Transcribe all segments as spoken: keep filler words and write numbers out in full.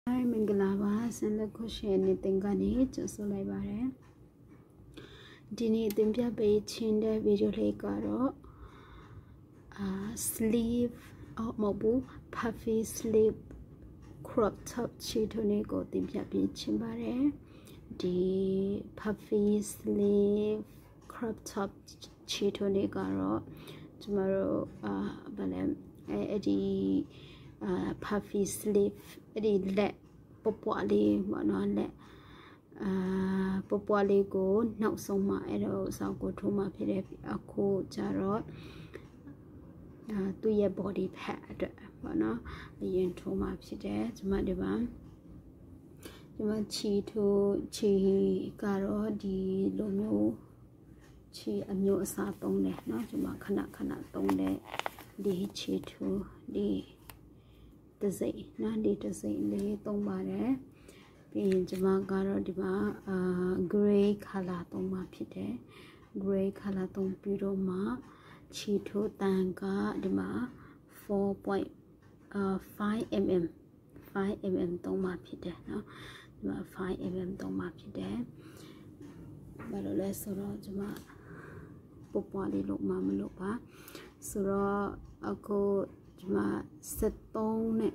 Hi, Mangalava, Sanda Koshe, anything got it, just so like that. Dini Dimpia Bay Chinda video Legaro, uh, sleeve, oh, mobu, puffy sleeve, crop top chitonego, Dimpia Bay Chimbare, the puffy sleeve, crop top chitonego, tomorrow, uh, Balem, Eddie. Uh, puffy sleeve, the leg, popoli, what on let uh, popoli go, not so much arrows. I'll go to my pit a cool jarrot uh, to your body pad. But no, a yen to my pit, my divan. You want chi to chi caro di lomo chi a new sat on there, not to my cannot cannot on there. The chi to the the say, not the say, the tomba, being Jamagaro diva, uh, grey color tomba pite, grey color tom piroma, chito tanga dima, four point five millimeters, five millimeters tomba pite, no, five millimeters tomba pite, but less or Jama Popoli look mamma lopa, so a go. Mà set tone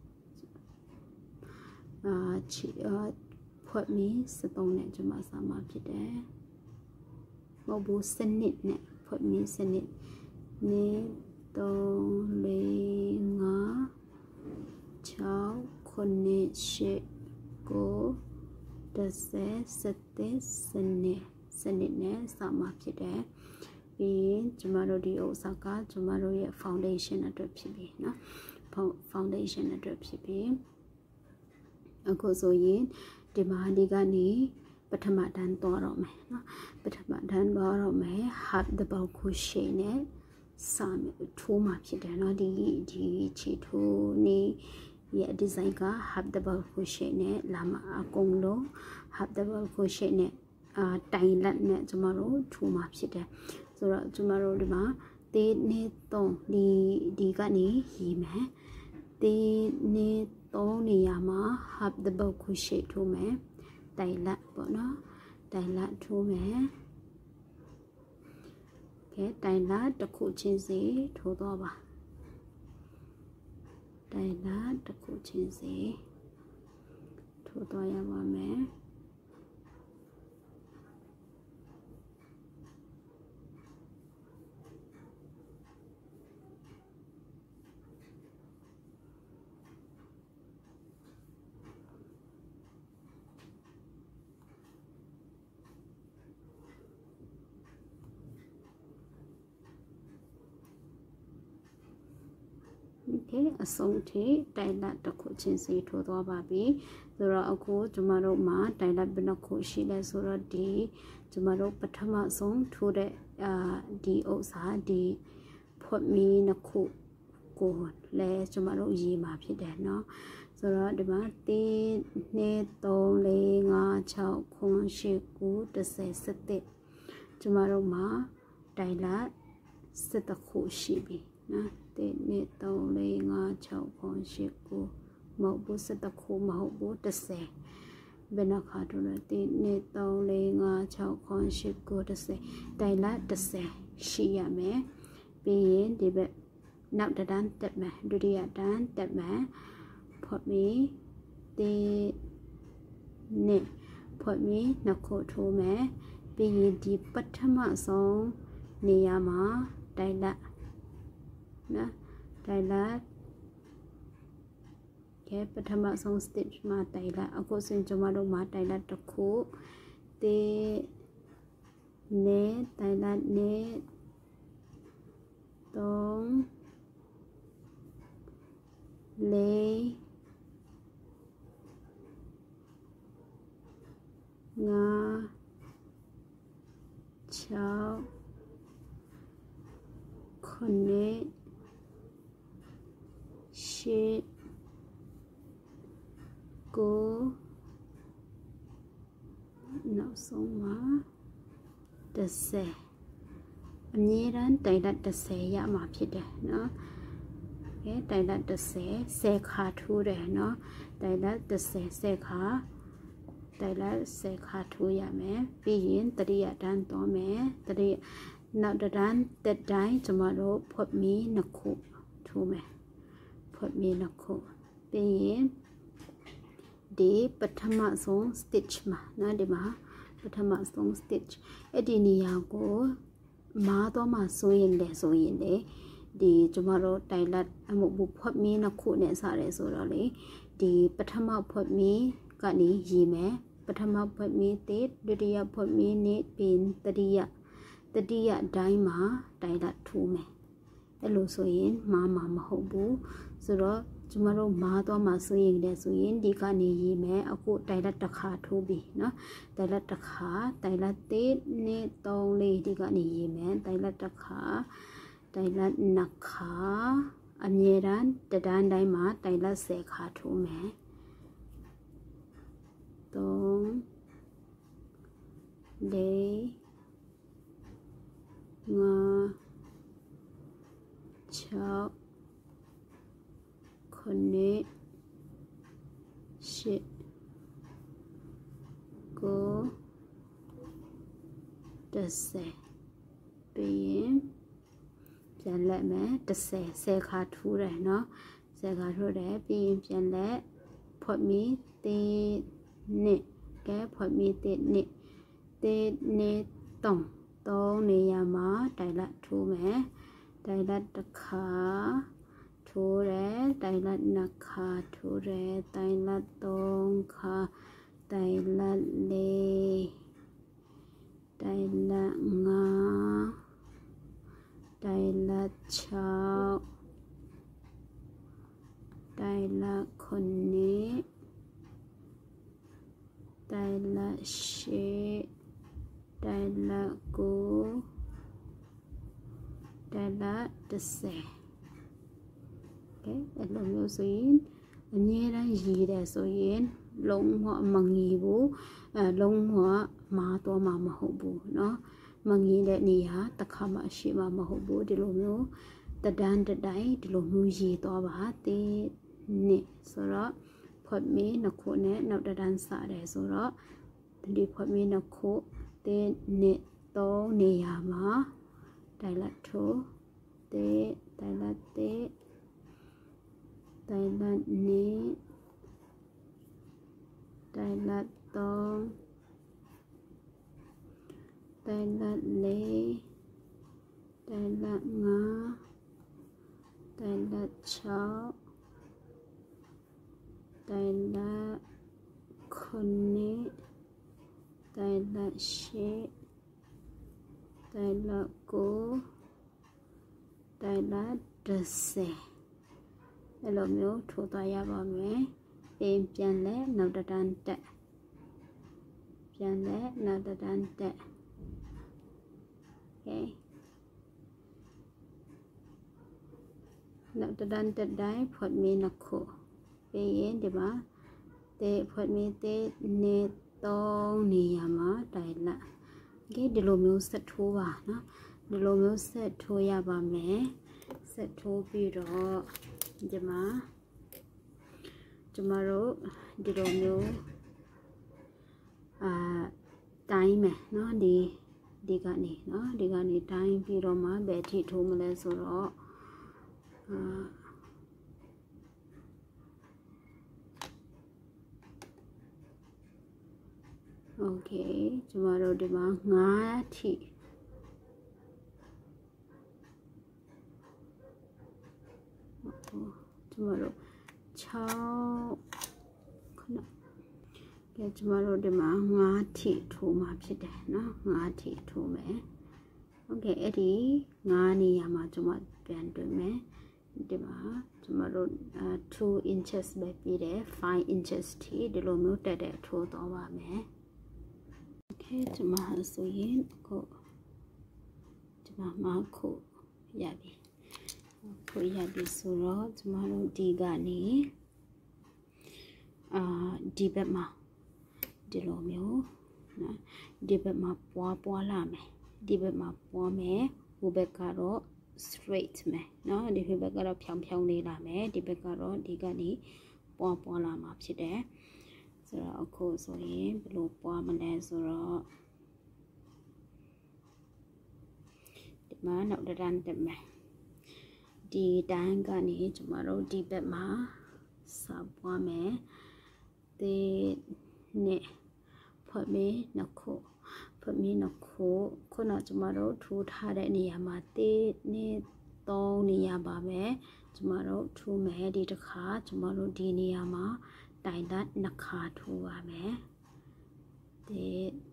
à chị phật mi set tone này cho mà sao mà biết đấy mau bố sinh nịt nè phật mi sinh nịt nè tông lê ngã cháu con nè sẽ cố đã sẽ set tết sinh nè sinh nịt nè sao mà biết đấy vì chúng ta đi Osaka chúng ta rồi foundation ở đây bị nó foundation ở đây bị ở cô rồi thì mà đi cái này bắt đầu đan to rồi mày nó bắt đầu đan to rồi mày hấp the bao crochet này sam thu mà bị đấy nó đi đi chỉ thu này ya design cả hấp the bao crochet này làm à công lô hấp the bao crochet này à tay lặn này chúng ta rồi thu mà bị đấy rồi chúng ta rồi mà tê nê tông đi đi cái này gì mà tê nê tông này mà hấp the bao crochet thu mà tay lặn bọn nó tay lặn thu mà cái tay lặn đặc cụ trên dưới thu to bà tay lặn đặc cụ trên dưới thu to ya bà mẹ okay a song thế tay lặn đặc cụ trên dưới thu to bà bí rồi ở cô chúng ta đâu mà tay lặn bên cụ xí lại rồi đi chúng ta đâu bắt thăm song thu đấy à đi ốc xã đi phật mi nó cụ cổ lẽ chúng ta đâu gì mà biết đấy nó rồi để mà tê nê tô lê ngã chào không sẽ cú để sẽ sẽ tệ chúng ta đâu mà tay lặn sẽ đặc cụ xí bị na tê nê tô lê ngã chào không sẽ cú mẫu bút sẽ đặc cụ mẫu bút để sẽ bên nó khá rồi tê nê tô lê ngã chào không sẽ cú để sẽ tay lặn để sẽ xí à mẹ bây giờ để nạo đã đan tết mà đưa đi đan tết mà phật mi tê nè phật mi nó khổ thù mẹ bây giờ đi bắt thăm ạ xong nè mà đây là nè đây là cái bắt thăm ạ xong stitch mà đây là ở cô xin cho mà đâu mà đây là đặc khu tê nè đây là nè tông lê ngã cháu con nê sẽ cố nấu xong mà để sẽ nhớ đến tay đặt để sẽ ya mà biết đấy nó เคတိုင်လက်တစ်ဆယ်ဆယ်ခါထိုးတယ်နော်တိုင်လက်တစ်ဆယ်ဆယ်ခါတိုင်လက်ဆယ်ခါထိုးရမယ်ပြီးရင်တတိယတန်းသွားမယ်တတိယနောက်တန်းတက်တိုင်းကျမတို့ဖွက်မီနှစ်ခုထိုးမယ်ဖွက်မီနှစ်ခုပြီးရင်ဒီပထမဆုံး stitch မှာနော်ဒီမှာပထမဆုံး stitch အဲ့ဒီနေရာကိုမားတော့မှဆိုရင်လေဆိုရင်လေဒီကျမတို့တိုင်လက်အမှုဖွက်မီနှစ်ခုနဲ့စားတယ်ဆိုတော့လေဒီပထမဖွက်မီကနေရေမယ်ပထမဖွက်မီတိဒုတိယဖွက်မီနေပြီးတတိယတတိယအတိုင်းမှာတိုင်လက်ထိုးမယ်အဲ့လိုဆိုရင်မားမှာမဟုတ်ဘူးဆိုတော့ကျမတို့မားတော့မှဆိုရင်လေဆိုရင်ဒီကနေရေမယ်အခုတိုင်လက်တစ်ခါထိုးပြီနော်တိုင်လက်တစ်ခါတိုင်လက်တိနေသုံးလေးဒီကနေရေမယ်တိုင်လက်တစ်ခါတိုင်လက်နှစ်ခါအမြဲတမ်းတဒန်းတိုင်းမှာတိုင်လက်ဆယ်ခါထိုးမယ်သုံးလေးငါးခြောက်ခုနှစ်ရှစ်ကိုတစ်ဆယ်ပြီးရင်ပြန်လက်မယ်တစ်ဆယ်ဆယ်ခါထိုးတယ်နော်ဆယ်ခါထိုးတယ်ပြီးရင်ပြန်လက်ဖွက်မီတေနှစ်ကဲဖွက်မီတေနှစ်တေနှစ်သုံးသုံးနေရာမှာတိုင်လက်ထိုးမယ်တိုင်လက်တစ်ခါထိုးတယ်တိုင်လက်နှစ်ခါထိုးတယ်တိုင်လက်သုံးခါတိုင်လက်လေးတိုင်လက်ငါးတိုင်လက်ခြောက်တိုင်လက်ခုနှစ်တိုင်လက်ရှစ်တိုင်လက်ကိုတိုင်လက်တစ်ဆယ်ကဲအဲ့လိုမျိုးဆိုရင်အမြဲတမ်းရည်တယ်ဆိုရင်လုံးဝမငီဘူးအဲလုံးဝမားတော့မှမဟုတ်ဘူးเนาะမငီတဲ့နေရာတစ်ခါမှရှိမှမဟုတ်ဘူးဒီလိုမျိုးတဒန်းတတိုင်းဒီလိုမျိုးရည်သွားပါတေးနှစ်ဆိုတော့ဖွက်မီနှစ်ခုနဲ့နောက်တဒန်းစတယ်ဆိုတော့ဒီဖွက်မီနှစ်ခုတေးနှစ်သုံးနေရာမှာတိုင်လက်ထိုးတေးတိုင်လက်တေးတိုင်လက်နေတိုင်လက်သုံးတိုင်လက်လေးတိုင်လက်ငါးတိုင်လက်ခြောက်တိုင်လက်ခုနှစ်တိုင်လက်ရှစ်တိုင်လက်ကိုတိုင်လက်တစ်ဆယ်အဲ့လိုမျိုးထိုးသွားရပါမယ်ပြင်ပြန်လဲနောက်တန်းတက်ပြန်လဲနောက်တန်းတက်โอเคနောက်တန်းတက်တိုင်းဖွက်မီနှစ်ခုပြီးရင်ဒီမှာတေးဖွက်မီတေးနေသုံးနေရာမှာတိုင်လက်โอเคဒီလိုမျိုးဆက်ထိုးပါနော်ဒီလိုမျိုးဆက်ထိုးရပါမယ်ဆက်ထိုးပြီးတော့ဒီမှာကျမတို့ဒီလိုမျိုးအာတိုင်းမယ်เนาะဒီဒီကနေเนาะဒီကနေတိုင်းပြီးတော့မှဘယ်ထိထိုးမလဲဆိုတော့အာโอเคကျမတို့ဒီမှာငါးထိကျမတို့ခြောက်ခုနကဲကျမတို့ဒီမှာငါးထိထိုးမှာဖြစ်တယ်เนาะငါးထိထိုးမယ်โอเคအဲ့ဒီငါးနေရာမှာကျမပြန်တွေ့မယ်ဒီမှာကျမတို့two inches ပဲပြည့်တယ်five inches ထိဒီလိုမျိုးတက်တဲ့ထိုးတော့ပါမယ်โอเคကျမဆိုရင်အခုကျမမခုရပြီခုရပြီဆိုတော့ကျမတို့ဒီကနေအာဒီဘက်မှာဒီလိုမျိုးနော်ဒီဘက်မှာပွားပွားလာမယ်ဒီဘက်မှာပွားမယ်ဟိုဘက်ကတော့ straight မယ်နော်ဒီဘက်ကတော့ဖြောင်ဖြောင်လေးလာမယ်ဒီဘက်ကတော့ဒီကနေပွားပွားလာမှာဖြစ်တယ်ဆိုတော့အခုဆိုရင်ဘယ်လိုပွားမလဲဆိုတော့ဒီမှာနောက်တစ်တန်းတက်မယ်ဒီတန်းကနေကျမတို့ဒီဘက်မှာစပွားမယ်ဒီနဲ့ဖွင့်ပြီးနှစ်ခုဖွင့်ပြီးနှစ်ခုခုနကျမတို့ထိုးထားတဲ့နေရာမှာတေးနဲ့သုံးနေရာပါပဲကျမတို့ထိုးမယ်ဒီတစ်ခါကျမတို့ဒီနေရာမှာတိုင်လက်နှစ်ခါထိုးပါမယ်ဒီ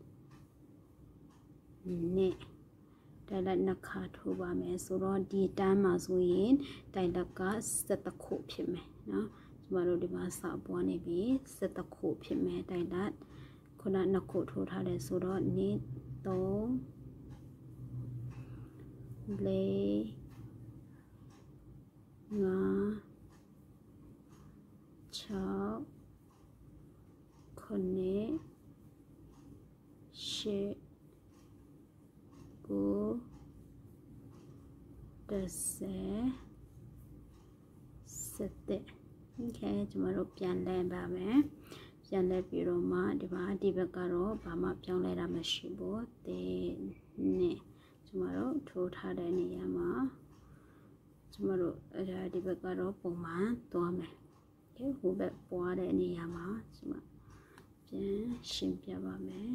နဲ့တိုင်လက်နှစ်ခါထိုးပါမယ်ဆိုတော့ဒီတန်းမှာဆိုရင်တိုင်လက်ကစက်တစ်ခုဖြစ်မယ်နော်ကျမတို့ဒီမှာစပွားနေပြီစက်တစ်ခုဖြစ်မယ်တိုင်လက်ခုနနှစ်ခုထိုးထားတယ်ဆိုတော့နှစ်သုံးလေးငါးခြောက်ခုနှစ်ရှစ်ကိုတစ်ဆယ်စက်တဲ့โอเคကျမတို့ပြန်လဲပါမယ်ပြန်လဲပြီးတော့မှဒီမှာဒီဘက်ကတော့ဘာမှပြောင်းလဲတာမရှိဘူးတဲ့နဲ့ကျမတို့ထိုးထားတဲ့နေရာမှာကျမတို့အဲဒီဘက်ကတော့ပုံမှန်သွားမယ်โอเคဟိုဘက်ပွားတဲ့နေရာမှာကျမပြန်ရှင်းပြပါမယ်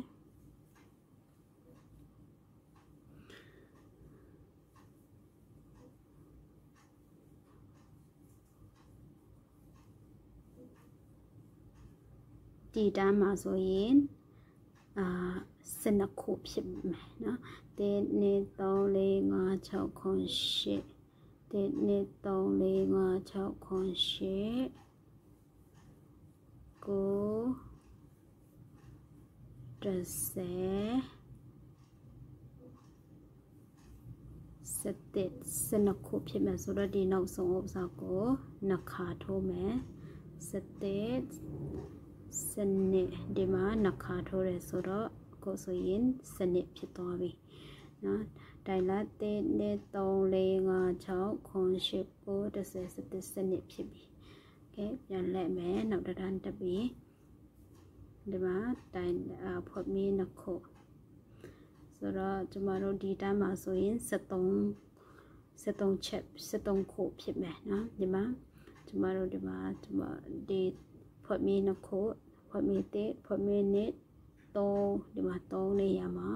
ဒီတန်းမှာဆိုရင်အာစနခုဖြစ်မယ်နော်ဒီနေ့သုံးလေးငါးခြောက်ခုရှစ်ဒီနေ့သုံးလေးငါးခြောက်ခုရှစ်ကိုတစ်ဆယ်စတဲ့စနခုဖြစ်မယ်ဆိုတော့ဒီနောက်ဆုံးဥစ္စာကိုနှစ်ခါထိုးမယ်စတဲ့စနစ်ဒီမှာနှစ်ခါထိုးတယ်ဆိုတော့အခုဆိုရင်စနစ်ဖြစ်သွားပြီနော်တိုင်လာတဲ့နဲ့သုံးလေးငါးခြောက်ခုရှစ်ကိုတစ်ဆယ်စတဲ့စနစ်ဖြစ်ပြီโอเคပြန်လဲမယ်နောက်တစ်တန်းတက်ပြီဒီမှာတိုင်ဖွက်မီနှစ်ခုဆိုတော့ကျမတို့ဒီတန်းမှာဆိုရင်စက်သုံးစက်သုံးချက်စက်သုံးခုဖြစ်မယ်နော်ဒီမှာကျမတို့ဒီမှာကျမဒီဖွက်မီနှစ်ခုဖွက်မီတဲ့ဖွက်မီနှစ်သုံးဒီမှာသုံးနေရမှာ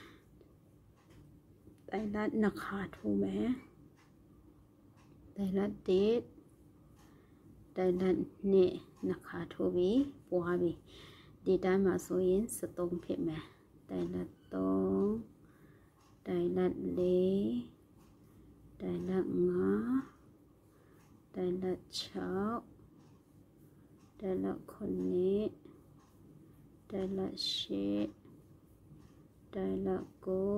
တိုင်လက်နှစ်ခါထိုးမယ်တိုင်လက်တဲ့တိုင်လက်နှစ်နှစ်ခါထိုးပြီးပွားပြီးဒီတိုင်းမှာဆိုရင်စက်သုံးဖြစ်မယ်တိုင်လက်သုံးတိုင်လက်လေးတိုင်လက်ငါးတိုင်လက်ခြောက်တိုင်လက်ခုနှစ်တိုင်လက်ရှစ်တိုင်လက်ကို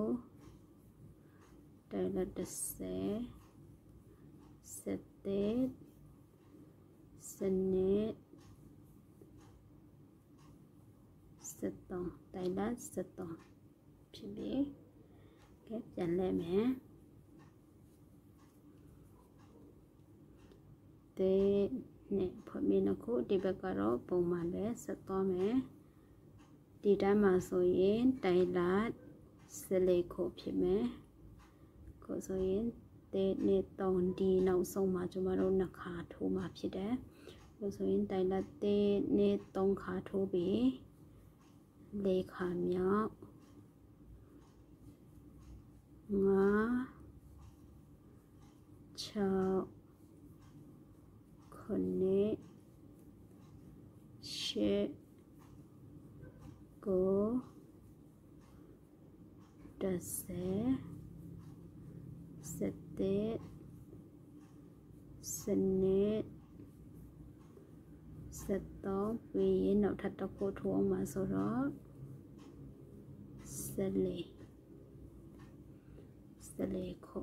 တိုင်လက်တစ်ဆယ်စက်တဲ့စနစ်စက်သုံးတိုင်လက်စက်သုံးဖြစ်ပြီကဲပြန်လဲမယ်တဲ့နဲ့ဖွင့်မင်းခုဒီဘက်ကတော့ပုံမှန်ပဲဆက်သွားမယ်ဒီတန်းမှာဆိုရင်တိုင်လက်စလေးခုဖြစ်မယ်ခုဆိုရင်တဲ့နဲ့သုံးဒီနောက်ဆုံးမှာကျွန်တော်တို့နှစ်ခါထိုးမှာဖြစ်တယ်ခုဆိုရင်တိုင်လက်တဲ့နဲ့သုံးခါထိုးပြီးလေးခါမြောက်ငါးခြောက်ခုနှစ်ရှစ်ကိုတစ်ဆယ်စက်တဲ့စနစ်စက်တော့ပြီးရင်နောက်ထပ်တစ်ခုထိုးအောင်မှာဆိုတော့စလေးစလေးခု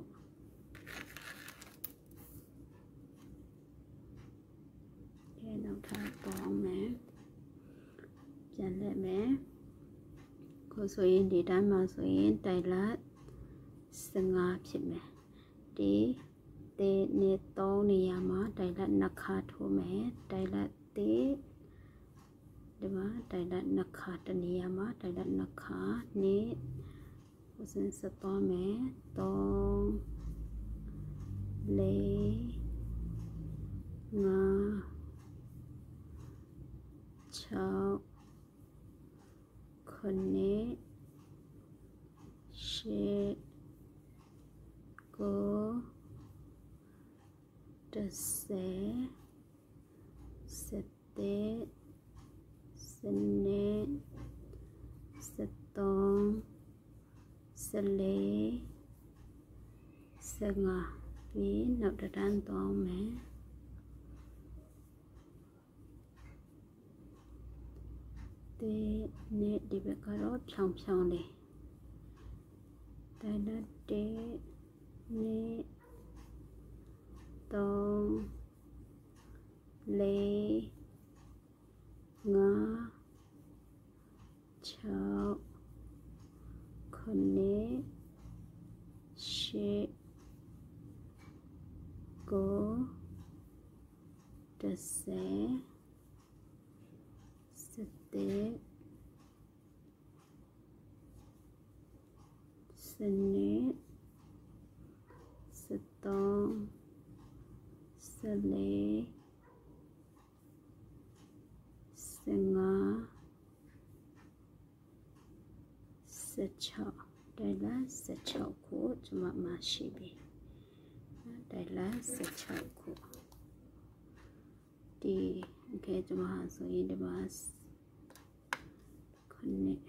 အဲနောက်ထပ်ပေါင်းမယ်ပြန်လဲမယ်ခုဆိုရင်ဒီတိုင်းမှာဆိုရင်တိုင်လက်十五ဖြစ်မယ်ဒီတေနေသုံးနေရာမှာတိုင်လက်နှစ်ခါထိုးမယ်တိုင်လက်တေဒီမှာတိုင်လက်နှစ်ခါတနေရာမှာတိုင်လက်နှစ်ခါနေဥစဉ်စသွားမယ်သုံးလေးငါးခြောက်ခုနှစ်ရှစ်ကိုတစ်ဆယ်စက်တဲ့စနေစက်သုံးစလေးစငါပြီးနောက်တစ်တန်းသွားမယ်ဒီနေ့ဒီဘက်ကတော့ဖြောင်းဖြောင်းလေးတိုင်လက်တေနေ့သုံးလေးငါးခြောက်ခုနှစ်ရှစ်ကိုတစ်ဆယ်စက်တဲ့စနေစက်သုံးစလေးစငါစက်ချောက်တိုင်လက်စက်ချောက်ကိုကျွန်မမရှိပြီတိုင်လက်စက်ချောက်ကိုဒီโอเคကျွန်မဟာဆိုရင်ဒီမှာခုနှစ်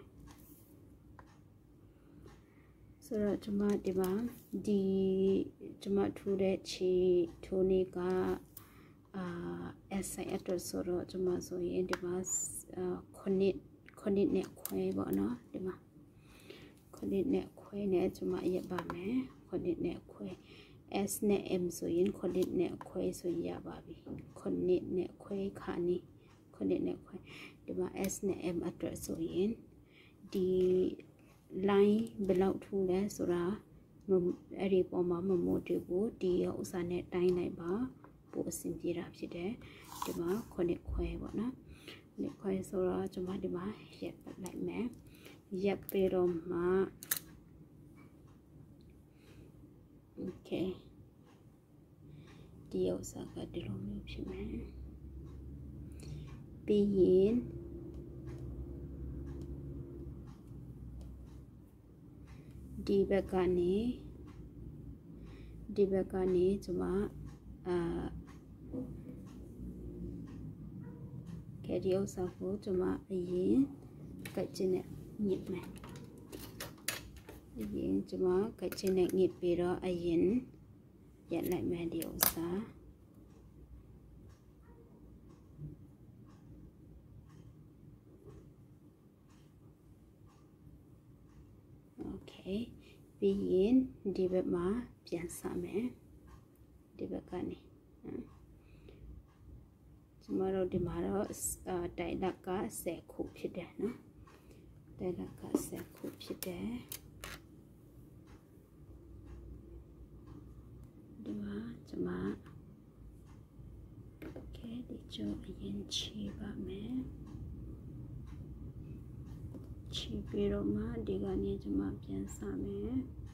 ဆိုတော့ကျွန်မဒီမှာဒီကျွန်မထူတဲ့ချီထိုးနေကအာ essay အတွက်ဆိုတော့ကျွန်မဆိုရင်ဒီမှာခုနှစ်ခုနှစ်နဲ့ခွဲပေါ့နော်ဒီမှာခုနှစ်နဲ့ခွဲနဲ့ကျွန်မရက်ပါမယ်ခုနှစ်နဲ့ခွဲ S နဲ့ M ဆိုရင်ခုနှစ်နဲ့ခွဲဆိုရပါပြီခုနှစ်နဲ့ခွဲခါနေခုနှစ်နဲ့ခွဲဒီမှာ S နဲ့ M အတွက်ဆိုရင်ဒီ line ဘယ်လောက်ထူလဲဆိုတာအဲ့ဒီပေါ်မှာမမို့တူဘူးဒီဥစားနဲ့တိုင်းလိုက်ပါပို့အဆင်ပြေတာဖြစ်တယ်ဒီမှာခုနှစ်ခွဲပေါ့နော်နှစ်ခွဲဆိုတော့ကျွန်မဒီမှာရက်လိုက်မယ်ရက်ပြီးတော့မှ okay ဒီဥစားကဒီလိုမျိုးဖြစ်မယ်ပြီးရင်ဒီဘက်ကနေဒီဘက်ကနေကျွန်မအာကဲဒီဥစားကိုကျွန်မအရင်ကတ်ချင်းနဲ့ညစ်မယ်အရင်ကျွန်မကတ်ချင်းနဲ့ညစ်ပြီးတော့အရင်ရက်လိုက်မယ်ဒီဥစားပြီးရင်ဒီဘက်မှာပြန်စမယ်ဒီဘက်ကနေကျွန်မတို့ဒီမှာတော့တိုင်လက်ကဆယ်ခုဖြစ်တယ်နော်တိုင်လက်ကဆယ်ခုဖြစ်တယ်ဒီမှာကျွန်မကဲဒီကျော်အရင်ချီပါမယ်ချီပြီးတော့မှဒီကနေကျွန်မပြန်စမယ်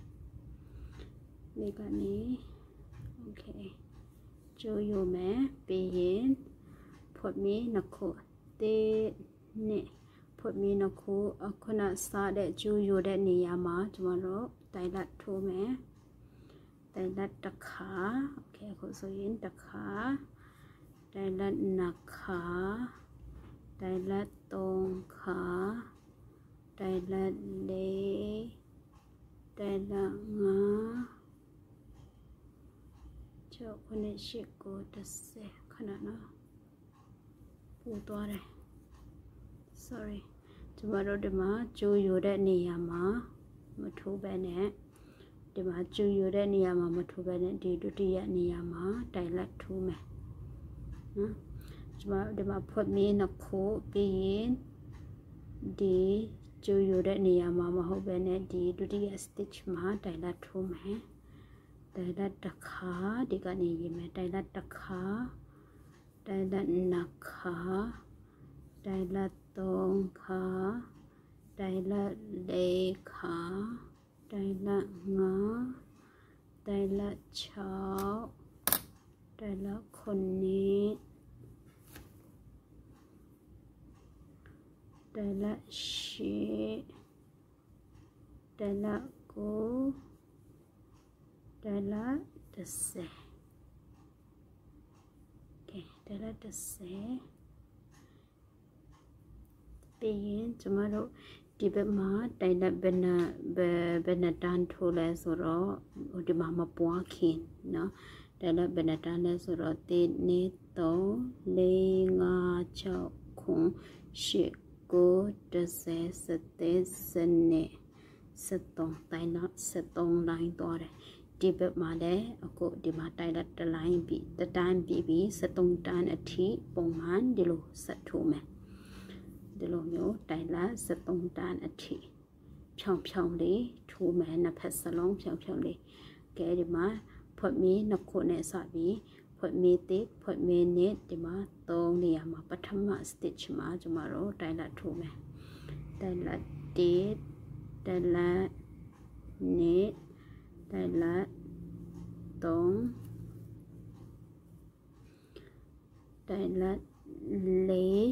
ဒီကနေโอเคကျိုးယူမယ်ပြီးရင်ဖွတ်မီနှစ်ခုတေးနဲ့ဖွတ်မီနှစ်ခုအခုနစားတဲ့ကျိုးယူတဲ့နေရာမှာကျွန်တော်တို့တိုင်လက်ထိုးမယ်တိုင်လက်တစ်ခါโอเคအခုဆိုရင်တစ်ခါတိုင်လက်နှစ်ခါတိုင်လက်သုံးခါတိုင်လက်လေးတိုင်လက်ငါးခြောက်ခုနှစ်ရှစ်ကိုတစ်ဆယ်ခဏနော်ပူသွားတယ် sorry ကျွန်တော်တို့ဒီမှာကျိုးယူတဲ့နေရာမှာမထိုးပဲနဲ့ဒီမှာကျိုးယူတဲ့နေရာမှာမထိုးပဲနဲ့ဒီဒုတိယနေရာမှာတိုင်လက်ထိုးမယ်နော်ကျွန်တော်ဒီမှာဖွတ်မီးနှစ်ခုပြီးရင်ဒီကျိုးယူတဲ့နေရာမှာမဟုတ်ပဲနဲ့ဒီဒုတိယ stitch မှာတိုင်လက်ထိုးမယ်ได้ละตะขาดีกันนี่ยิมได้ละตะขาได้ละนักขาได้ละตรงขาได้ละเลขาได้ละงาได้ละเช้าได้ละคนนี้ได้ละชีได้ละกูได้ละเดเซโอเคได้ละเดเซပြီးရင်ကျမတို့ဒီဘက်မှာတိုင်လက်ဘယ်နဲ့ဘယ်ဘယ်နဲ့တန်းထိုးလဲဆိုတော့ဒီမှာမပွားခင်เนาะတိုင်လက်ဘယ်နဲ့တန်းလဲဆိုတော့တစ် နှစ် သုံး လေး ငါး ခြောက် ခု ရှစ် ကိုး တစ်ဆယ် တစ်တစ် တစ်နှစ် တစ်သုံးတိုင်လက်တစ်သုံးလိုင်းသွားတယ်ဒီဘက်မှာလည်းအခုဒီမှာတိုင်လက်တစ်လိုင်းပြီးတစ်တန်းပြီးပြီးတစ်သုံးတန်းအထိပုံမှန်ဒီလိုဆက်ထိုးမယ်ဒီလိုမျိုးတိုင်လာစက်သုံးတန်းအထိဖြောင်ဖြောင်လေးထိုးမယ်နှစ်ဖက်စလုံးဖြောင်ဖြောင်လေးကဲဒီမှာဖွက်မီနှစ်ခုနဲ့စပြီးဖွက်မီတစ်ဖွက်မီနှစ်ဒီမှာသုံးနေရာမှာပထမ stitch မှာကျမတို့တိုင်လာထိုးမယ်တိုင်လာတစ်တိုင်လာနှစ်တိုင်လာသုံးတိုင်လာလေး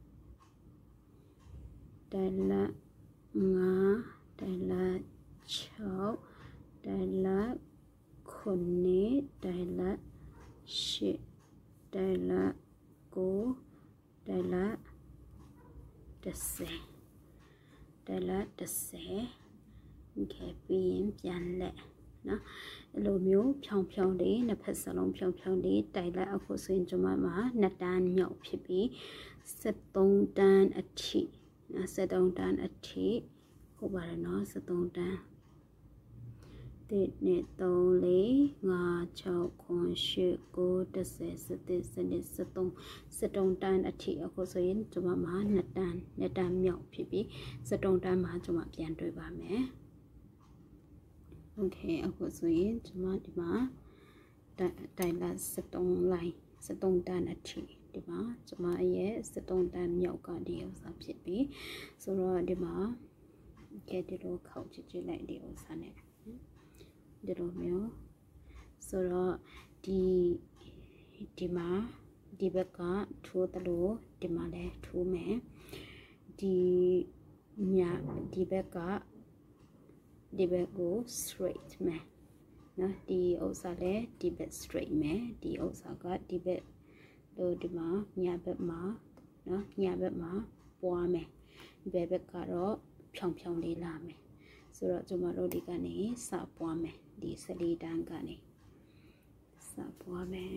တိုင်လာငါးတိုင်လာခြောက်တိုင်လာခုနှစ်တိုင်လာရှစ်တိုင်လာကိုးတိုင်လာတစ်ဆယ်တိုင်လာတစ်ဆယ်ခဲပြီးရင်ပြန်လက်နော်အဲ့လိုမျိုးဖြောင်ဖြောင်လေးနှစ်ဖက်စလုံးဖြောင်ဖြောင်လေးတိုင်လာအခုဆိုရင်ကျွန်မမှာနှစ်တန်းမြောက်ဖြစ်ပြီးတစ်သုံးတန်းအထိစက်တုံးတန်းအထိဟုတ်ပါတယ်နော်စက်တုံးတန်းတစ်နှစ်သုံးလေးငါးခြောက်ခုရှစ်ကိုးတစ်ဆယ်စတစ်စနစ်စက်တုံးစက်တုံးတန်းအထိအခုဆိုရင်ကျွန်မမှာနှစ်တန်းနှစ်တန်းမြောက်ဖြစ်ပြီးစက်တုံးတန်းမှာကျွန်မပြန်တွေ့ပါမယ်โอเคအခုဆိုရင်ကျွန်မဒီမှာတိုင်လာစက်တုံးလိုင်းစက်တုံးတန်းအထိဒီမှာကျွန်မရဲ့စက်တုံးတန်းမြောက်ကဒီဥစ္စာဖြစ်ပြီးဆိုတော့ဒီမှာကဲဒီလိုခောက်ချစ်ချစ်လိုက်ဒီဥစ္စာနဲ့ဒီလိုမျိုးဆိုတော့ဒီဒီမှာဒီဘက်ကထိုးတယ်လို့ဒီမှာလည်းထိုးမယ်ဒီညာဒီဘက်ကဒီဘက်ကို straight မယ်နော်ဒီဥစ္စာလည်းဒီဘက် straight မယ်ဒီဥစ္စာကဒီဘက်လို့ဒီမှာညာဘက်မှာနော်ညာဘက်မှာပွားမယ်ဘယ်ဘက်ကတော့ဖြောင်ဖြောင်လေးလာမယ်ဆိုတော့ကျွန်မတို့ဒီကနေစပွားမယ်ဒီစလီတန်းကနေစပွားမယ်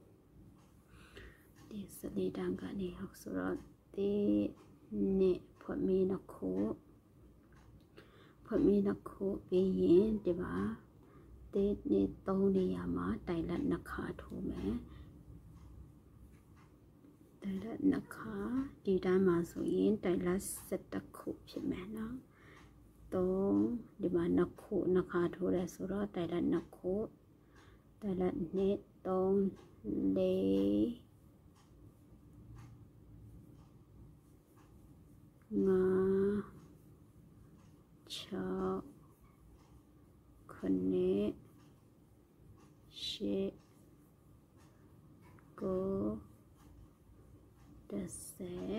ဒီစလီတန်းကနေဟုတ်ဆိုတော့ဒီနှစ်ဖွက်မီနှစ်ခုဖွက်မီနှစ်ခုပြီးရင်ဒီမှာဒီနှစ်သုံးနေရာမှာတိုင်လက်နှစ်ခါထိုးမယ်တိုင်လက်နှစ်ခါဒီတန်းမှာဆိုရင်တိုင်လက်ဆက်တစ်ခုဖြစ်မယ်နော်သုံးဒီမှာနှစ်ခုနှစ်ခါထိုးတယ်ဆိုတော့တိုင်လက်နှစ်ခုတိုင်လက်နှစ်သုံးလေးငါးခြောက်ခုနှစ်ရှစ်ကိုးတစ်ဆယ်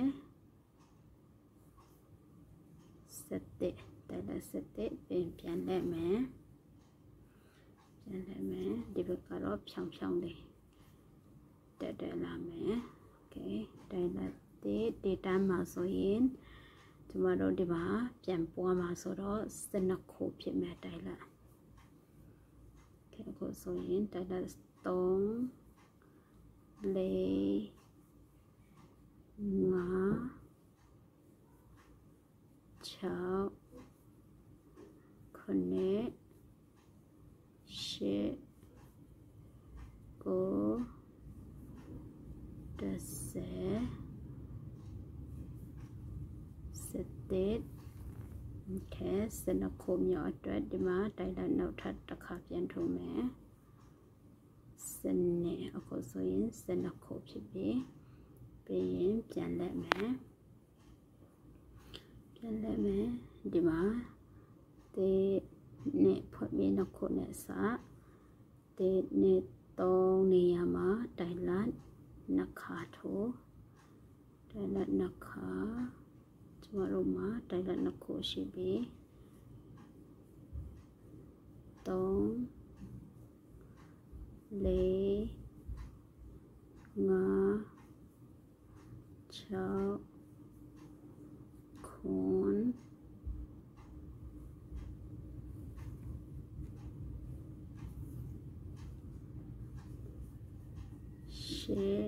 စက်တစ်တိုင်လက်စက်တစ်ပြန်ပြန်လက်မယ်ပြန်လက်မယ်ဒီဘက်ကတော့ဖြောင်ဖြောင်လေးတက်တက်လာမယ်โอเคတိုင်လက်တစ်ဒီတန်းမှာဆိုရင်ကျမတို့ဒီမှာပြန်ပွားမှာဆိုတော့စနခုဖြစ်မယ်တိုင်လက်โอเคအခုဆိုရင်တိုင်လက်သုံးလေးငါးခြောက်ခုနှစ်ရှစ်ကိုးတစ်ဆယ်စတဲ့โอเคစနခုမြောက်အတွက်ဒီမှာတိုင်လက်နောက်ထပ်တစ်ခါပြန်ထိုးမယ် ne ako so yin se na ko phit bi pi yin pyan let mai pyan let mai di ma te ne phot mi na ko ne sa te ne tong ne ya ma dai lat na kha tho dai lat na kha chuma ro ma dai lat na ko shi bi tong lê ngã cháo khốn sẽ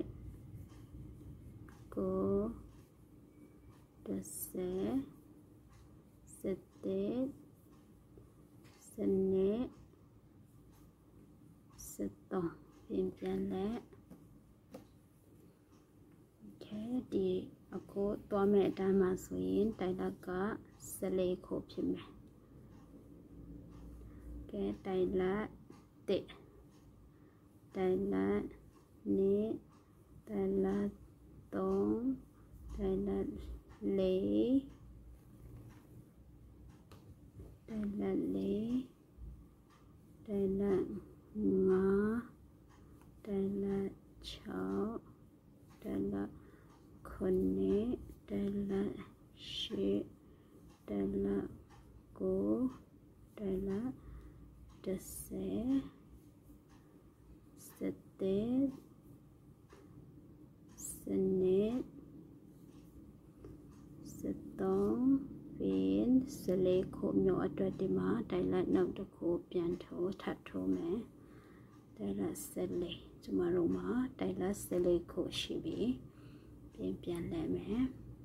có đất sẽ sẽ tết sẽ nét sẽ tỏ thêm chân lẽ cái đi ở cô toa mẹ ta mà xuyên tại là có sẽ lấy khổ phim mẹ cái tại là tệ tại là nế tại là tống tại là lấy tại là lấy tại là ngã đây là cháu đây là con nế đây là chị đây là cô đây là đất sẽ sẽ tết sẽ nét sẽ tống viên sẽ lấy khổ nhỏ cho đi má đây là nằm cho khổ biến thổ thật thổ mẹ đây là sẽ lấy chúng mà rồi má đây là sẽ lấy khổ sĩ bị biến biến lại mẹ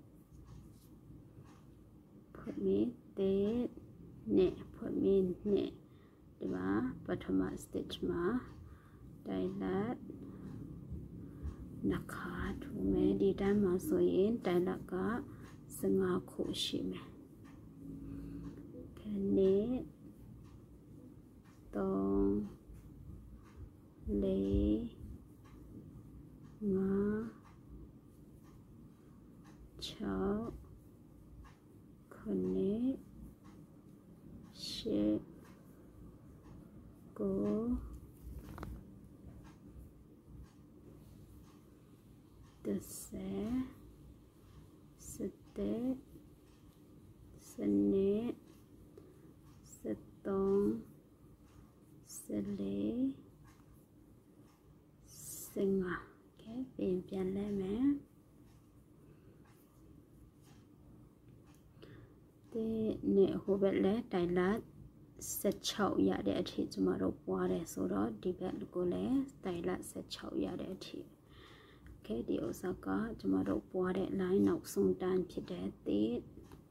phật mi tết nè phật mi nè đi má pathama stage má đây là nạc khá thủ mẹ đi ra mà rồi yên đây là có sự ngã khổ sĩ mẹ cái nế tông lê ngã cháu con nế sẽ cố đất sẽ sẽ tết sẽ nét sẽ tông sẽ lễ sẽ ngã cái biến biến lại mẹ thế nè hồ bẹt lẽ đại lá sẽ chậu ya để thì chúng mà đâu qua để số đó đi bẹt cô lẽ đại lá sẽ chậu ya để thì cái điều sao có chúng mà đâu qua để lái nọc sung đan thì để tít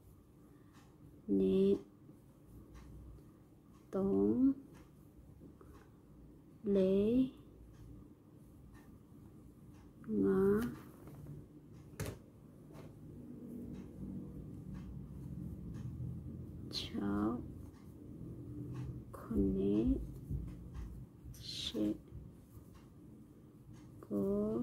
nè tống lễ ngã cháu con nế sẽ có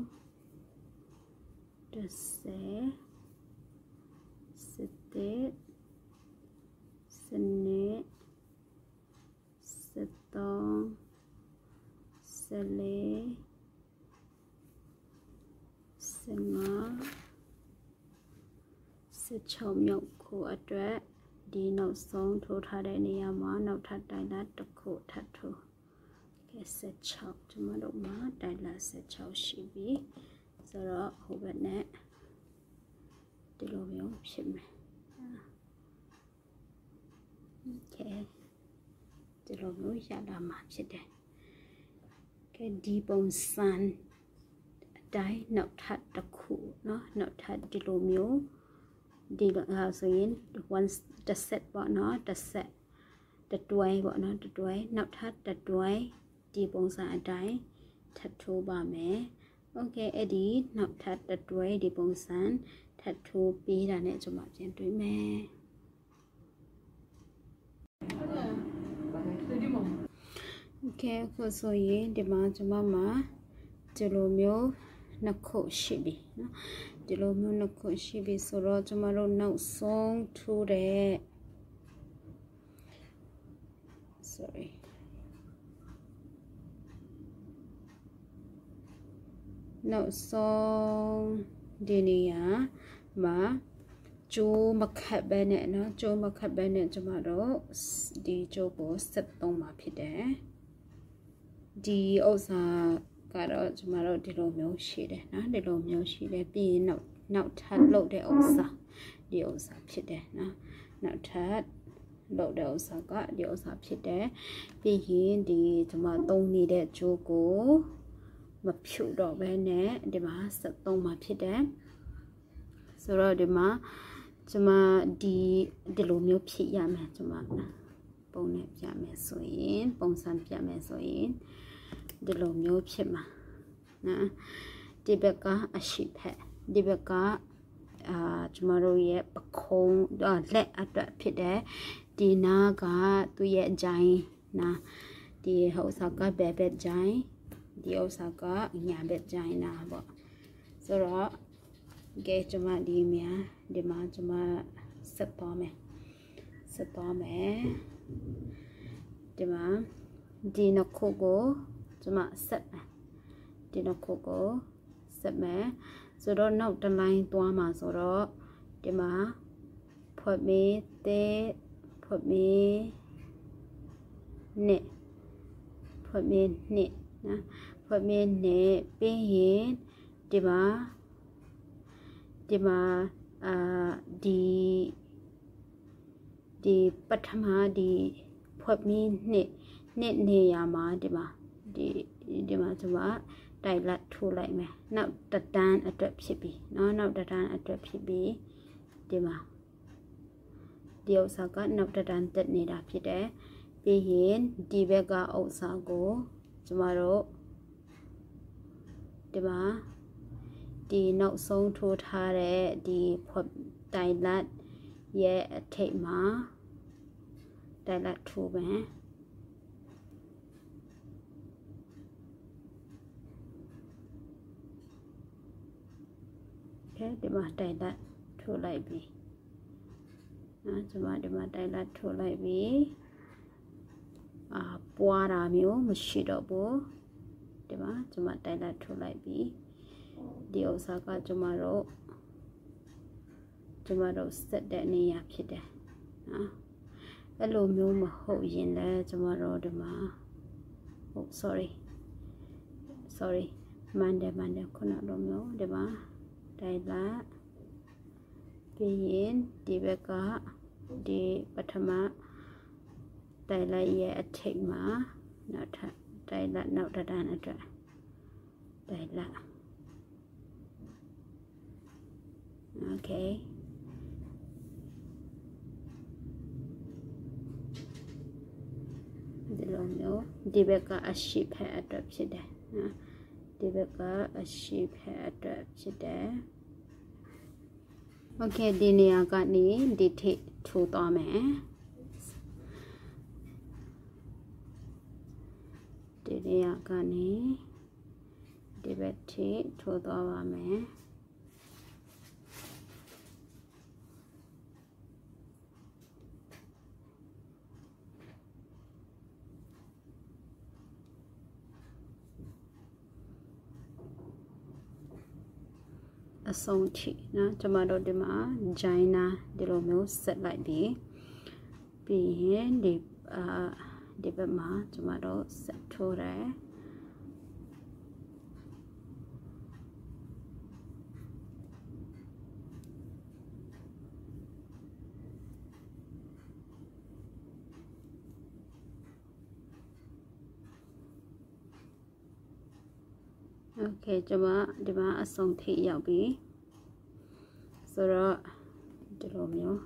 đất sẽ sẽ tết sẽ nét sẽ tông sẽ lễ sẽ ngã sẽ chồng nhộng khổ ở trẻ đi nấu sống thô thà đại này mà nấu thà đại là đặc khổ thật thôi cái sẽ chậu cho mà đậu má đại là sẽ chậu xí bí sau đó hồ bẹt nè đi lô miếng xịn này ok đi lô miếng ra làm mà xịn đây cái đi bông san đáy nấu thà đặc khổ nó nấu thà đi lô miếng đi được hào xuyên one the set bọn nó the set the đuôi bọn nó the đuôi nấu thắt the đuôi đi bông xa trái thật thô bà mẹ ok edit nấu thắt the đuôi đi bông san thật thô pi là nè cho mọi chuyện đuôi mẹ โอเคก็ဆိုရင်ဒီမှာကျွန်မမှာဒီလိုမျိုးနှစ်ခုရှိပြီเนาะဒီလိုမျိုးနှစ်ခုရှိပြီဆိုတော့ကျွန်မတို့နောက်ဆုံးထိုးတဲ့ sorry နောက်ဆုံးဒီနေရာမှာကျိုးမခတ်ပဲနဲ့เนาะကျိုးမခတ်ပဲနဲ့ကျွန်မတို့ဒီကျိုးကိုဆက်သုံးမှာဖြစ်တယ်ဒီဥစ္စာကတော့ကျွန်မတို့ဒီလိုမျိုးရှိတယ်เนาะဒီလိုမျိုးရှိတယ်ပြီးရင်နောက်နောက်ထပ်လုပ်တဲ့ဥစ္စာဒီဥစ္စာဖြစ်တယ်เนาะနောက်ထပ်လုပ်တဲ့ဥစ္စာကဒီဥစ္စာဖြစ်တယ်ပြီးရင်ဒီကျွန်မသုံးနေတဲ့ကျိုးကိုမဖြူတော့ဘဲနဲ့ဒီမှာဆက်သုံးမှာဖြစ်တယ်ဆိုတော့ဒီမှာကျွန်မဒီဒီလိုမျိုးဖြစ်ရမယ်ကျွန်မပုံနဲ့ပြမယ်ဆိုရင်ပုံစံပြမယ်ဆိုရင်ဒီလိုမျိုးဖြစ်မှာနော်ဒီဘက်ကအရှိဖက်ဒီဘက်ကအာကျွန်မတို့ရဲ့ပခုံးလက်အတွက်ဖြစ်တယ်ဒီနာကသူ့ရဲ့အကြိုင်နာဒီဟိုစားကဘဲဘက်ကြိုင်ဒီဥစ္စာကညာဘက်ကြိုင်နာပေါ့ဆိုတော့ကဲကျွန်မဒီမြန်ဒီမှာကျွန်မဆက်သွားမယ်ဆက်သွားမယ်ဒီမှာဒီနှစ်ခုကိုကျွန်မဆက်မယ်ဒီနှစ်ခုကိုဆက်မယ်ဆိုတော့နောက်တစ်လိုင်းသွားမှာဆိုတော့ဒီမှာဖွက်မေးတဲ့ဖွက်မေးနှစ်ဖွက်မေးနှစ်နော်ဖွက်မေးနှစ်ပြီးရင်ဒီမှာဒီမှာအာဒီဒီပထမဒီဖွက်မီနှစ်နှစ်နေရာမှာဒီမှာဒီဒီမှာကျွန်မတိုက်လက်ထိုးလိုက်မယ်နောက်တတန်းအတွက်ဖြစ်ပြီเนาะနောက်တတန်းအတွက်ဖြစ်ပြီဒီမှာဒီဥစ္စာကနောက်တတန်းတက်နေတာဖြစ်တယ်ပြီးရင်ဒီဘက်ကဥစ္စာကိုကျွန်မတို့ဒီမှာဒီနောက်ဆုံးထိုးထားတဲ့ဒီတိုင်လက်ရဲ့အထိပ်မှာတိုင်လက်ထိုးမယ်ကဲဒီမှာတိုင်လက်ထိုးလိုက်ပြီနော်ကျွန်မဒီမှာတိုင်လက်ထိုးလိုက်ပြီအာပွားတာမျိုးမရှိတော့ဘူးဒီမှာကျွန်မတိုင်လက်ထိုးလိုက်ပြီဒီဥစ္စာကကျွန်မတို့ကျွန်မတို့ဆက်တဲ့နေရာဖြစ်တယ်နော်အဲ့လိုမျိုးမဟုတ်ရင်လည်းကျွန်မတို့ဒီမှာဟုတ် sorry sorry မန်တယ်မန်တယ်ခုနလိုမျိုးဒီမှာတိုင်လာပြီးရင်ဒီဘက်ကဒီပထမတိုင်လာရဲ့အထိပ်မှာနောက်ထပ်တိုင်လာနောက်တန်းအတွက်တိုင်လာOkay. ဒီလိုမျိုးဒီဘက်ကအရှိဖက်အတွက်ဖြစ်တယ်နော်ဒီဘက်ကအရှိဖက်အတွက်ဖြစ်တယ် Okay ဒီနေရာကနေဒီထိထိုးသွားမယ်ဒီနေရာကနေဒီဘက်ထိထိုးသွားပါမယ်အဆုံးထိနော်ကျွန်မတို့ဒီမှာဂျိုင်းနာဒီလိုမျိုးဆက်လိုက်ပြီးပြီးရင်ဒီအာဒီဘက်မှာကျွန်မတို့ဆက်ထိုးတယ် Okay ကျွန်မဒီမှာအဆုံးထိရောက်ပြီဆိုတော့ဒီလိုမျိုး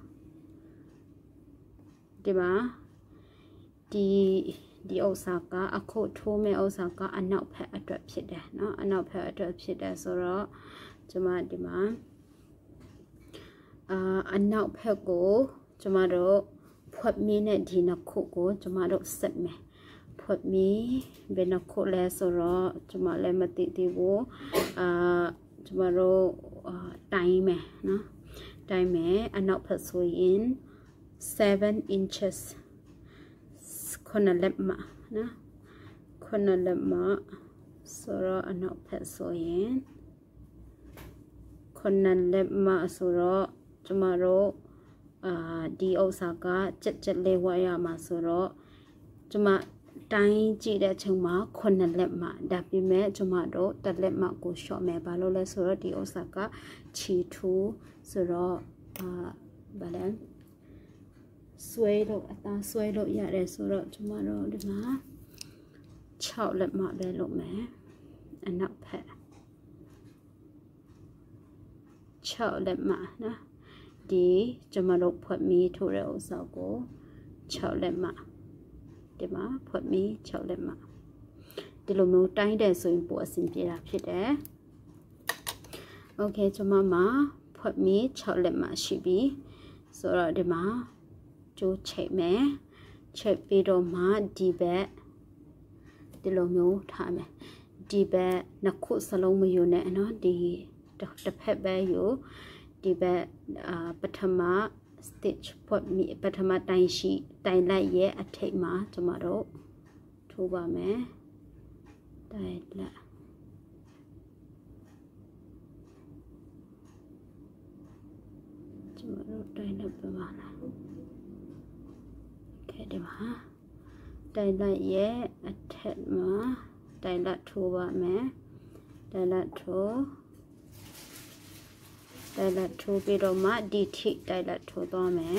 ဒီမှာဒီဒီဥစ္စာကအခုထိုးမဲ့ဥစ္စာကအနောက်ဖက်အတွက်ဖြစ်တယ်เนาะအနောက်ဖက်အတွက်ဖြစ်တယ်ဆိုတော့ကျွန်မဒီမှာအာအနောက်ဖက်ကိုကျွန်မတို့ဖွက်မင်းနဲ့ဒီနှစ်ခုကိုကျွန်မတို့ဆက်မယ်พดมีเป็นนักโคแลสรอจุมาเลมาติติโวอ่าจุมาโรอ่าไตแม่เนาะไตแม่อันนับผสวยอิน seven inches คนนั้นเล็บมานะคนนั้นเล็บมาสรออันนับผสวยอินคนนั้นเล็บมาสรอจุมาโรอ่าดีโอซากาจัดจัดเลวายามาสรอจุมาတိုင်းကြည့်တဲ့ချိန်မှာခုနှစ်လက်မှဒါပေမဲ့ကျွန်မတို့တစ်လက်မှကိုရှော့မယ်ဘာလို့လဲဆိုတော့ဒီဥစ္စာကချီထူဆိုတော့အာဘာလဲဆွဲလို့အသားဆွဲလို့ရတယ်ဆိုတော့ကျွန်မတို့ဒီမှာ၆လက်မှပဲလုပ်မယ်အနောက်ဖက်၆လက်မှနော်ဒီကျွန်မတို့ဖွက်မီထိုးတဲ့ဥစ္စာကို၆လက်မှဒီမှာဖွက်မီ၆လက်မှဒီလိုမျိုးတိုင်းတဲ့ဆိုရင်ပိုအဆင်ပြေတာဖြစ်တယ်โอเคကျွန်မမှာဖွက်မီ၆လက်မှရှိပြီဆိုတော့ဒီမှာကျိုးချိတ်မယ်ချိတ်ပြီးတော့မှဒီဘက်ဒီလိုမျိုးထားမယ်ဒီဘက်နှစ်ခုစလုံးမယူနဲ့နော်ဒီတစ်ဖက်ပဲယူဒီဘက်အာပထမstitch ဖွက်မိပထမတိုင်ရှိတိုင်လိုက်ရဲ့အထိပ်မှာကျမတို့ထိုးပါမယ်တိုင်လိုက်ကျမတို့တိုင်လိုက်ပါလားခဲဒီမှာတိုင်လိုက်ရဲ့အထက်မှာတိုင်လိုက်ထိုးပါမယ်တိုင်လိုက်ထိုးတိုင်လက်ထိုးပြီးတော့မှဒီထိတိုင်လက်ထိုးသွားမယ်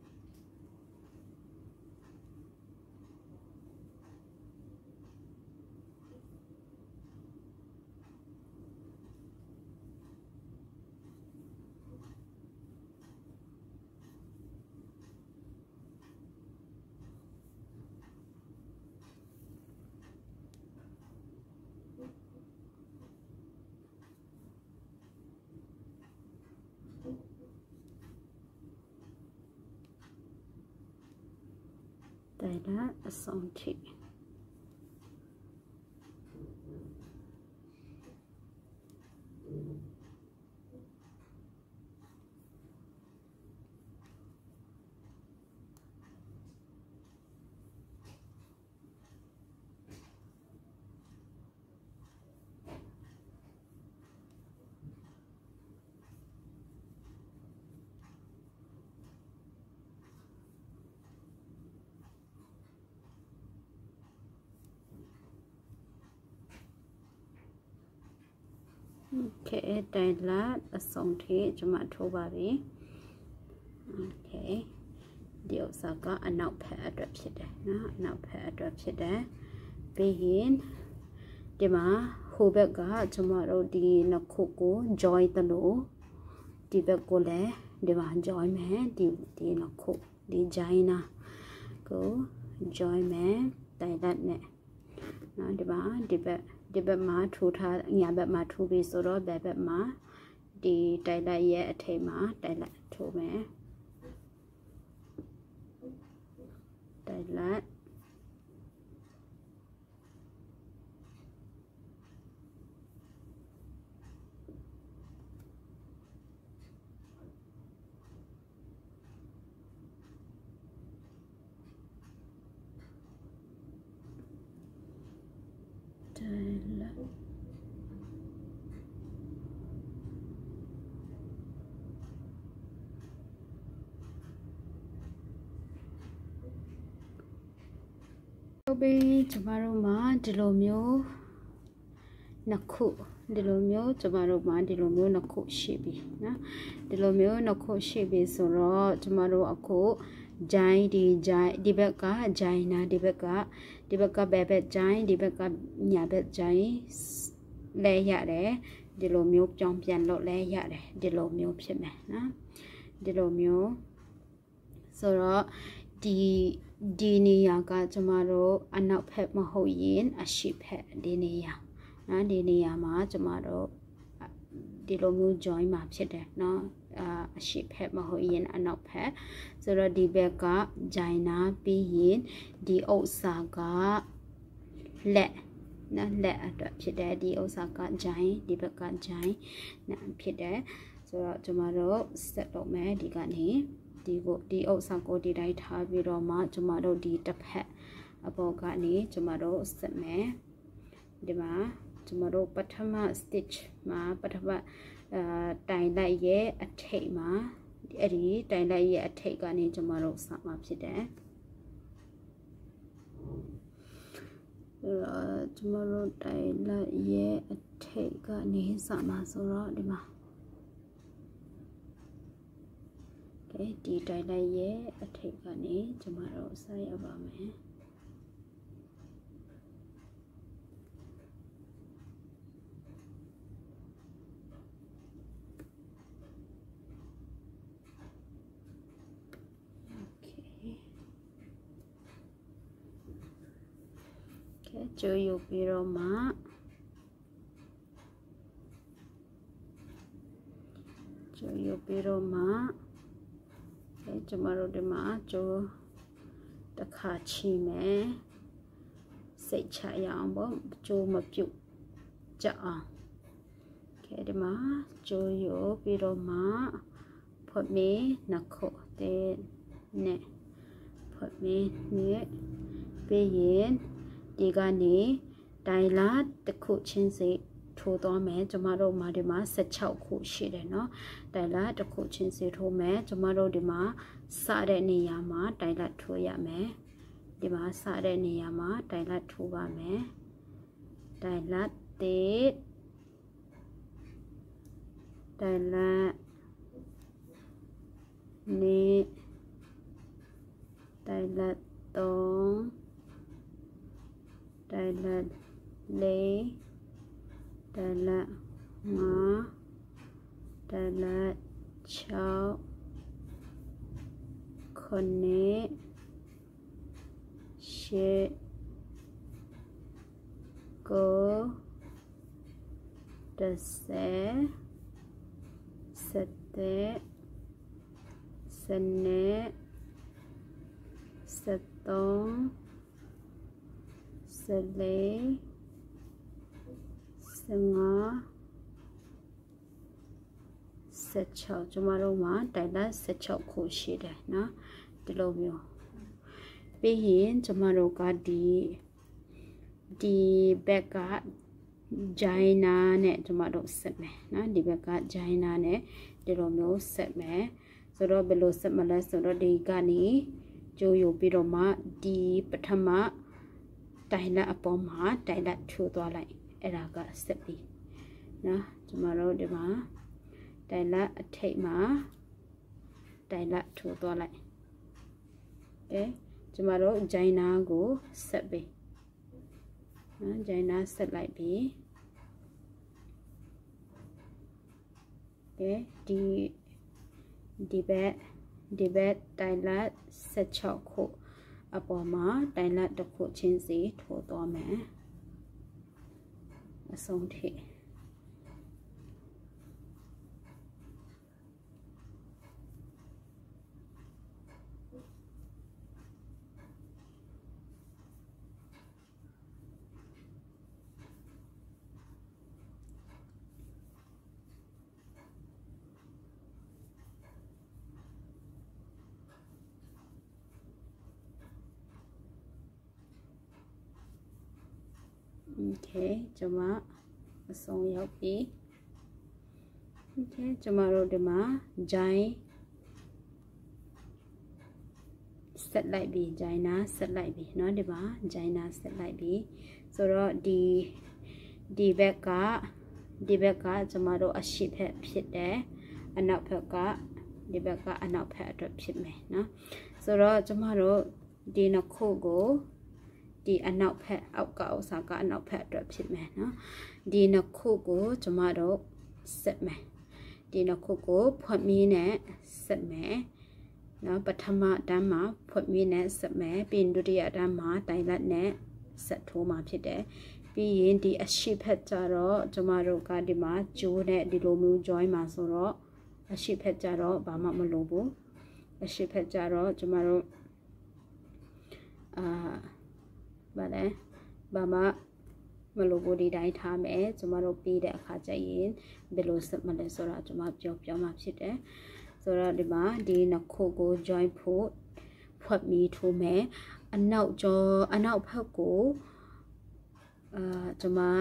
တိုင်လက်အဆုံးထိโอเคတိုင်လက်အဆုံးထိကျွန်မထိုးပါပြီโอเคဒီဥစ္စာကအနောက်ဖက်အတွက်ဖြစ်တယ်နော်အနောက်ဖက်အတွက်ဖြစ်တယ်ပြီးရင်ဒီမှာဟိုဘက်ကကျွန်မတို့ဒီနှစ်ခုကို join တလို့ဒီဘက်ကိုလည်းဒီမှာ join မယ်ဒီဒီနှစ်ခုဒီ join နာကို join မယ်တိုင်လက်နဲ့နော်ဒီမှာဒီဘက်ဒီဘက်မှာထိုးထားညာဘက်မှာထိုးပြီးဆိုတော့ဘက်ဘက်မှာဒီတိုင်လိုက်ရဲ့အထိပ်မှာတိုင်လိုက်ထိုးမယ်တိုင်လိုက်ပြီးကျမတို့မှာဒီလိုမျိုးနှစ်ခုဒီလိုမျိုးကျမတို့မှာဒီလိုမျိုးနှစ်ခုရှိပြီနော်ဒီလိုမျိုးနှစ်ခုရှိပြီဆိုတော့ကျမတို့အခုဂျိုင်းဒီဂျိုင်းဒီဘက်ကဂျိုင်းနာဒီဘက်ကဒီဘက်ကဘယ်ဘက်ဂျိုင်းဒီဘက်ကညာဘက်ဂျိုင်းလဲရတယ်ဒီလိုမျိုးကြောင်းပြန်လို့လဲရတယ်ဒီလိုမျိုးဖြစ်မယ်နော်ဒီလိုမျိုးဆိုတော့ဒီဒီနေရာကကျမတို့အနောက်ဖက်မဟုတ်ရင်အရှိဖက်ဒီနေရာနော်ဒီနေရာမှာကျမတို့ဒီလိုမျိုး join မှာဖြစ်တယ်နော်အာအရှိဖက်မဟုတ်ရင်အနောက်ဖက်ဆိုတော့ဒီဘက်ကဂျိုင်နာပြီးရင်ဒီဥစ္စာကแหละนะแหละအတွက်ဖြစ်တယ်ဒီဥစ္စာကဂျိုင်းဒီဘက်ကဂျိုင်းนะဖြစ်တယ်ဆိုတော့ကျမတို့ဆက်တော့မယ်ဒီကနေဒီကိုဒီဥစ္စာကိုဒီတိုင်းထားပြီးတော့မှကျမတို့ဒီတစ်ဖက်အပေါ်ကနေကျမတို့ဆက်မယ်ဒီမှာကျမတို့ပထမ stitch မှာပထမအာတိုင်လိုက်ရဲ့အထိပ်မှာအဲ့ဒီတိုင်လိုက်ရဲ့အထိပ်ကနေကျမတို့စမှာဖြစ်တယ်အဲ့ကျမတို့တိုင်လိုက်ရဲ့အထိပ်ကနေစမှာဆိုတော့ဒီမှာကဲဒီတိုင်လိုက်ရဲ့အထိပ်ကနေကျမတို့ဆက်ရပါမယ်ကျိုးယူပြီးတော့မှကျိုးယူပြီးတော့မှအဲကျမတို့ဒီမှာကျိုးတစ်ခါချီမယ်စိတ်ချရအောင်ပေါ့ကျိုးမပြုတ်ကြအောင်ခဲဒီမှာကျိုးယူပြီးတော့မှဖွက်မေးနှစ်ခုတဲ့နဲ့ဖွက်မေးနဲ့ပြီးရင်ဒီကနေတိုင်လာတစ်ခုချင်းစီထိုးသွားမယ်ကျမတို့မှာဒီမှာสิบหกခုရှိတယ်เนาะတိုင်လာတစ်ခုချင်းစီထိုးမယ်ကျမတို့ဒီမှာစတဲ့နေရာမှာတိုင်လာထိုးရမယ်ဒီမှာစတဲ့နေရာမှာတိုင်လာထိုးပါမယ်တိုင်လာတေတိုင်လာနေတိုင်လာသုံးတိုင်လာလေးတိုင်လာငါးတိုင်လာခြောက်ခုနှစ်ရှစ်ကိုတစ်ဆယ်စက်တဲ့စနေစက်သုံးစလေးစငါစက်ချောကျမတို့မှာတိုင်လာစက်ချောခုရှိတယ်နော်ဒီလိုမျိုးပြီးရင်ကျမတို့ကဒီဒီဘက်ကဂျိုင်းနာနဲ့ကျမတို့ဆက်မယ်နော်ဒီဘက်ကဂျိုင်းနာနဲ့ဒီလိုမျိုးဆက်မယ်ဆိုတော့ဘယ်လိုဆက်မလဲဆိုတော့ဒီကနေကျိုးယူပြီးတော့မှဒီပထမတိုင်လာအပေါ်မှာတိုင်လာထိုးသွားလိုက်အဲ့ဒါကဆက်ပြီးနော်ကျမတို့ဒီမှာတိုင်လာအထိပ်မှာတိုင်လာထိုးသွားလိုက်အဲကျမတို့ဂျိုင်းနာကိုဆက်ပြီးနော်ဂျိုင်းနာဆက်လိုက်ပြီးအဲဒီဒီဘက်ဒီဘက်တိုင်လာสิบหกခုအပေါ်မှာတိုင်လာတစ်ခုချင်းစီထိုးသွားမယ်အဆုံးထိ Okay ကျွန်မအဆုံးရောက်ပြီ Okay ကျွန်မတို့ဒီမှာဂျိုင်းဆက်လိုက်ပြီဂျိုင်းနာဆက်လိုက်ပြီเนาะဒီမှာဂျိုင်းနာဆက်လိုက်ပြီဆိုတော့ဒီဒီဘက်ကဒီဘက်ကကျွန်မတို့အရှိဖက်ဖြစ်တယ်အနောက်ဘက်ကဒီဘက်ကအနောက်ဘက်အတွက်ဖြစ်မယ်เนาะဆိုတော့ကျွန်မတို့ဒီနှစ်ခုကိုဒီအနောက်ဘက်အောက်ကဥစ္စာကအနောက်ဘက်အတွက်ဖြစ်မယ်နော်ဒီနှစ်ခုကိုကျမတို့ဆက်မယ်ဒီနှစ်ခုကိုဖွက်မီးနဲ့ဆက်မယ်နော်ပထမတန်းမှာဖွက်မီးနဲ့ဆက်မယ်ပြီးဒုတိယတန်းမှာတိုင်လက်နဲ့ဆက်ထိုးမှာဖြစ်တယ်ပြီးရင်ဒီအရှိဖက်ကြတော့ကျမတို့ကဒီမှာကျိုးနဲ့ဒီလိုမျိုး join မှာဆိုတော့အရှိဖက်ကြတော့ဘာမှမလုပ်ဘူးအရှိဖက်ကြတော့ကျမတို့အာဗါလဲบามามาโลโบดีได้ทำเอจะมาโรปีเด็กขาใจยินเบลสมาเลสระจะมาจบจะมาพิดเอสระดีมาดีนักโคโกจอยพูดพอดมีทูแม่อันเอาจออันเอาพักกูจะมา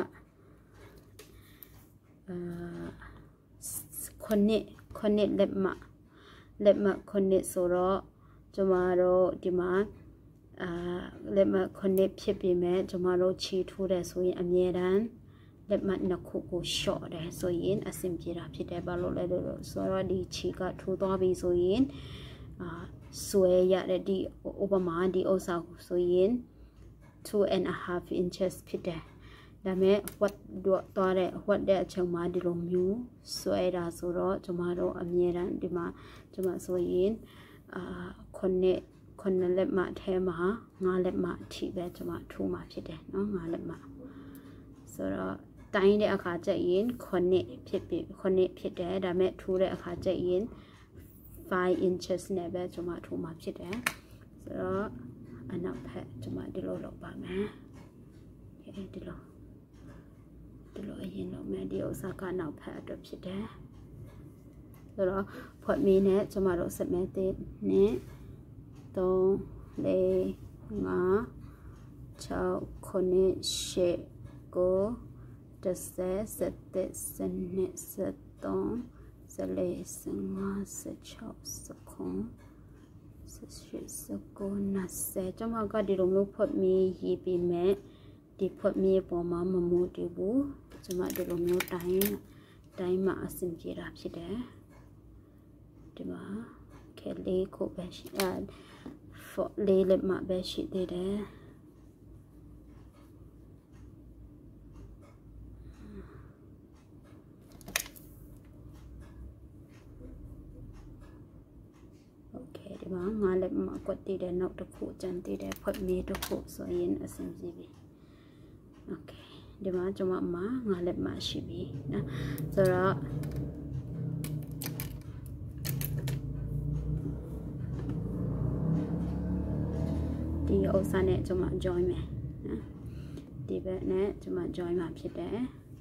คนนี้คนนี้เล็บมาเล็บมาคนนี้สระจะมาโรดีมาเล็บมาคนนี้เพียบไปแม่จะมาโรชีทูเรสวยอเมรันเล็บมานักคู่กูช็อตเรสวยนอสิมจีราพิเดบาโลเลโดสระดีชีกาทูตัวบีสวยนสวยยาเรดีอุปมาดีโอซาสวยน two and a half inches พิเดดังนั้นวัดตัวเรวัดเดชงมาดิลงมิวสวยราสุรจะมาโรอเมรันดีมาจะมาสวยนคนนี้คนนั้นเล็บมาเทมางาเล็บมาที่แบบจะมาทูมาพิเดเนาะงาเล็บมาสุรตายในอาคาจะยินคนนี้พิดปีคนนี้พิดเดดังนั้นทูในอาคาจะยินfive inches เนี่ยแบบจะมาทูมาพิดเดสุรอันนั้นแพะจะมาดิโลลงไปไหมเฮ้ดิโลดิโลยินลงแม่เดียวสักการนับแพะตัวพิดเดสุรพอมีเนี่ยจะมาโรสเมติเนี่ยตรงเลงาชาวคนนี้เชโกจะเสสเตสเนสตองสเลสงาสชาวสคงสชิสโกนัสเซจงมาก็ดิลงลูกพดมีฮีปีแม่ดิพดมีปอมามมูดิบูจะมาดิลงลูกไตไตมาสิมจีราพิเดดิมาเคลีโคเบชิอาฟอเลเล็บมาเบชิเดเดโอเคดีมั้งงานเล็บมากดตีเดนอกตะคุจันตีเดพอดมีตะคุสวยยินอสิมจีบีโอเคดีมั้งจะมามางานเล็บมาชิบีนะสระดีโอซาเนี่ยจะมาจอยไหมนะดีแบบนี้จะมาจอยมาพิดเด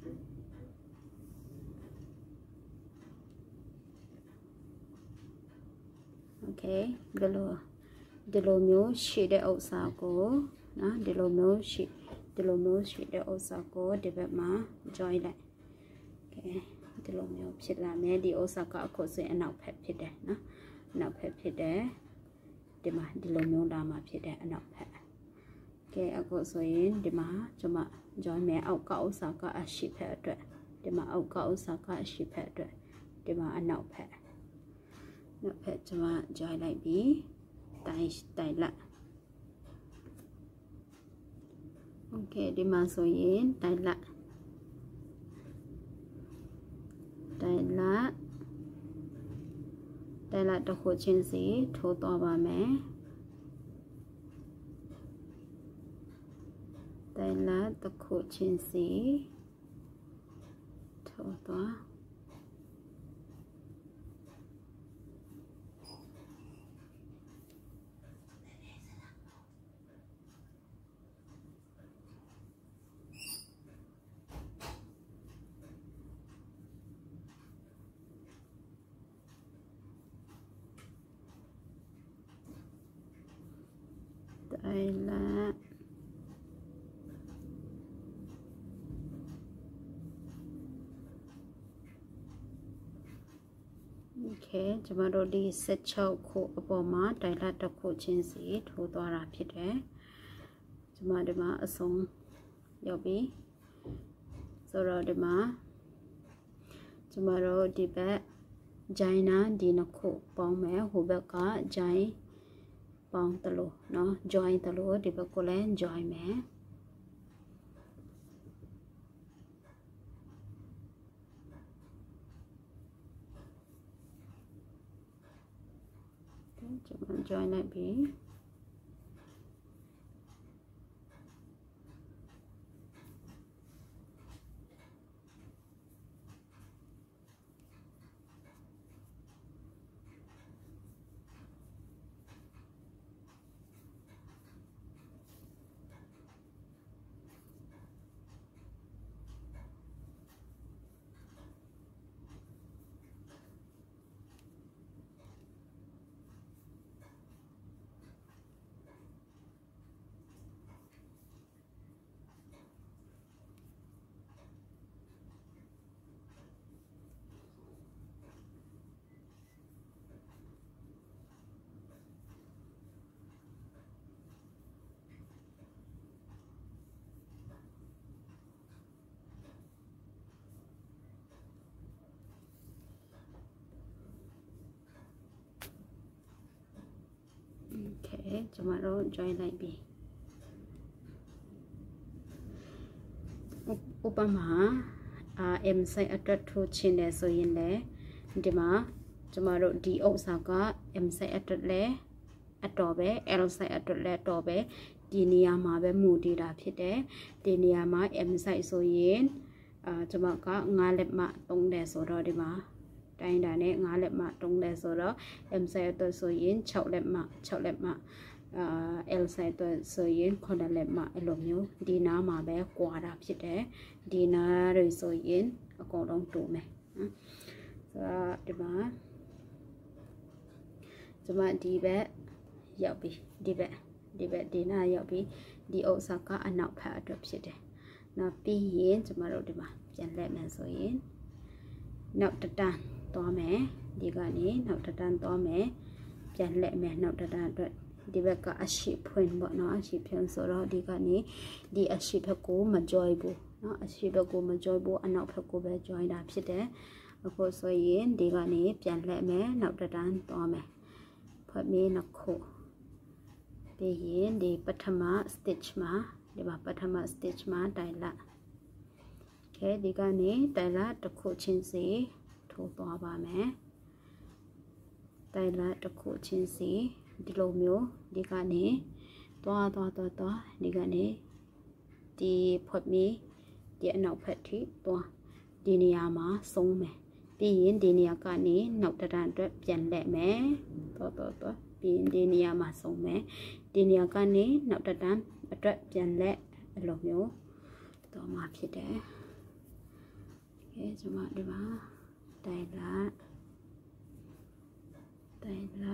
โอเคเดโลเดโลมิวชีเดโอซาโกนะเดโลมิวชีเดโลมิวชีเดโอซาโกดีแบบมาจอยเลยโอเคเดโลมิวพิดละแม่ดีโอซาก็โคเซอนาแพทพิดเดนะอนาแพทพิดเดดีมาดิลมิวดามาพิดเดอนาแพทแกเอาก็สวยดีมาจะมาจอยแม่เอาเก้าสากอาชีพแพทด้วยดีมาเอาเก้าสากอาชีพแพทด้วยดีมาอนาแพทอนาแพทจะมาจอยไลบีไตไตละโอเคดีมาสวยไตละไตละแต่ละตะโคชินสีโทต่อมาแม่แต่ละตะโคชินสีโทต่อได้ละโอเคจะมาดูดีเซตเช่าโคอปอมาได้ละตะโคชินสีถูตัวราพิดเดจะมาเดมาอสงยอบีสระเดมาจะมาดูดีแบบใจนะดีนักโคปองแม่หูแบบก็ใจปองตะโลเนาะจอยตะโลดีแบบก็เล่นจอยแม่จะมาจอยได้บีจะมาเราจอยไลบีอุปมาอ่าเอ็มไซอัตทูชินเดโซยินเลဒီမှာကျမတို့ဒီဥစ္စာက m site အတွက်လဲအတော်ပဲ l site အတွက်လဲတော်ပဲဒီနေရာမှာပဲမူတည်တာဖြစ်တယ်ဒီနေရာမှာ m site ဆိုရင်အာကျမကငါးလက်မှသုံးတယ်ဆိုတော့ဒီမှာတိုင်းတာနဲ့ငါးလက်မှသုံးတယ်ဆိုတော့ m site အတွက်ဆိုရင်၆လက်မှ၆လက်မှအာ l site အတွက်ဆိုရင်ခုနှစ်လက်မှအဲ့လိုမျိုးဒီနားမှာပဲကွာတာဖြစ်တယ်ဒီနားတွေဆိုရင်အကုန်လုံးတူမယ်နော်ဆိုတော့ဒီမှာကျမဒီဘက်ရောက်ပြီဒီဘက်ဒီဘက်ဒီနားရောက်ပြီဒီဥစ္စာကအနောက်ဖက်အတွက်ဖြစ်တယ်နောက်ပြီးရင်ကျမတို့ဒီမှာပြန်လက်မယ်ဆိုရင်နောက်တတန်းသွားမယ်ဒီကနေနောက်တတန်းသွားမယ်ပြန်လက်မယ်နောက်တတန်းအတွက်ဒီဘက်ကအရှိဖွင့်ပေါ့နော်အရှိဖွင့်ဆိုတော့ဒီကနေဒီအရှိဘက်ကိုမ join ဘူးနော်အရှိဘက်ကိုမ join ဘူးအနောက်ဘက်ကိုပဲ join တာဖြစ်တယ်အခုဆိုရင်ဒီကနေပြန်လက်မယ်နောက်တတန်းသွားမယ်ဖတ်မေးနှစ်ခုပြီးရင်ဒီပထမ stitch မှာဒီမှာပထမ stitch မှာတိုင်လာခဲဒီကနေတိုင်လာတစ်ခုချင်းစီထိုးသွားပါမယ်တိုင်လာတစ်ခုချင်းစီဒီလိုမျိုးဒီကနေသွားသွားသွားသွားဒီကနေဒီဖတ်မေးဒီအနောက်ဖက်ထိသွားဒီနေရာမှာဆုံးမယ်ပြီးရင်ဒီနေရာကနေနောက်တတန်းအတွက်ပြန်လက်မယ်တော့တော့တော့ပြီးရင်ဒီနေရာမှာဆုံးမယ်ဒီနေရာကနေနောက်တတန်းအတွက်ပြန်လက်အဲ့လိုမျိုးတော့မှဖြစ်တယ်ကဲကျွန်မဒီမှာတိုင်လာတိုင်လာ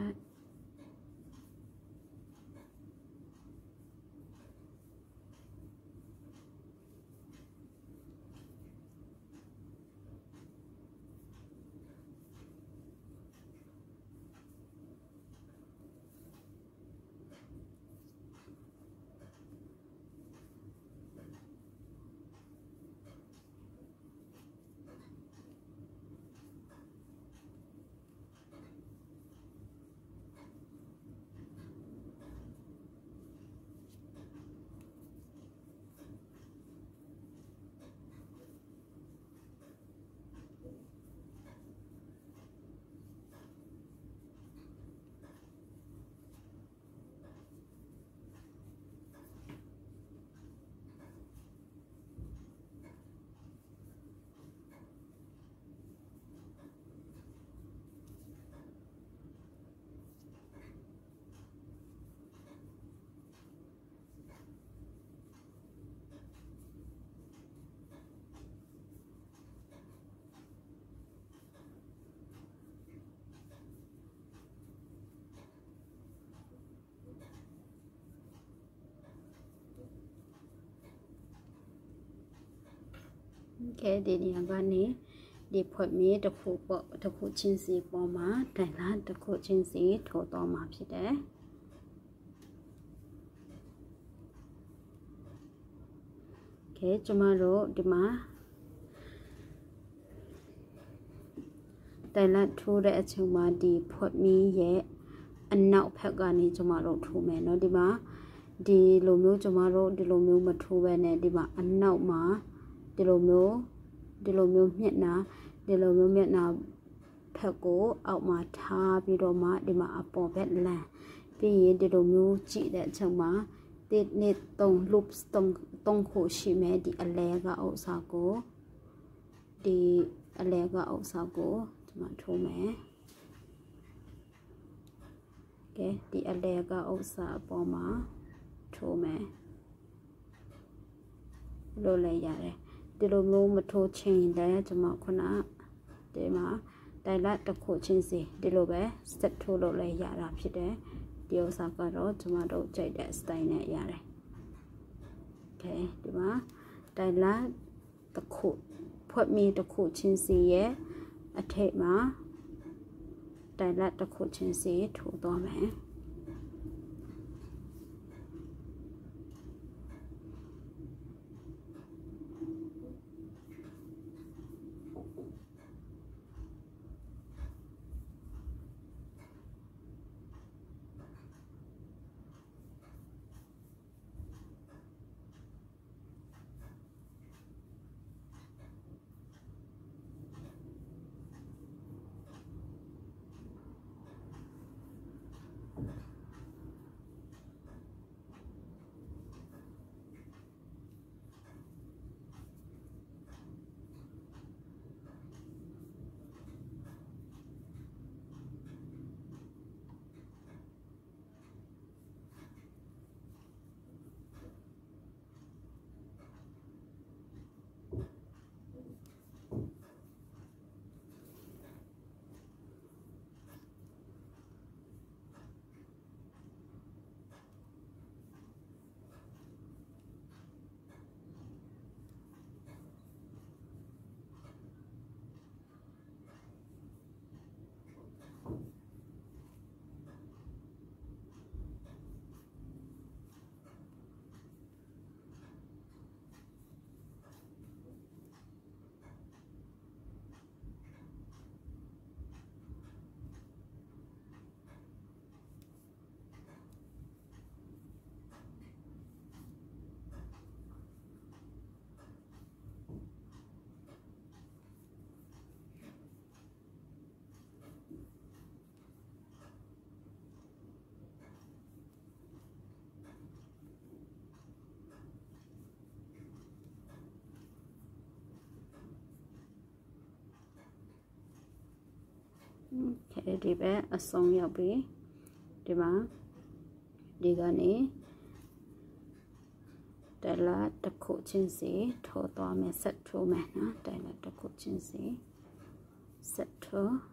ကဲဒီနေရာကနေဒီဖွက်မေးတစ်ခုပေါ့တစ်ခုချင်းစီပေါ်မှာတိုင်လာတစ်ခုချင်းစီထိုးတော့မှာဖြစ်တယ်ကဲကျမတို့ဒီမှာတိုင်လာထိုးတဲ့အချိန်မှာဒီဖွက်မေးရဲ့အနောက်ဘက်ကနေကျမတို့ထိုးမယ်เนาะဒီမှာဒီလိုမျိုးကျမတို့ဒီလိုမျိုးမထိုးဘဲနဲ့ဒီမှာအနောက်မှာဒီလိုမျိုးဒီလိုမျိုးမျက်နှာဒီလိုမျိုးမျက်နှာဖက်ကိုအောက်မှာထားပြီးတော့မှဒီမှာအပေါ်ဘက်လမ်းပြီးရင်ဒီလိုမျိုးကြည့်တဲ့အချိန်မှာဒီနေ့သုံး loops သုံးသုံးခုရှိမယ်ဒီအလဲကဥစ္စာကိုဒီအလဲကဥစ္စာကိုဒီမှာထိုးမယ်ကဲဒီအလဲကဥစ္စာအပေါ်မှာထိုးမယ်လို့လည်းရတယ်ဒီလိုမျိုးမထိုးချင်လည်းကျွန်မခုနဒီမှာတိုင်လာတစ်ခုချင်းစီဒီလိုပဲ step ထိုးလို့လည်းရတာဖြစ်တယ်ဒီဥစ္စာကတော့ကျွန်မတို့ကြိုက်တဲ့ style နဲ့ရတယ်โอเคဒီမှာတိုင်လာတစ်ခုဖွက်မီတစ်ခုချင်းစီရဲ့အထက်မှာတိုင်လာတစ်ခုချင်းစီထိုးသွားမယ်ဒီပဲအဆုံးရောက်ပြီဒီမှာဒီကနေတိုင်လာတစ်ခုချင်းစီထိုးသွားမယ်ဆက်ထိုးမယ်နော်တိုင်လာတစ်ခုချင်းစီဆက်ထိုး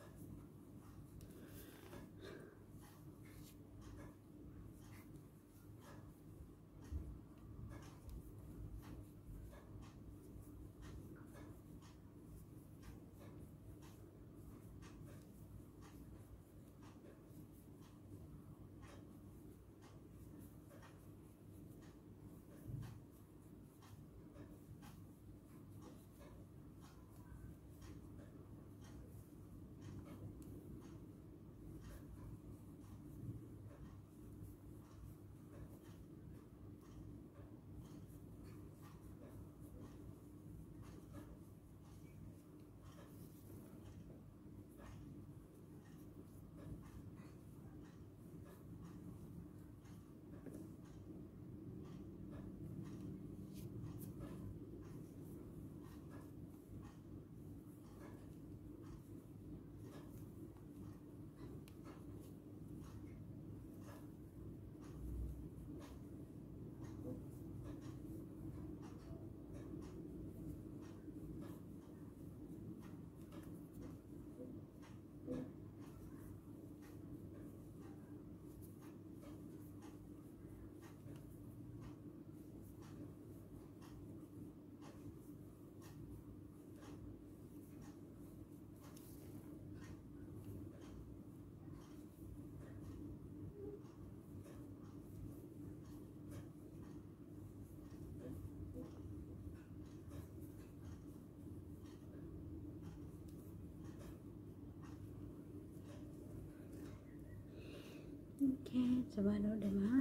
โอเคจะมาดูได้ไหม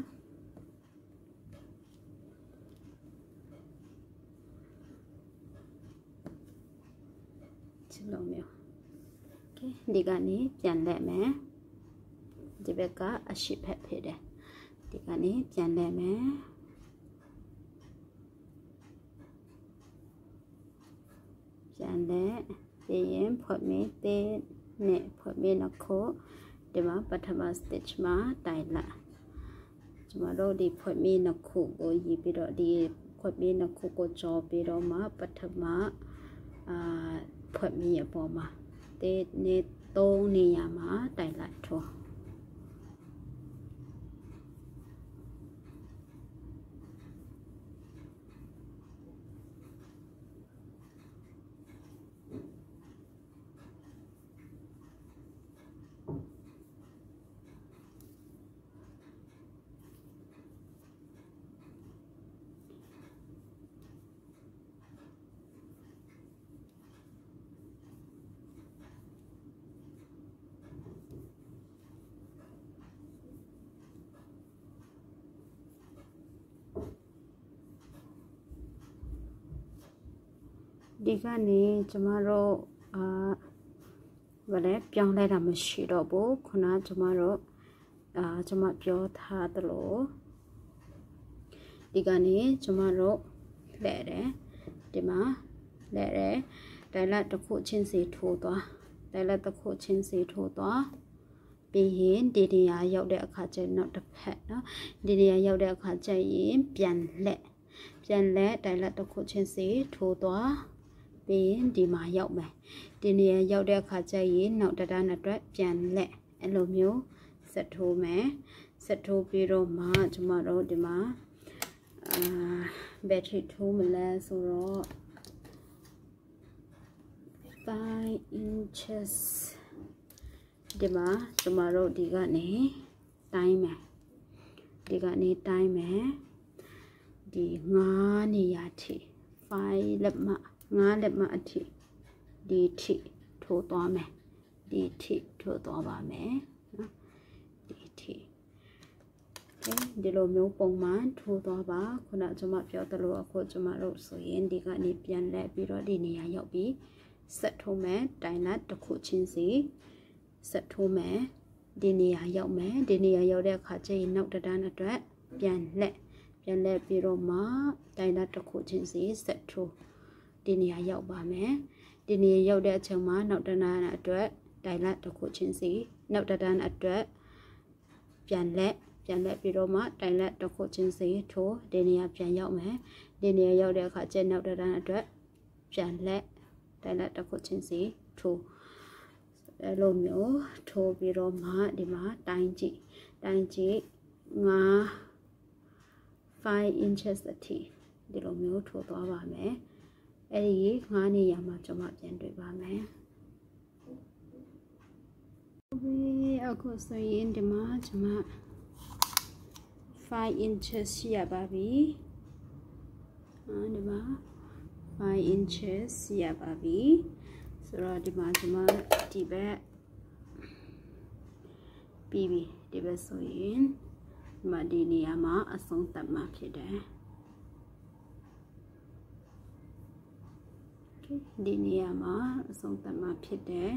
ชิลล์မျိုးโอเคဒီကနေပြန်လက်မယ်ဒီဘက်ကအရှိဖက်ဖြစ်တယ်ဒီကနေပြန်လက်မယ်ပြန်လက်ပြီးရင်ဖွက်မေးတဲ့နဲ့ဖွက်မေးနှစ်ခုဒီမှာပထမ stitch မှာတိုင်လာကျမတို့ဒီဖွက်မေးနှစ်ခုကိုရေးပြီးတော့ဒီဖွက်မေးနှစ်ခုကိုကြောပြီးတော့မှပထမအာဖွက်မေးအပေါ်မှာတဲ့နဲ့သုံးနေရာမှာတိုင်လိုက်ထိုးဒီကနေကျမတို့အာဗလဲပြောင်းလဲတာမရှိတော့ဘူးခုနကျမတို့အာကျမပြောထားသလိုဒီကနေကျမတို့လဲတယ်ဒီမှာလဲတယ်တိုင်လက်တစ်ခုချင်းစီထိုးသွားတိုင်လက်တစ်ခုချင်းစီထိုးသွားပြီးရင်ဒီနေရာရောက်တဲ့အခါကျတော့တစ်ဖက်เนาะဒီနေရာရောက်တဲ့အခါကျရင်ပြန်လက်ပြန်လက်တိုင်လက်တစ်ခုချင်းစီထိုးသွားပြီးရင်ဒီမှာရောက်မယ်ဒီနေရာရောက်တဲ့အခါကျရင်နောက်တန်းအတွက်ပြန်လက်အဲ့လိုမျိုးဆက်ထိုးမယ်ဆက်ထိုးပြီးတော့မှကျမတို့ဒီမှာအာဘက်ထရီထိုးမလဲဆိုတော့ five inches ဒီမှာကျမတို့ဒီကနေတိုင်းမယ်ဒီကနေတိုင်းမယ်ဒီငါးနေရာထိ five လက်မငါးလက်မအထိဒီထိထိုးသွားမယ်ဒီထိထိုးသွားပါမယ်နော်ဒီထိဒီလိုမျိုးပုံမှန်ထိုးသွားပါခုနကျွန်မပြောသလိုအခုကျွန်မတို့ဆိုရင်ဒီကနေပြန်လက်ပြီးတော့ဒီနေရာရောက်ပြီးဆက်ထိုးမယ်တိုင်လက်တစ်ခုချင်းစီဆက်ထိုးမယ်ဒီနေရာရောက်မယ်ဒီနေရာရောက်တဲ့အခါကျရင်နောက်တစ်တန်းအတွက်ပြန်လက်ပြန်လက်ပြီးတော့မှတိုင်လက်တစ်ခုချင်းစီဆက်ထိုးဒီနေရာရောက်ပါမယ်ဒီနေရာရောက်တဲ့အချိန်မှာနောက်တစ်တန်းအတွက်တိုင်လက်တစ်ခုချင်းစီနောက်တန်းအတွက်ပြန်လက်ပြန်လက်ပြီးတော့မှတိုင်လက်တစ်ခုချင်းစီထိုးဒီနေရာပြန်ရောက်မယ်ဒီနေရာရောက်တဲ့အခါကျနောက်တန်းအတွက်ပြန်လက်တိုင်လက်တစ်ခုချင်းစီထိုးအဲလိုမျိုးထိုးပြီးတော့မှဒီမှာတိုင်းကြည့်တိုင်းကြည့်ငါfive inches အထိဒီလိုမျိုးထိုးသွားပါမယ်အဲ့ဒီငါးနေရာမှာကျွန်မပြန်တွေ့ပါမယ်အခုဆိုရင်ဒီမှာကျွန်မfive inches ရှိရပါပြီဒီမှာfive inches ရှိရပါပြီဆိုတော့ဒီမှာကျွန်မဒီဘက်ပြီးပြီဒီဘက်ဆိုရင်ဒီမှာဒီနေရာမှာအဆုံးသတ်မှာဖြစ်တယ်ဒီနေရာမှာအဆုံးသတ်မှာဖြစ်တယ်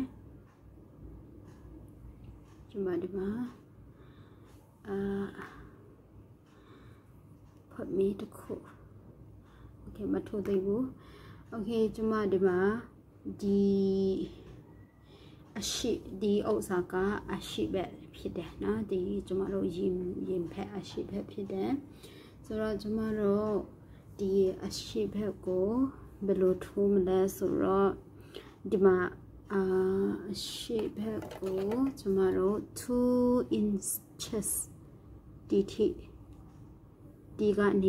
ဒီမှာဒီမှာအာဖတ်မီတစ်ခုโอเคမထိုးသေးဘူးโอเคဒီမှာဒီမှာဒီအရှိဒီဥစ္စာကအရှိဘက်ဖြစ်တယ်နော်ဒီကျမတို့ရင်ရင်ဖက်အရှိဘက်ဖြစ်တယ်ဆိုတော့ကျမတို့ဒီအရှိဘက်ကိုဘယ်လိုထိုးမလဲဆိုတော့ဒီမှာအာအရှိဘက်ကိုကျမတို့ two inches ဒီထိဒီကနေ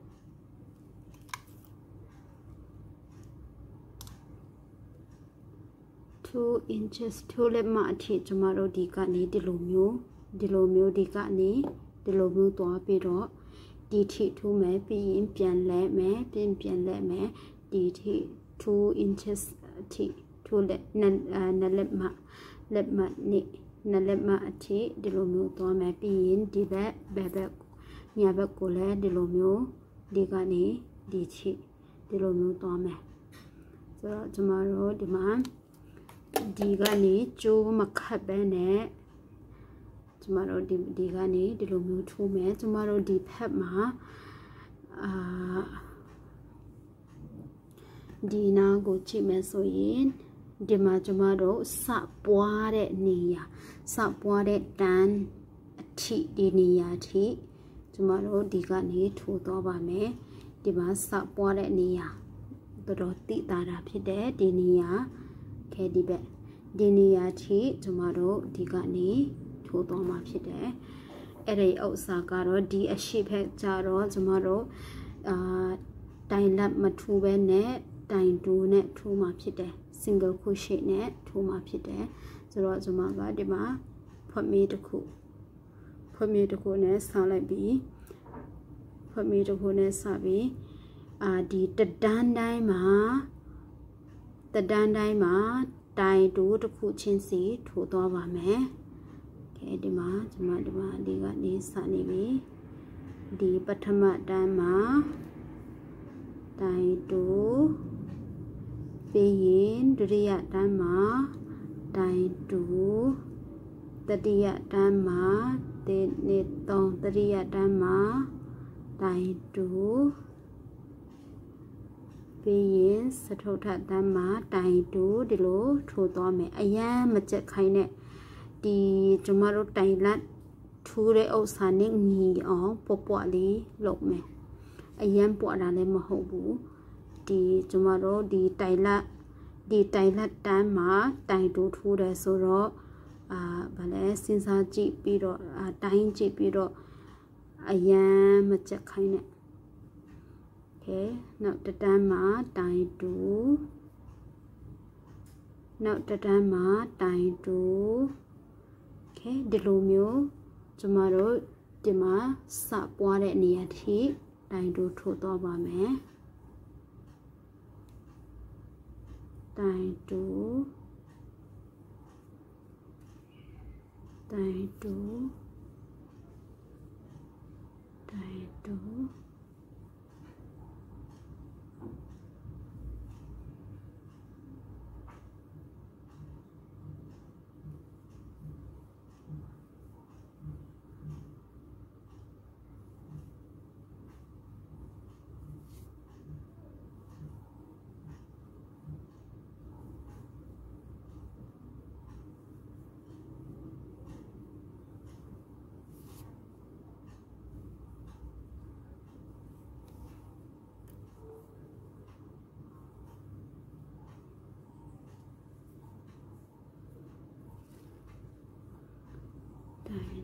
two inches ထိုးလက်မအထိကျမတို့ဒီကနေဒီလိုမျိုးဒီလိုမျိုးဒီကနေဒီလိုမျိုးသွားပြီးတော့ဒီထိထိုးမယ်ပြီးရင်ပြန်လဲမယ်ပြန်ပြန်လဲမယ်ဒီထိ two inches အထိထိုးလက်နလက်မလက်မနေနလက်မအထိဒီလိုမျိုးသွားမယ်ပြီးရင်ဒီဘက်ဘက်ဘက်ညာဘက်ကိုလည်းဒီလိုမျိုးဒီကနေဒီထိဒီလိုမျိုးသွားမယ်ဆိုတော့ကျမတို့ဒီမှာဒီကနေကျိုးမခတ်ပဲနဲ့ကျမတို့ဒီဒီကနေဒီလိုမျိုးထိုးမယ်ကျမတို့ဒီဖက်မှာအာဒီနာကိုကြည့်မယ်ဆိုရင်ဒီမှာကျမတို့စပွားတဲ့နေရာစပွားတဲ့တန်းအထိဒီနေရာအထိကျမတို့ဒီကနေထိုးသွားပါမယ်ဒီမှာစပွားတဲ့နေရာတော်တော်တိတာတာဖြစ်တယ်ဒီနေရာခဲဒီဘက်ဒီနေရာထိကျမတို့ဒီကနေထိုးသွားမှာဖြစ်တယ်အဲ့ဒီဥစ္စာကတော့ဒီအရှိဖက်ကြတော့ကျမတို့အာတိုင်လက်မထိုးပဲနဲ့တိုင်တူနဲ့ထိုးမှာဖြစ်တယ် single crochet နဲ့ထိုးမှာဖြစ်တယ်ဆိုတော့ကျမကဒီမှာဖွက်မီတစ်ခုဖွက်မီတစ်ခုနဲ့ဆောင်းလိုက်ပြီးဖွက်မီတစ်ခုနဲ့စပြီးအာဒီတဒန်းတိုင်းမှာတဒန်းတိုင်းမှာတိုင်တူတစ်ခုချင်းစီထိုးသွားပါမယ်ကဲဒီမှာကျမဒီမှာဒီကနေစနေပြီဒီပထမတန်းမှာတိုင်တူပြီးရင်ဒုတိယတန်းမှာတိုင်တူတတိယတန်းမှာဒီနေ့သုံးတတိယတန်းမှာတိုင်တူပြီးရင်စထုထတန်းမှာတိုင်တူဒီလိုထိုးသွားမယ်အရန်မကြက်ခိုင်းနဲ့ဒီကျမတို့တိုင်လက်ထိုးတဲ့ဥစ္စာနဲ့ညီအောင်ပွားပွားလေးလုပ်မယ်အရန်ပွားတာလည်းမဟုတ်ဘူးဒီကျမတို့ဒီတိုင်လက်ဒီတိုင်လက်တန်းမှာတိုင်တူထိုးတယ်ဆိုတော့အာဗာလဲစဉ်းစားကြည့်ပြီးတော့အာတိုင်းကြည့်ပြီးတော့အရန်မကြက်ခိုင်းနဲ့ကဲနောက်တတန်းမှာတိုင်တူနောက်တတန်းမှာတိုင်တူကဲဒီလိုမျိုးကျမတို့ဒီမှာစပွားတဲ့နေရာထိတိုင်တူထိုးသွားပါမယ်တိုင်တူတိုင်တူတိုင်တူ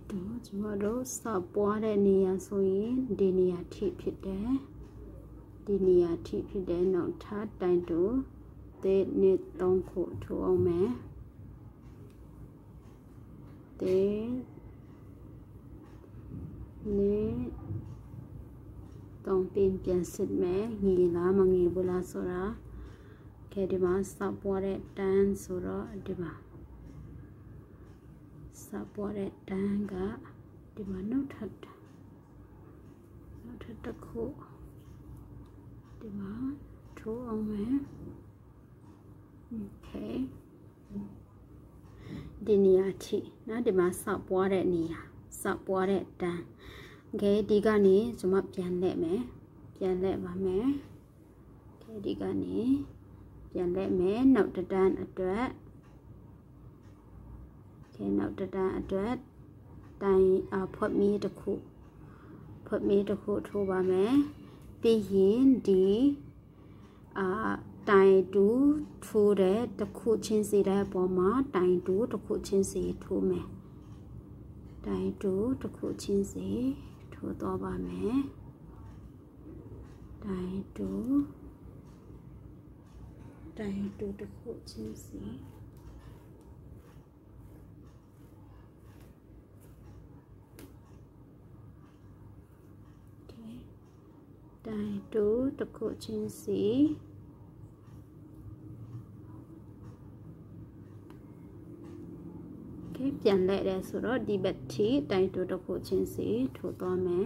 တူကျွန်တော်တို့စပွားတဲ့နေရာဆိုရင်ဒီနေရာထိဖြစ်တယ်ဒီနေရာထိဖြစ်တယ်နောက်ထားတိုင်တူတေနှစ်သုံးခုထိုးအောင်မယ်တေနှစ်သုံးပင်ပြန်စစ်မယ်ညီလားမငီဘူးလားဆိုတာကဲဒီမှာစပွားတဲ့တန်းဆိုတော့ဒီမှာစပွားတဲ့တန်းကဒီမှာနောက်ထပ်နောက်ထပ်တစ်ခုဒီမှာထိုးအောင်မယ်โอเคဒီနေရာထိနော်ဒီမှာစပွားတဲ့နေရာစပွားတဲ့တန်းโอเคဒီကနေကျွန်မပြန်လှည့်မယ်ပြန်လှည့်ပါမယ်โอเคဒီကနေပြန်လှည့်မယ်နောက်တစ်တန်းအတွက်โอเคနောက်တစ်တန်းအတွက်တိုင်အဖွက်မီးတစ်ခုဖွက်မီးတစ်ခုထိုးပါမယ်ပြီးရင်ဒီအာတိုင်တူထိုးတဲ့တစ်ခုချင်းစီတဲ့အပေါ်မှာတိုင်တူတစ်ခုချင်းစီထိုးမယ်တိုင်တူတစ်ခုချင်းစီထိုးတော့ပါမယ်တိုင်တူတိုင်တူတစ်ခုချင်းစီတိုင်တူတစ်ခုချင်းစီပြန်လဲတယ်ဆိုတော့ဒီဘက်ထိတိုင်တူတစ်ခုချင်းစီထိုးသွားမယ်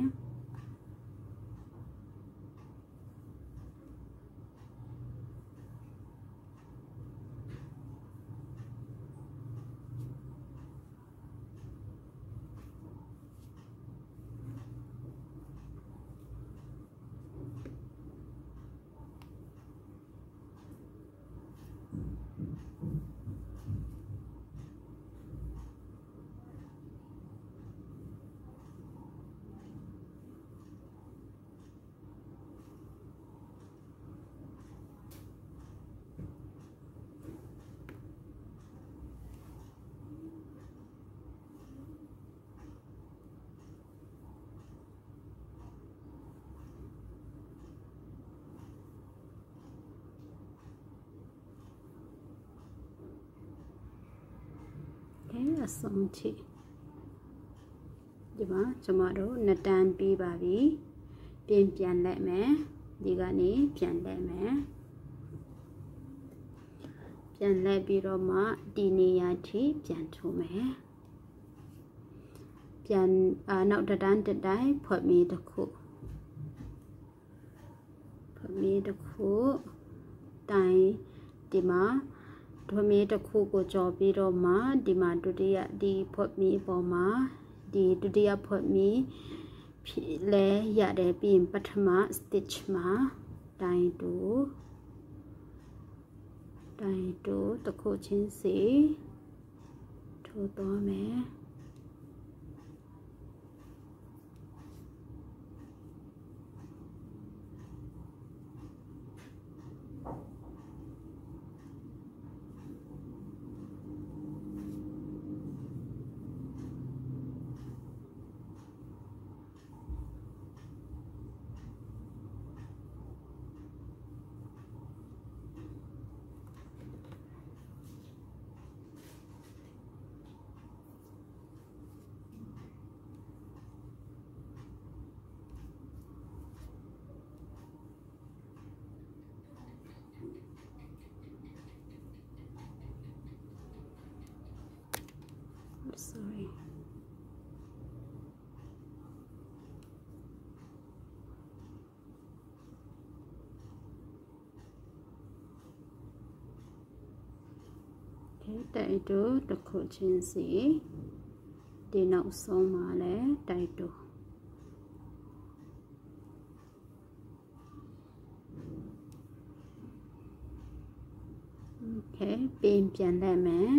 အဆုံးထိဒီမှာကျွန်မတို့နှစ်တန်းပြီးပါပြီပြင်ပြန်လိုက်မယ်ဒီကနေပြန်လိုက်မယ်ပြန်လိုက်ပြီးတော့မှဒီနေရာထိပြန်ထိုးမယ်ပြန်အာနောက်တစ်တန်းတစ်တိုင်းဖွက်မီတစ်ခုဖွက်မီတစ်ခုတိုင်ဒီမှာဒွမီတစ်ခုကိုကြော်ပြီးတော့မှဒီမှာဒုတိယဒီဖွက်မီပေါ်မှာဒီဒုတိယဖွက်မီလဲရတယ်ပြီးရင်ပထမ stitch မှာတိုင်တူတိုင်တူတစ်ခုချင်းစီထိုးသွားမယ်sorry okay တိုင်တူတစ်ခုချင်းစီဒီနောက်ဆုံးမှာလဲတိုင်တူ okay ပြင်ပြန်လိုက်မယ်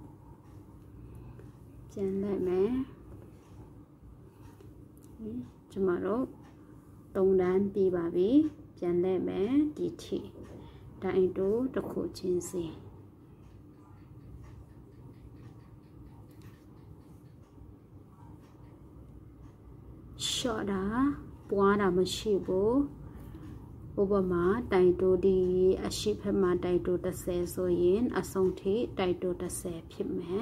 ပြန်လိုက်မယ်ကျမတို့သုံးတန်းပြီးပါပြီပြန်လိုက်မယ်ဒီထိတိုင်တူတစ်ခုချင်းစီช็อตอ่ะปัวน่ะไม่ใช่บุอุปมาไตโตดีอาชีพมาไตโตตะเสโซยินอสงทีไตโตตะเสพิมแม่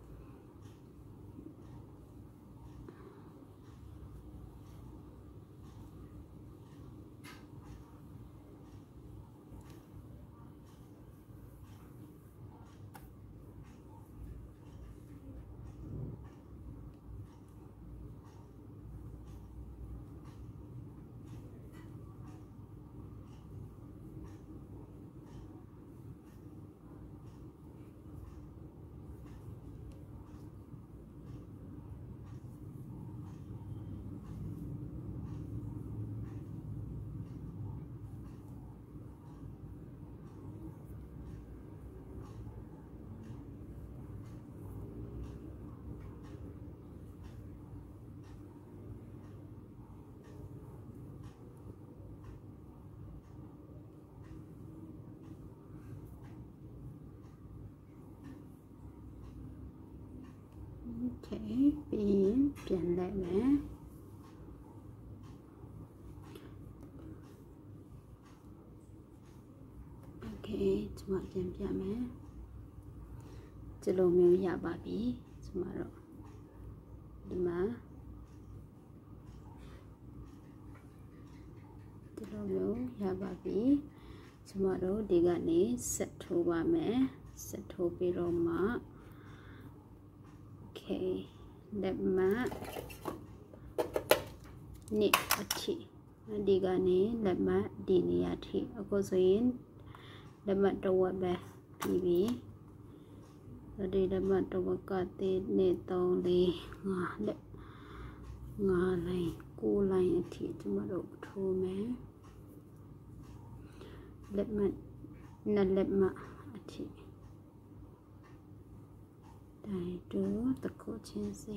โอเคเปลี่ยนเปลี่ยนได้ไหมโอเคจะมาเปลี่ยนเปลี่ยนไหมจะลงมือยาบาบีจะมาหรอดีมาจะลงมือยาบาบีจะมาหรอดีกันนี้เสร็จทัวร์ไหมเสร็จทัวร์ไปรอมาโอเคเด็บมานี่อาทิดีกันนี้เด็บมาดีนี่อาทิก็ส่วนเด็บมาตัวแบบพีบีแล้วดีเด็บมาตัวก็ตีเนตองเลยงาเด็บงาอะไรกูอะไรอาทิจะมาดูทูไหมเด็บมานั่นเด็บมาอาทิได้ดูตะโกนเช่นสิ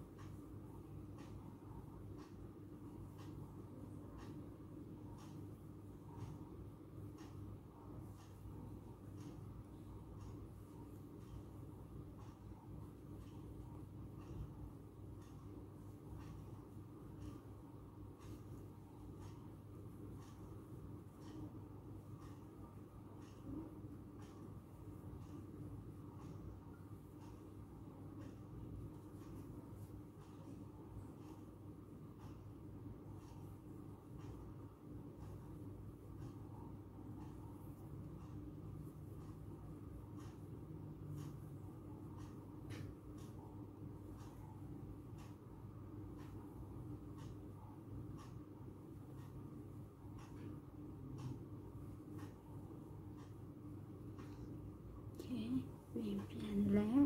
เปลี่ยนเปลี่ยนแล้ว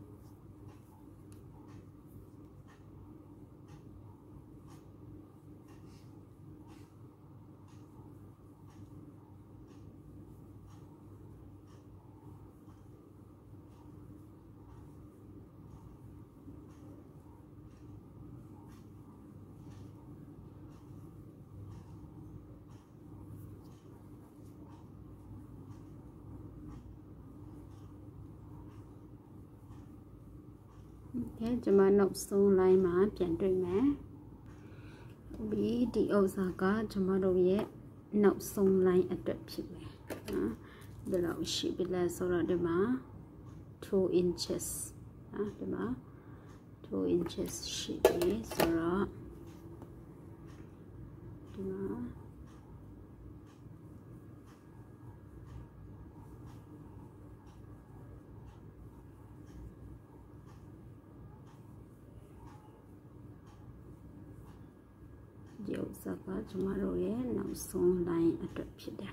แค่จะมาหนกทรงลายมาเปลี่ยนด้วยไหมบีดีโอซาก้าจะมาดูเยหนกทรงลายอัดแบบผิดไหมนะเดี๋ยวเราชิบเลยสระเดี๋ยวมา two inches นะเดี๋ยวมา two inches ชิบเลยสระเดี๋ยวมาเดี๋ยวสักพักจะมาดูเองน้ำส้มลายอัดแบบผิดได้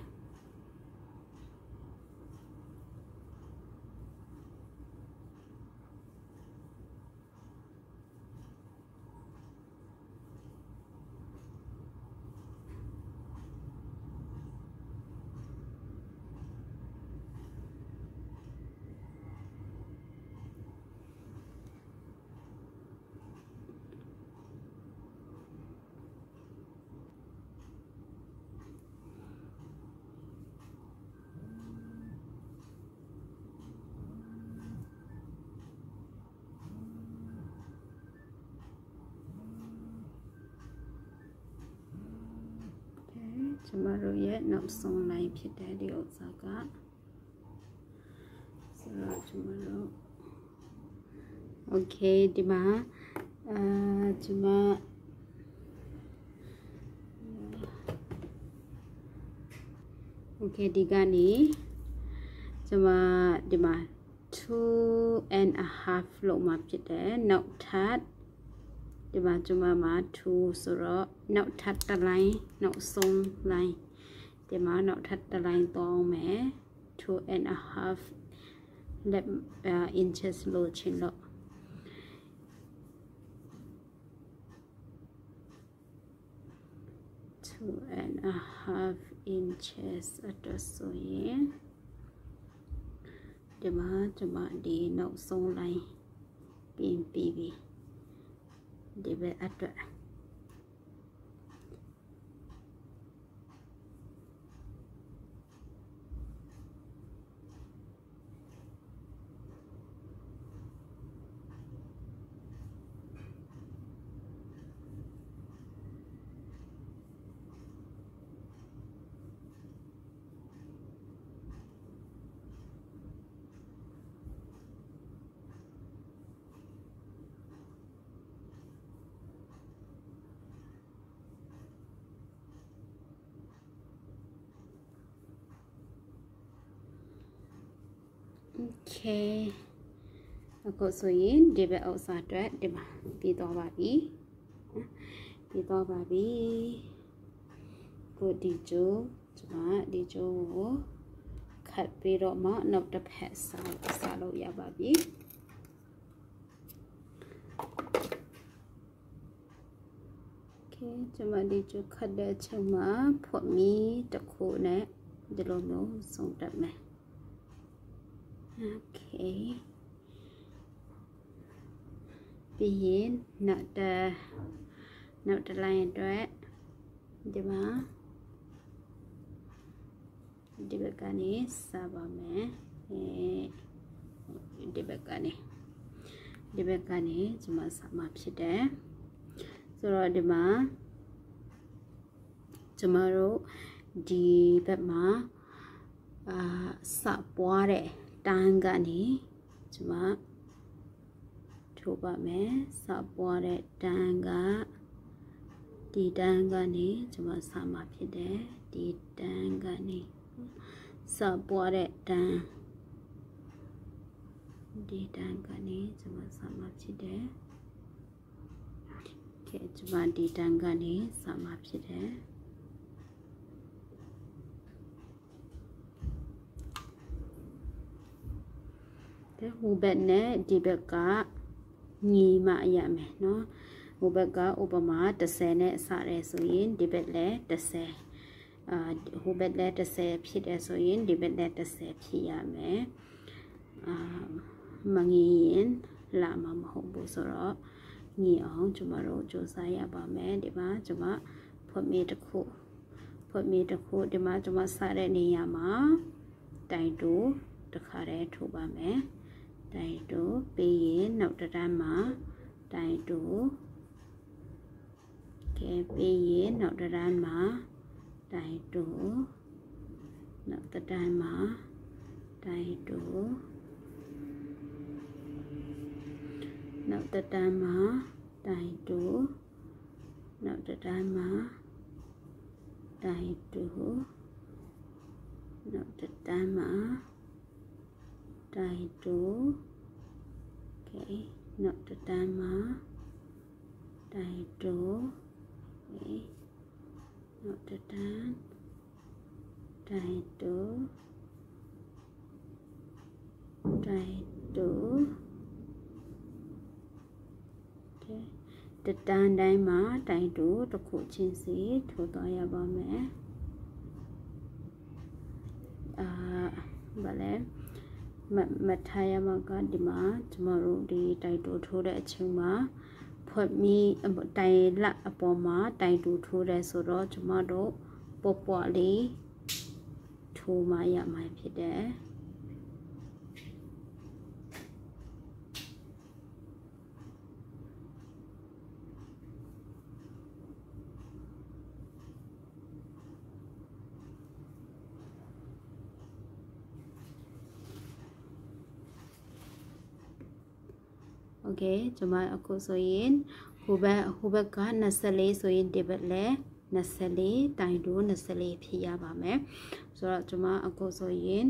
ကျမတို့ရဲ့နောက်ဆုံး line ဖြစ်တဲ့ဒီဥစ္စာကဆိုတော့ကျမတို့ okay ဒီမှာအာကျမ okay ဒီကနေကျမဒီမှာ two and a half လို့မှာဖြစ်တယ်နောက်ထပ်ဒီမှာကျမမှာ two ဆိုတော့နောက်ထပ်တစ် line နောက်ဆုံး line ဒီမှာနောက်ထပ်တစ် line တောင်းမယ် two and a half let uh, inches လို့ချင်လို့ two and a half inches အတွက်ဆိုရင်ဒီမှာကျမဒီနောက်ဆုံး line ပြင်ပြီးပြီဒီဘက်အတွက် okay အခုဆိုရင်ဒီဘက်ဥစ္စာအတွက်ဒီမှာပြီးတော့ပါပြီပြီးတော့ပါပြီကိုဒီကျိုးကျမဒီကျိုးကိုခတ်ပြီးတော့မှနောက်တစ်ဖက်စားစားလို့ရပါပြီokay ကျမဒီကျိုးခတ်တဲ့အချိန်မှာဖွက်မီတစ်ခုနဲ့ဒီလိုမျိုးစုံတက်မယ်okay ပြီးရင်နောက်တစ်နောက်တစ် line အတွက်ဒီမှာဒီဘက်ကနေစားပါမယ်အဲဒီဘက်ကနေဒီဘက်ကနေကျမစားမှာဖြစ်တယ်ဆိုတော့ဒီမှာကျမတို့ဒီဘက်မှာအာစပွားတဲ့တန်းကနေကျမထိုးပါမယ်စပွားတဲ့တန်းကဒီတန်းကနေကျမစားမှာဖြစ်တယ်ဒီတန်းကနေစပွားတဲ့တန်းဒီတန်းကနေကျမစားမှာဖြစ်တယ်ကဲကျမဒီတန်းကနေစားမှာဖြစ်တယ်ဟိုဘက်နဲ့ဒီဘက်ကညီမရမယ်နော်ဟိုဘက်ကဥပမာtenနဲ့စရဲဆိုရင်ဒီဘက်လည်းtenအာဟိုဘက်လည်းtenဖြစ်တယ်ဆိုရင်ဒီဘက်လည်းtenဖြစ်ရမယ်အာမငြီရင်လာမှာမဟုတ်ဘူးဆိုတော့ညီအောင်ကျမတို့စူးစမ်းရပါမယ်ဒီမှာကျမဖွက်မီတစ်ခုဖွက်မီတစ်ခုဒီမှာကျမစတဲ့နေရာမှာတိုင်တူတစ်ခါတည်းထိုးပါမယ်တိုင်တူပြီးရင်နောက်တစ်တန်းမှာတိုင်တူကဲပြီးရင်နောက်တစ်တန်းမှာတိုင်တူနောက်တစ်တန်းမှာတိုင်တူနောက်တစ်တန်းမှာတိုင်တူနောက်တစ်တန်းမှာတိုင်တူနောက်တစ်တန်းမှာတိုင်တူโอเคနောက်တစ်တန်းမှာတိုင်တူโอเคနောက်တစ်တန်းတိုင်တူတိုင်တူโอเคတတန်းတိုင်းမှာတိုင်တူတစ်ခုချင်းစီထိုးသွားရပါမယ်အာဗါလဲမမထားရမှာကဒီမှာကျမတို့ဒီတိုင်တူထိုးတဲ့အချိန်မှာဖွက်မီတိုင်လက်အပေါ်မှာတိုင်တူထိုးတယ်ဆိုတော့ကျမတို့ပေါ်ပေါ်လေးထိုးမှရမှာဖြစ်တယ်เคကျွန်မအခုဆိုရင်ဟိုဘက်ဟိုဘက်ကtwenty-fourဆိုရင်ဒီဘက်လည်းtwenty-fourတိုင်တိုးtwenty-fourဖြစ်ရပါမယ်ဆိုတော့ကျွန်မအခုဆိုရင်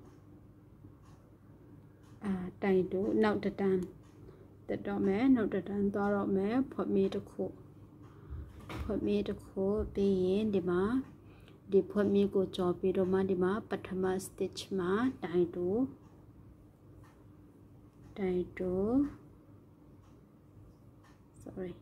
အာတိုင်တိုးနောက်တတန်းတက်တော့မယ်နောက်တတန်းသွားတော့မယ်ဖွက်မေးတစ်ခုဖွက်မေးတစ်ခုပြီးရင်ဒီမှာဒီဖွက်မေးကိုကြော်ပြီးတော့မှဒီမှာပထမ stitch မှာတိုင်တိုးတိုင်တိုး sorry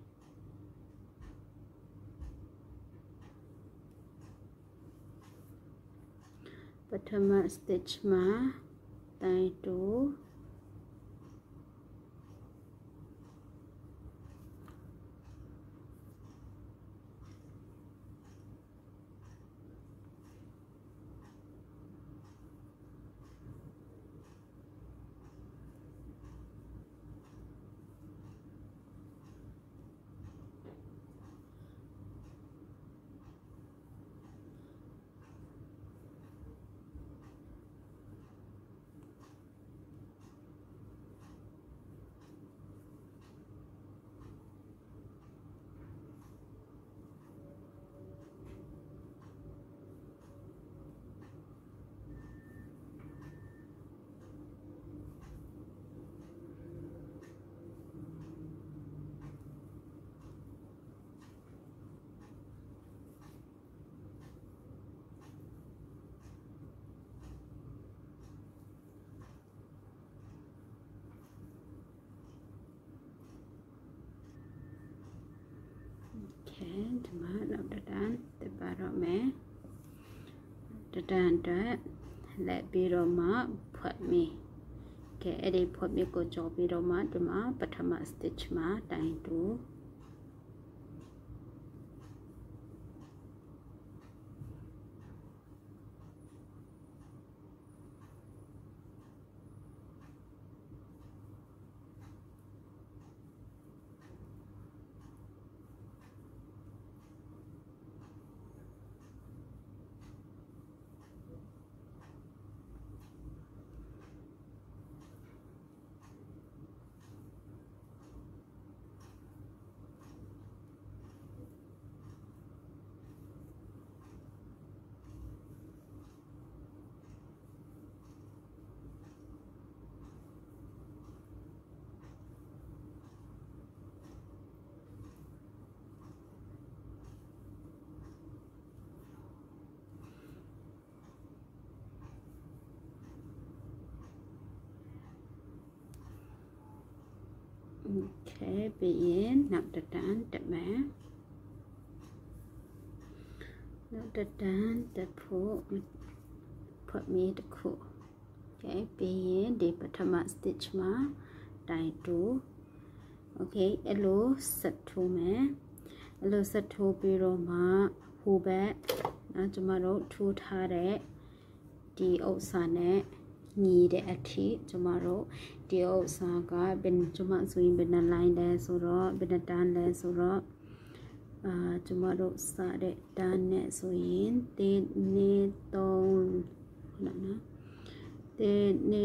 ปฐม stitch มาတိုင်တိုးဒီမှာနောက်တတန်းတက်ပါတော့မယ်တတန်းအတွက်လက်ပြီးတော့မှဖွက်မိကဲအဲ့ဒီဖွက်မိကိုကြော်ပြီးတော့မှဒီမှာပထမ stitch မှာတိုင်တိုးโอเคပြီးရင်နောက်တတန်းတက်မယ်နောက်တတန်းတက်ဖို့ဖွက်မိတစ်ခုโอเคပြီးရင်ဒီပထမ stitch မှာတိုင်တိုးโอเคအဲ့လိုဆက်ထိုးမယ်အဲ့လိုဆက်ထိုးပြီးတော့မှဟိုဘက်နော်ကျမတို့ထိုးထားတဲ့ဒီဥစ္စာနဲ့ညီတဲ့အထိကျမတို့ဒီဥစ္စာကဘယ်ကျမဆိုရင်ဘယ်နှ line လဲဆိုတော့ဘယ်နှတန်းလဲဆိုတော့အာကျမတို့စတဲ့တန်းနဲ့ဆိုရင်တင်းနေသုံးနော်နော်တင်းနေ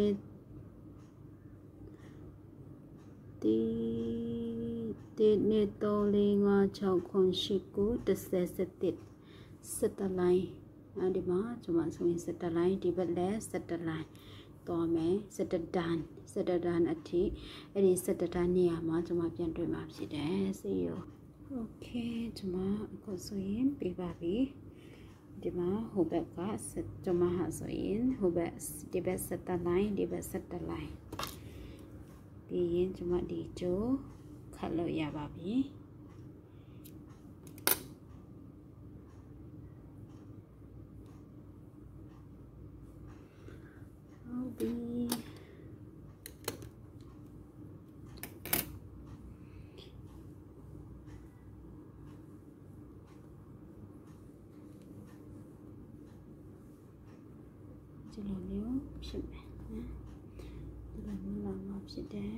တီတင်းနေသုံးလေးငါးခြောက်ခုရှိကိုတစ်ဆယ်စက်တစ်စက်တ line အဲဒီမှာကျမဆိုရင်စက်တ line ဒီဘက်လဲစက်တ lineတော့မယ်စက်တဒန်စက်တဒန်အထိအဲ့ဒီစက်တဒန်နေရာမှာကျွန်မပြန်တွေ့မှာဖြစ်တယ်စီရောโอเคကျွန်မအခုဆိုရင်ပြပါပြီဒီမှာဟိုဘက်ကကျွန်မဟာဆိုရင်ဟိုဘက်ဒီဘက်စက်တ line ဒီဘက်စက်တ line ပြီးရင်ကျွန်မဒီကျိုးခတ်လို့ရပါပြီဒီလိုမျိုးဖြစ်မယ်နော်ဒီလိုမျိုးလာမှဖြစ်တယ်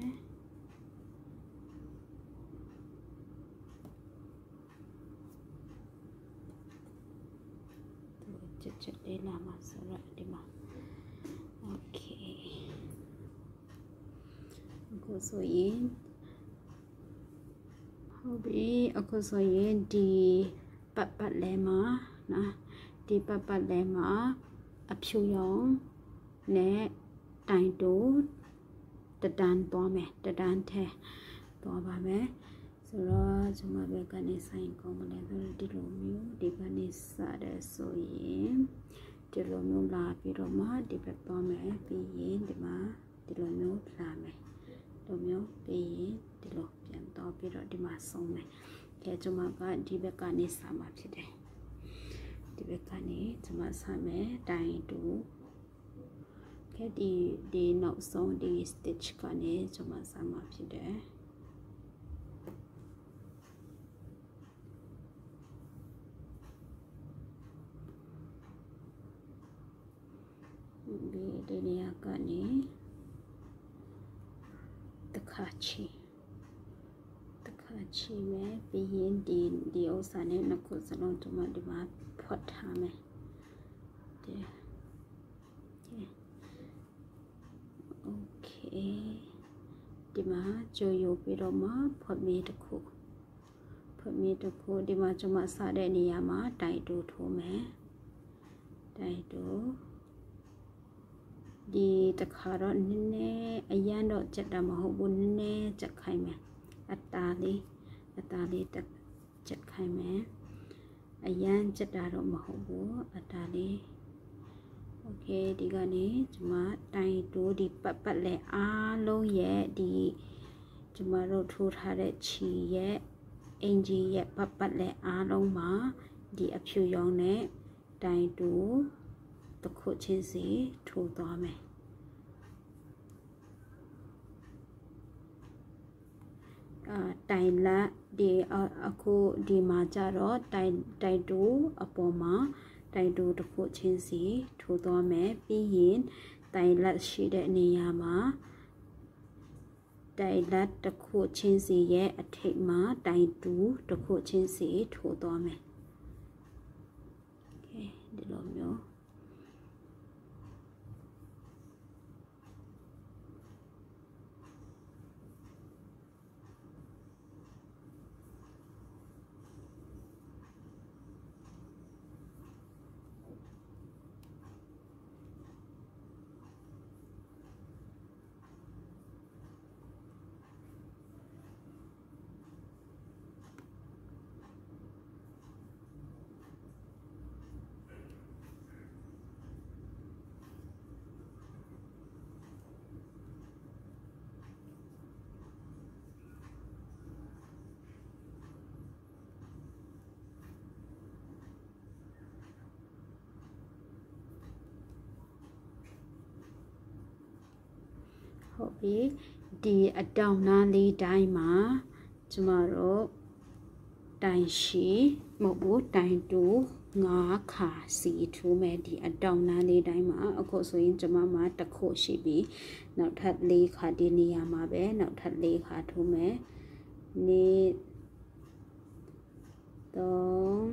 ဒီချက်ချက်လေးလာမှဆိုတော့ဒီမှာโอเคအခုဆိုရင်บีအခုဆိုရင်ဒီပတ်ပတ်လဲမှာနော်ဒီပတ်ပတ်လဲမှာအဖြူရောင်နဲ့တိုင်တိုးတဒန်းသွားမယ်တဒန်းထဲသွားပါမယ်ဆိုတော့ကျွန်မဘက်ကနေဆိုင်ကောင်းမလဲဆိုတော့ဒီလိုမျိုးဒီကနေစတဲ့ဆိုရင်ဒီလိုမျိုးလာပြီးတော့မှဒီဘက်သွားမယ်ပြီးရင်ဒီမှာဒီလိုမျိုးလာမယ်ဒီလိုမျိုးပြီးရင်ဒီလိုပြန်တော့ပြီးတော့ဒီမှာဆုံးမယ်ကဲကျွန်မကဒီဘက်ကနေစမှာဖြစ်တယ်ဒီဘက်ကနေကျွန်မစမယ်တိုင်တူကဲဒီဒီနောက်ဆုံးဒီ stitch ကနေကျွန်မစမှာဖြစ်တယ်ဒီနေရာကနေတခါချီတခါချီမယ်ပြီးရင်ဒီဒီဥစ္စာနဲ့နှစ်ခုစလုံးကျွန်မဒီမှာဖွက်ထားမယ်ဒီโอเคဒီမှာကြိုယူပြီးတော့မှဖွက်မေးတစ်ခုဖွက်မေးတစ်ခုဒီမှာကျွန်မစတဲ့နေရာမှာတိုင်တိုးထိုးမယ်တိုင်တိုးဒီတခါတော့နည်းနည်းအရန်တော့ကြက်တာမဟုတ်ဘူးနည်းနည်းကြက်ခိုင်းမယ်အတားလေးအတားလေးတက်ကြက်ခိုင်းမယ်အရန်ကြက်တာတော့မဟုတ်ဘူးအတားလေးโอเคဒီကနေကျွန်မတိုင်တိုးဒီပတ်ပတ်လဲအားလုံးရဲ့ဒီကျွန်မတို့ထိုးထားတဲ့ခြီရဲ့အင်ဂျီရဲ့ပတ်ပတ်လဲအားလုံးမှာဒီအဖြူရောင်နဲ့တိုင်တိုးတစ်ခုချင်းစီထိုးသွားမယ်အာတိုင်လက်ဒီအခုဒီမှာကြတော့တိုင်တိုင်တိုးအပေါ်မှာတိုင်တိုးတစ်ခုချင်းစီထိုးသွားမယ်ပြီးရင်တိုင်လက်ရှိတဲ့နေရာမှာတိုင်လက်တစ်ခုချင်းစီရဲ့အထိပ်မှာတိုင်တူးတစ်ခုချင်းစီထိုးသွားမယ်โอเคဒီလိုမျိုးဟုတ်ပြီဒီအတောင်နားလေးတိုင်းမှာကျမတို့တိုင်ရှိမဟုတ်ဘူးတိုင်တူငါးခါစီထိုးမယ်ဒီအတောင်နားလေးတိုင်းမှာအခုဆိုရင်ကျမမှာတစ်ခုရှိပြီနောက်ထပ်လေးခါဒီနေရာမှာပဲနောက်ထပ်လေးခါထိုးမယ်နေ့သုံး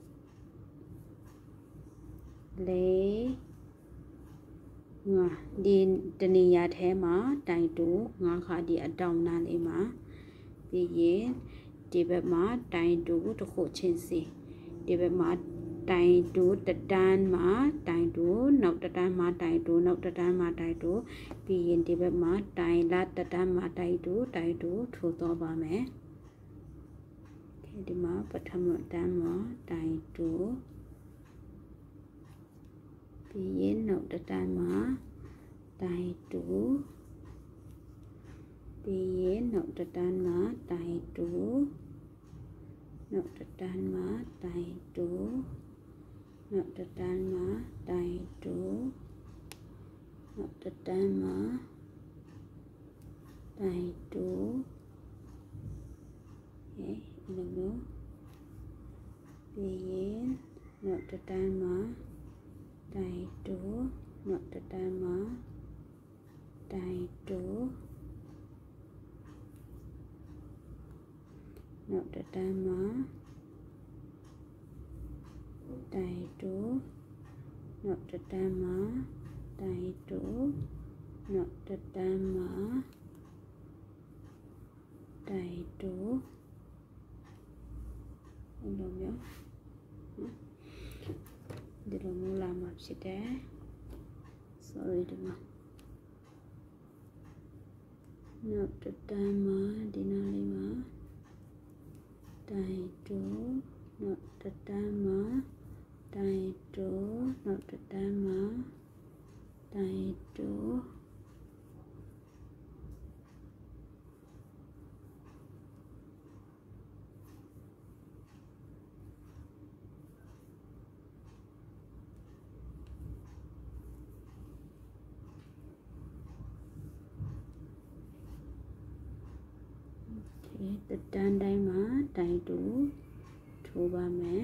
လေးငါဒီတနေရာထဲမှာတိုင်တူငါးခါဒီအတောင်နားလေးမှာပြီးရင်ဒီဘက်မှာတိုင်တူတစ်ခုချင်းစီဒီဘက်မှာတိုင်တူတတန်းမှာတိုင်တူနောက်တတန်းမှာတိုင်တူနောက်တတန်းမှာတိုင်တူပြီးရင်ဒီဘက်မှာတိုင်လာတတန်းမှာတိုင်တူတိုင်တူထိုးတော့ပါမယ်ဒီမှာပထမတန်းမှာတိုင်တူပြီးရင်နောက်တတန်းမှာတိုင်တူပြီးရင်နောက်တတန်းမှာတိုင်တူနောက်တတန်းမှာတိုင်တူနောက်တတန်းမှာတိုင်တူနောက်တတန်းမှာတိုင်တူဟဲ့ဒီလိုမျိုးပြီးရင်နောက်တတန်းမှာတိုင်တူနောက်တတန်းမှာတိုင်တူနောက်တတန်းမှာတိုင်တူနောက်တတန်းမှာတိုင်တူနောက်တတန်းမှာတိုင်တူအဲ့လိုမျိုးဒီလိုမျိုးလာမှာဖြစ်တယ် sorry ဒီမှာနောက်တစ်တန်းမှာဒီနားလေးမှာတိုင်တူနောက်တစ်တန်းမှာတိုင်တူနောက်တစ်တန်းမှာတိုင်တူတတန်းတိုင်းမှာတိုင်တူထိုးပါမယ်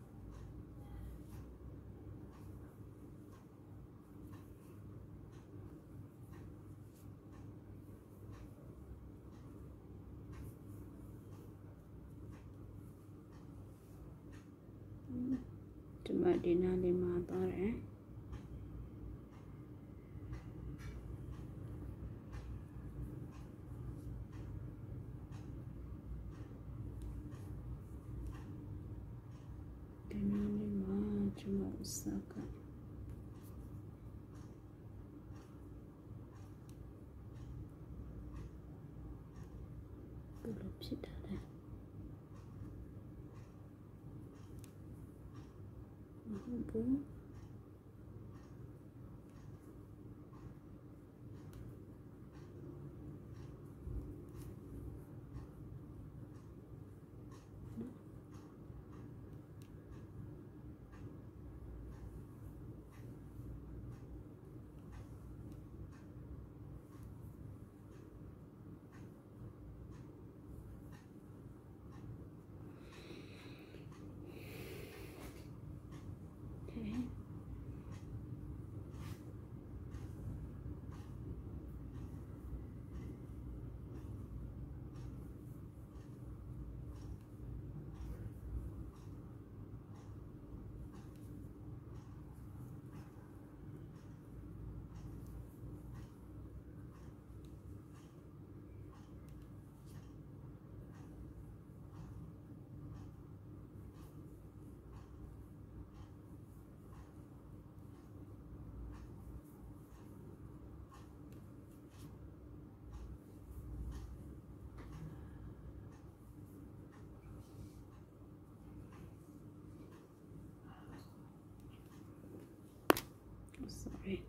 ဒီမှာဒီနားလေးမှာသွားတယ်ဒီနားလေးမှာကျွန်တော်စကဘယ်လိုဖြစ်တာလဲမဟုတ်ဘူးsorry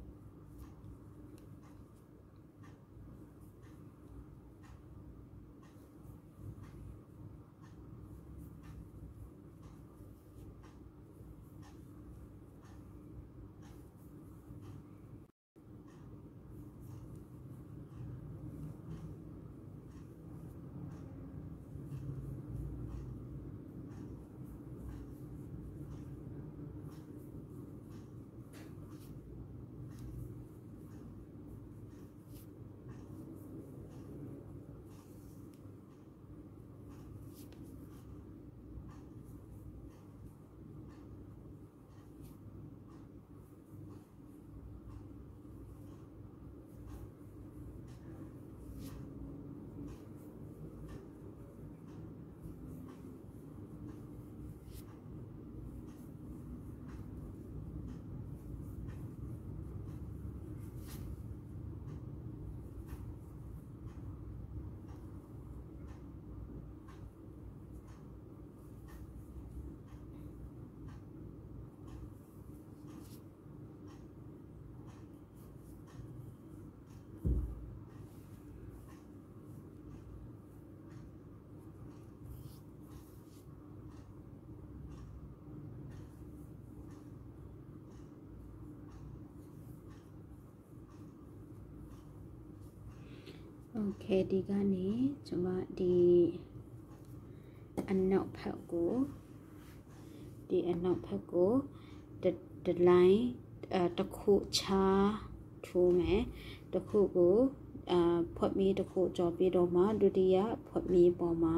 โอเคဒီကနေကျွန်မဒီအနောက်ဘက်ကိုဒီအနောက်ဘက်ကိုတလိုင်းတစ်ခုချာထိုးမယ်တစ်ခုကိုအာဖွက်မီတစ်ခုကြော်ပြီးတော့မှဒုတိယဖွက်မီပေါ်မှာ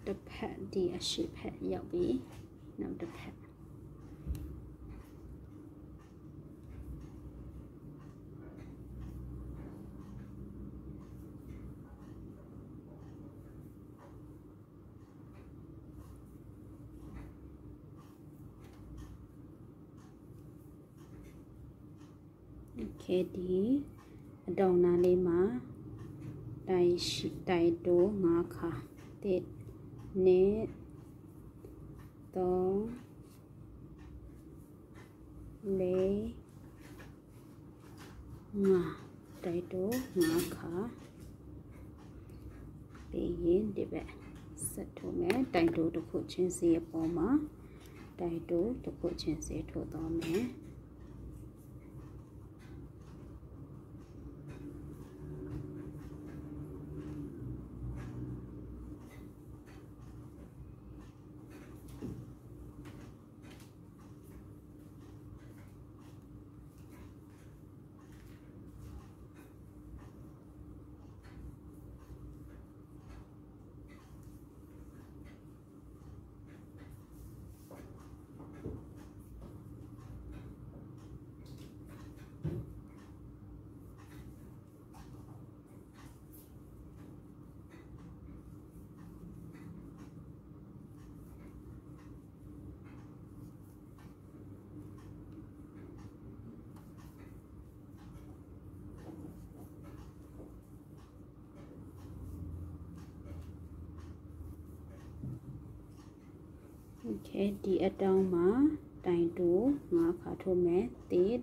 the pet the she pet ရောက်ပြီနောက်တစ်ဖက်โอเคဒီအတောင်နာလေးမှာတိုင်ရှိတိုင်တိုးငါးခါတစ်နဲ့သုံးလေးငါးတိုင်တိုးငါးခါပြီးရင်ဒီဘက်ဆက်ထိုးမယ်တိုင်တိုးတစ်ခုချင်းစီအပေါ်မှာတိုင်တိုးတစ်ခုချင်းစီထိုးသွားမယ်โอเคဒီအတောင်မှာတိုင်တိုးငါးခါထိုးမယ်တစ်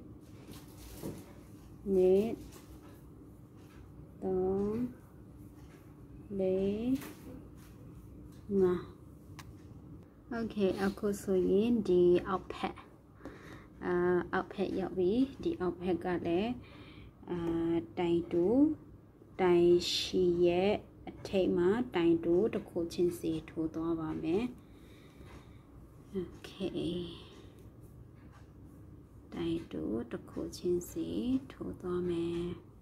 နှစ်သုံးလေးငါးโอเคအခုဆိုရင်ဒီအောက်ဖက်အာအောက်ဖက်ရောက်ပြီဒီအောက်ဖက်ကလည်းအာတိုင်တိုးတိုင်ရှိရဲ့အထိပ်မှာတိုင်တိုးတစ်ခုချင်းစီထိုးသွားပါမယ်Okay တိုင်တိုးတစ်ခုချင်းစီထိုးသွားမယ်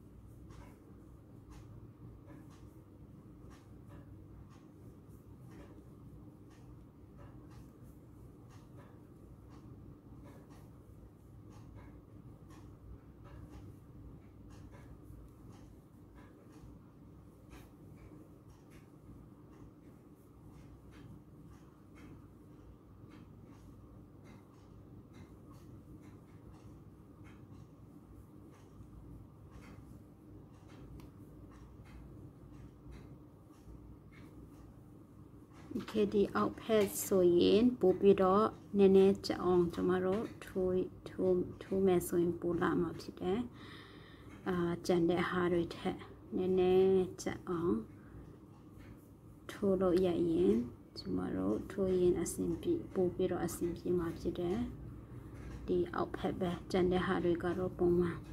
โอเคဒီအောက်ဖက်ဆိုရင်ပို့ပြီးတော့နည်းနည်းကြအောင်ကျမတို့ထိုးထိုးထိုးမယ်ဆိုရင်ပို့လာမှာဖြစ်တယ်အာကြံတဲ့ဟာတွေထက်နည်းနည်းကြအောင်ထိုးလို့ရရင်ကျမတို့ထိုးရင်အဆင်ပြေပို့ပြီးတော့အဆင်ပြေမှာဖြစ်တယ်ဒီအောက်ဖက်ပဲကြံတဲ့ဟာတွေကတော့ပုံမှန်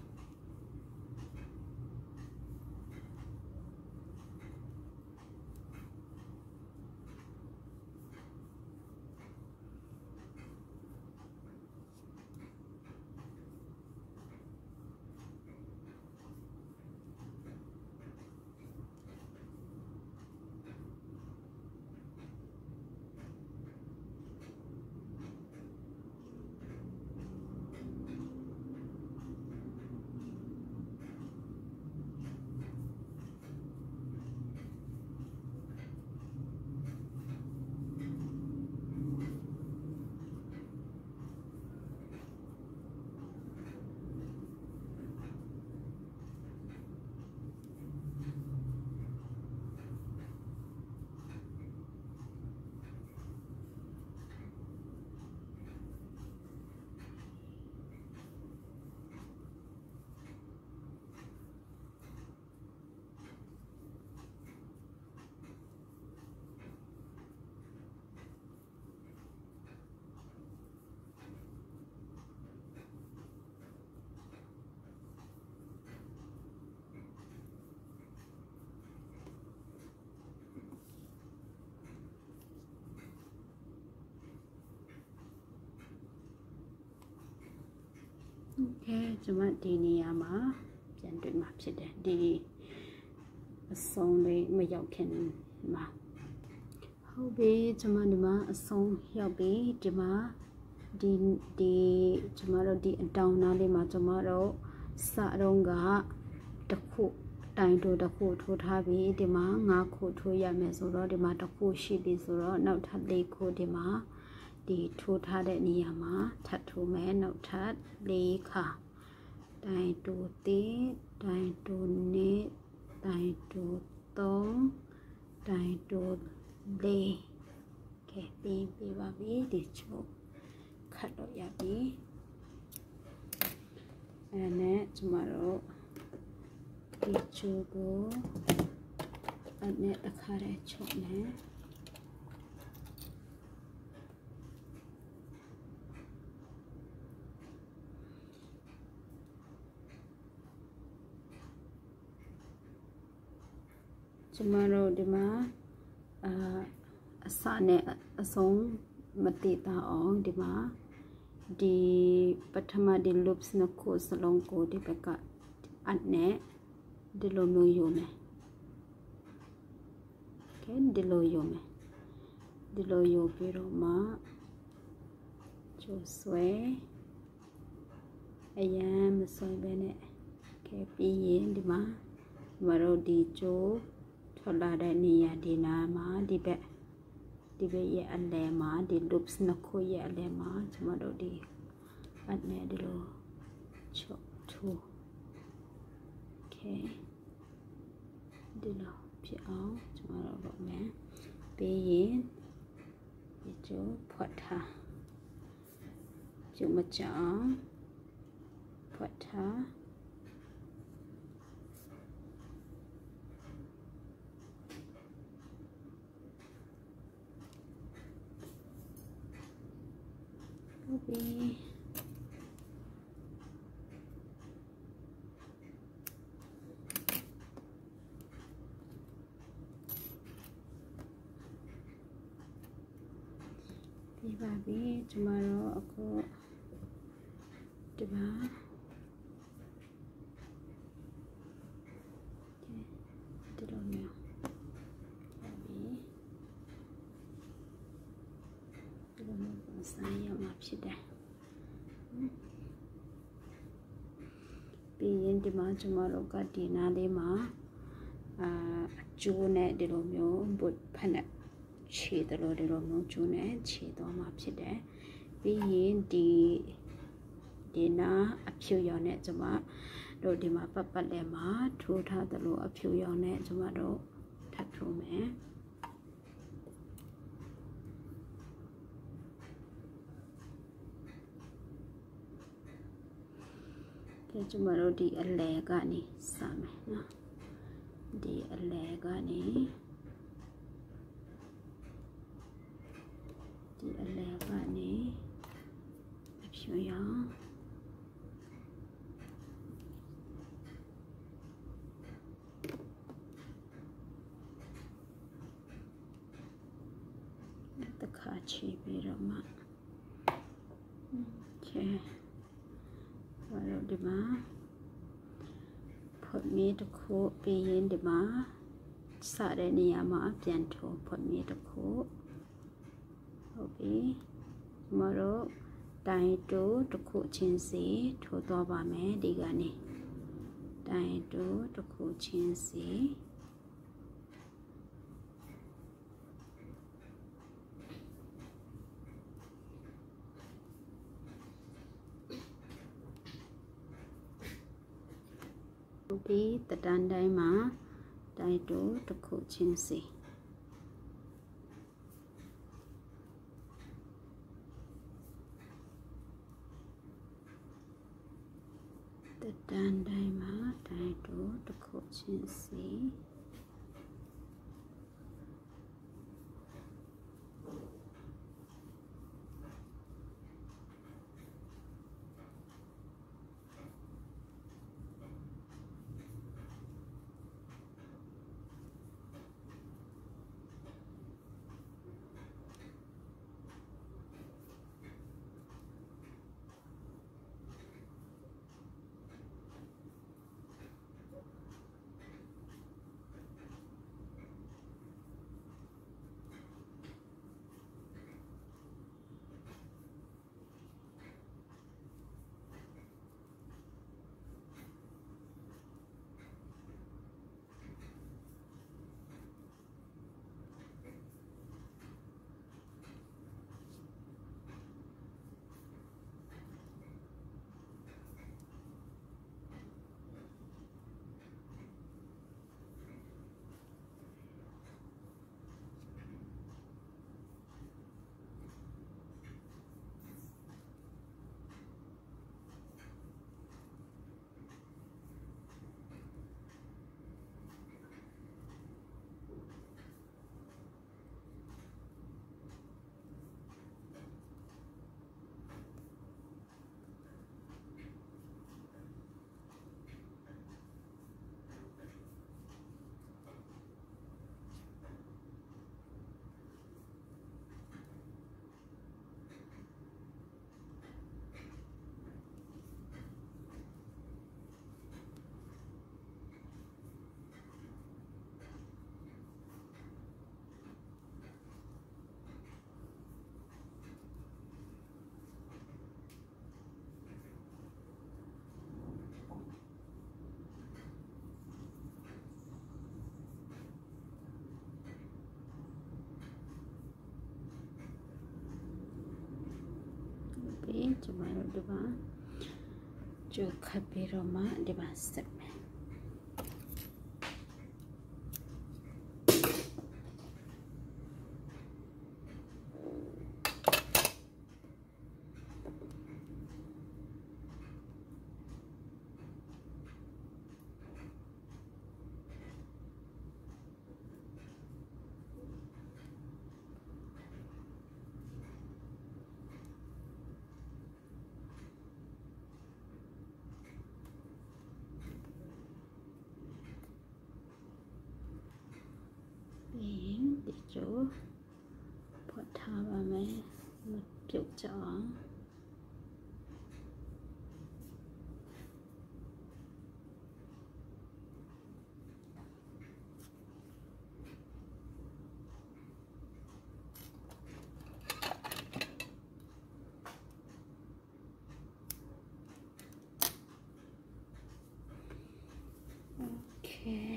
โอเคကျွန်မဒီနေရာမှာပြန်တွေ့မှာဖြစ်တယ်ဒီအဆုံးလေးမရောက်ခင်မှာဟဟုတ်ပြီကျွန်မဒီမှာအဆုံးရောက်ပြီဒီမှာဒီဒီကျွန်မတို့ဒီအတောင်နားလေးမှာကျွန်မတို့စတော့ကတစ်ခုတိုင်တိုတစ်ခုထိုးထားပြီးဒီမှာငါးခုထိုးရမယ်ဆိုတော့ဒီမှာတစ်ခုရှိပြီဆိုတော့နောက်ထပ်လေးခုဒီမှာဒီထိုးထားတဲ့နေရာမှာထပ်ထိုးမယ်နောက်ထပ်လေးခါတိုင်တိုတိတိုင်တိုနေတိုင်တိုသုံးတိုင်တိုလေးကဲပြီးပြပါပြီဒီချိုးခတ်တော့ရပြီအဲနဲ့ကျမတို့ဒီချိုးကိုအနဲ့တစ်ခါတည်းချုပ်မယ်ကျမတို့ဒီမှာအာအစနဲ့အဆုံးမတည်တာအောင်ဒီမှာဒီပထမဒီ loops နှစ်ခုစလုံးကိုဒီဘက်ကအနဲ့ဒီလိုမျိုးယူမယ်ကဲဒီလိုယူမယ်ဒီလိုယူပြီးတော့မှကျိုးဆွဲအရန်မဆွဲဘဲနဲ့ကဲပြီးရင်ဒီမှာမတို့ဒီကျိုးထွက်လာတဲ့နေရာဒီနာမှာဒီဘက်ဒီဘက်ရဲ့အလဲမှာဒီ loops နှစ်ခုရဲ့အလဲမှာကျွန်မတို့ဒီအနဲ့ဒီလိုချုပ်ထိုး okay ဒီလိုဖြစ်အောင်ကျွန်မတို့လုပ်မယ်ပြီးရင်ဒီကျိုးဖွက်ထားကျိုးမချအောင်ဖွက်ထားပြီပြီးပါပြီကျမတို့အခုဒီပါဒီလိုမျိုးဒီလိုမျိုးပုံစံရမှာဖြစ်တယ်ပြီးရင်ဒီမှာကျမတို့ကဒီနားလေးမှာအာအကျိုးနဲ့ဒီလိုမျိုးဘုတ်ဖက်နဲ့ခြေတယ်လို့ဒီလိုမျိုးကျိုးနဲ့ခြေသွားမှာဖြစ်တယ်ပြီးရင်ဒီဒီနာအဖြူရောင်နဲ့ကျမတို့ဒီမှာပတ်ပတ်လည်းမှာထိုးထားတယ်လို့အဖြူရောင်နဲ့ကျမတို့ထပ်ထိုးမယ်ကဲကျမတို့ဒီအလဲကနေစမယ်နော်ဒီအလဲကနေဒီအလဲကနေအဖြူရောင်တခါချီပြီးတော့မှโอเคဘာလို့ဒီမှာဖွက်မီးတစ်ခုပြီးရင်ဒီမှာစတဲ့နေရာမှာပြန်ထိုးဖွက်မီးတစ်ခုဟုတ်ပြီမတို့တိုင်တိုးတစ်ခုချင်းစီထိုးသွားပါမယ်ဒီကနေတိုင်တိုးတစ်ခုချင်းစီပြီးတတန်းတိုင်းမှာတိုင်တိုးတစ်ခုချင်းစီတတန်းတိုင်းမှာတိုင်တိုးတစ်ခုချင်းစီပါကျိုးခပ်ပြီးတော့မှဒီမှာဆက်မယ် để chỗ phật thà bà mẹ một kiểu chó ok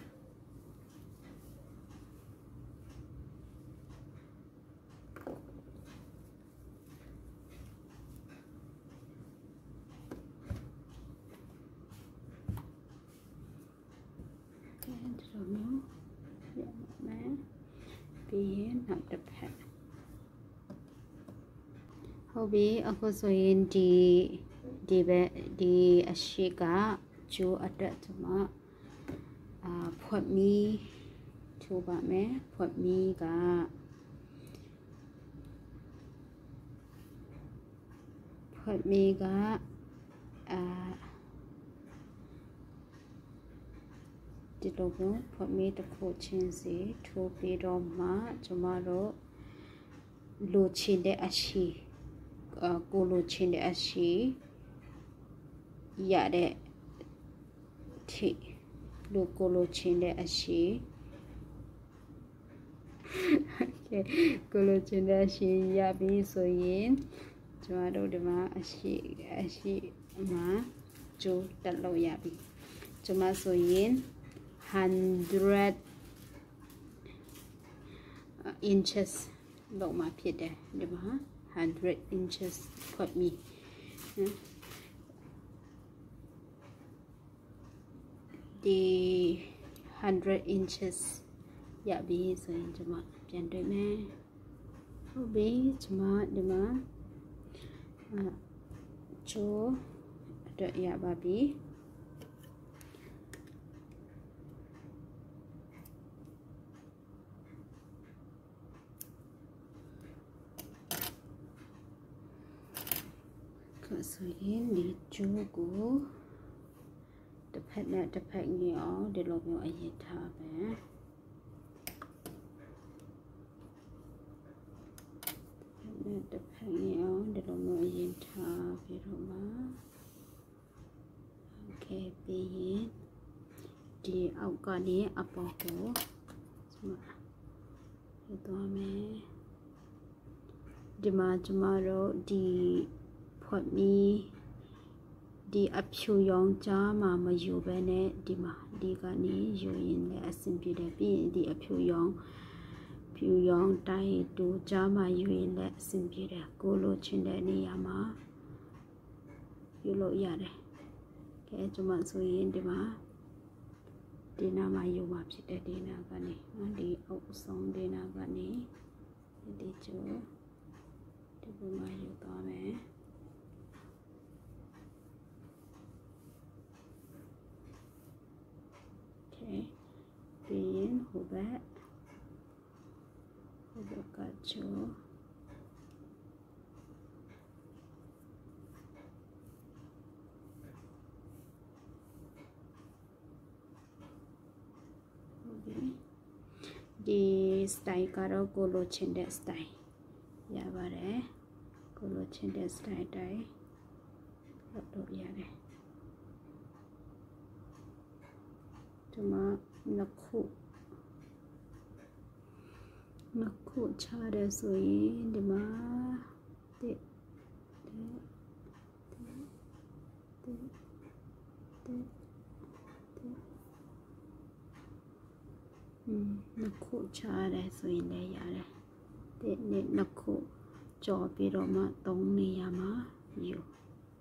rồi nó má vì nằm tập hạ hầu bí ở cô rồi đi đi về đi Ashika chú ở đây cho mà à phật mi chú bà mẹ phật mi cả phật mi cả àဒီလိုမျိုးဖတ်မိတစ်ခုချင်းစီထိုးပြီးတော့မှကျမတို့လိုချင်တဲ့အရှိကိုလိုချင်တဲ့အရှိရတဲ့ထိလိုကိုလိုချင်တဲ့အရှိကိုလိုချင်တဲ့အရှိရပြီဆိုရင်ကျမတို့ဒီမှာအရှိအရှိမှာကျိုးတက်လို့ရပြီကျမဆိုရင်hundred inches လောက်မှာဖြစ်တယ်ဒီမှာ hundred inches ဖတ်မိဒီ hundred inches ရပြီဆိုရင်ကျွန်မပြန်တွေ့မယ်ဟုတ်ပြီကျွန်မဒီမှာချိုးအတွက်ရပါပြီဆိုရင်ဒီကျိုးကိုတစ်ဖက်နဲ့တစ်ဖက်ညအောင်ဒီလိုမျိုးအရင်ထားပဲနဲ့တစ်ဖက်ညအောင်ဒီလိုမျိုးအရင်ထားပြီးတော့မှโอเคပြီးရင်ဒီအောက်ကနေအပေါ်ကိုကျွန်မရသွားမယ်ဒီမှာကျွန်မတို့ဒီဖတ်မီဒီအဖြူရောင်ကြားမှာမယူဘဲနဲ့ဒီမှာဒီကနေယူရင်လည်းအဆင်ပြေတယ်ပြီးရင်ဒီအဖြူရောင်ဖြူရောင်တိုင်းတူကြားမှာယူရင်လည်းအဆင်ပြေတယ်ကိုလိုချင်တဲ့နေရာမှာယူလို့ရတယ်ကဲကျွန်မဆိုရင်ဒီမှာဒီနာမှာယူမှာဖြစ်တဲ့ဒီနာကနေဒီအောက်ဆုံးဒီနာကနေဒီကျိုးဒီဘက်မှာယူသွားမယ်ပြီးရင်ဟိုဘက်ဟိုဘက်ကချိုးဒီ style ကတော့ကိုလိုချင်တဲ့ style ရပါတယ်ကိုလိုချင်တဲ့ style တိုင်းလုပ်လို့ရတယ်ဒီမှာနှစ်ခုနှစ်ခုချတယ်ဆိုရင်ဒီမှာတဲ့တဲ့တဲ့တဲ့อืมနှစ်ခုချတယ်ဆိုရင်လည်းရတယ်တဲ့နှစ်ခုကြော်ပြီးတော့မှသုံးနေရမှာယူ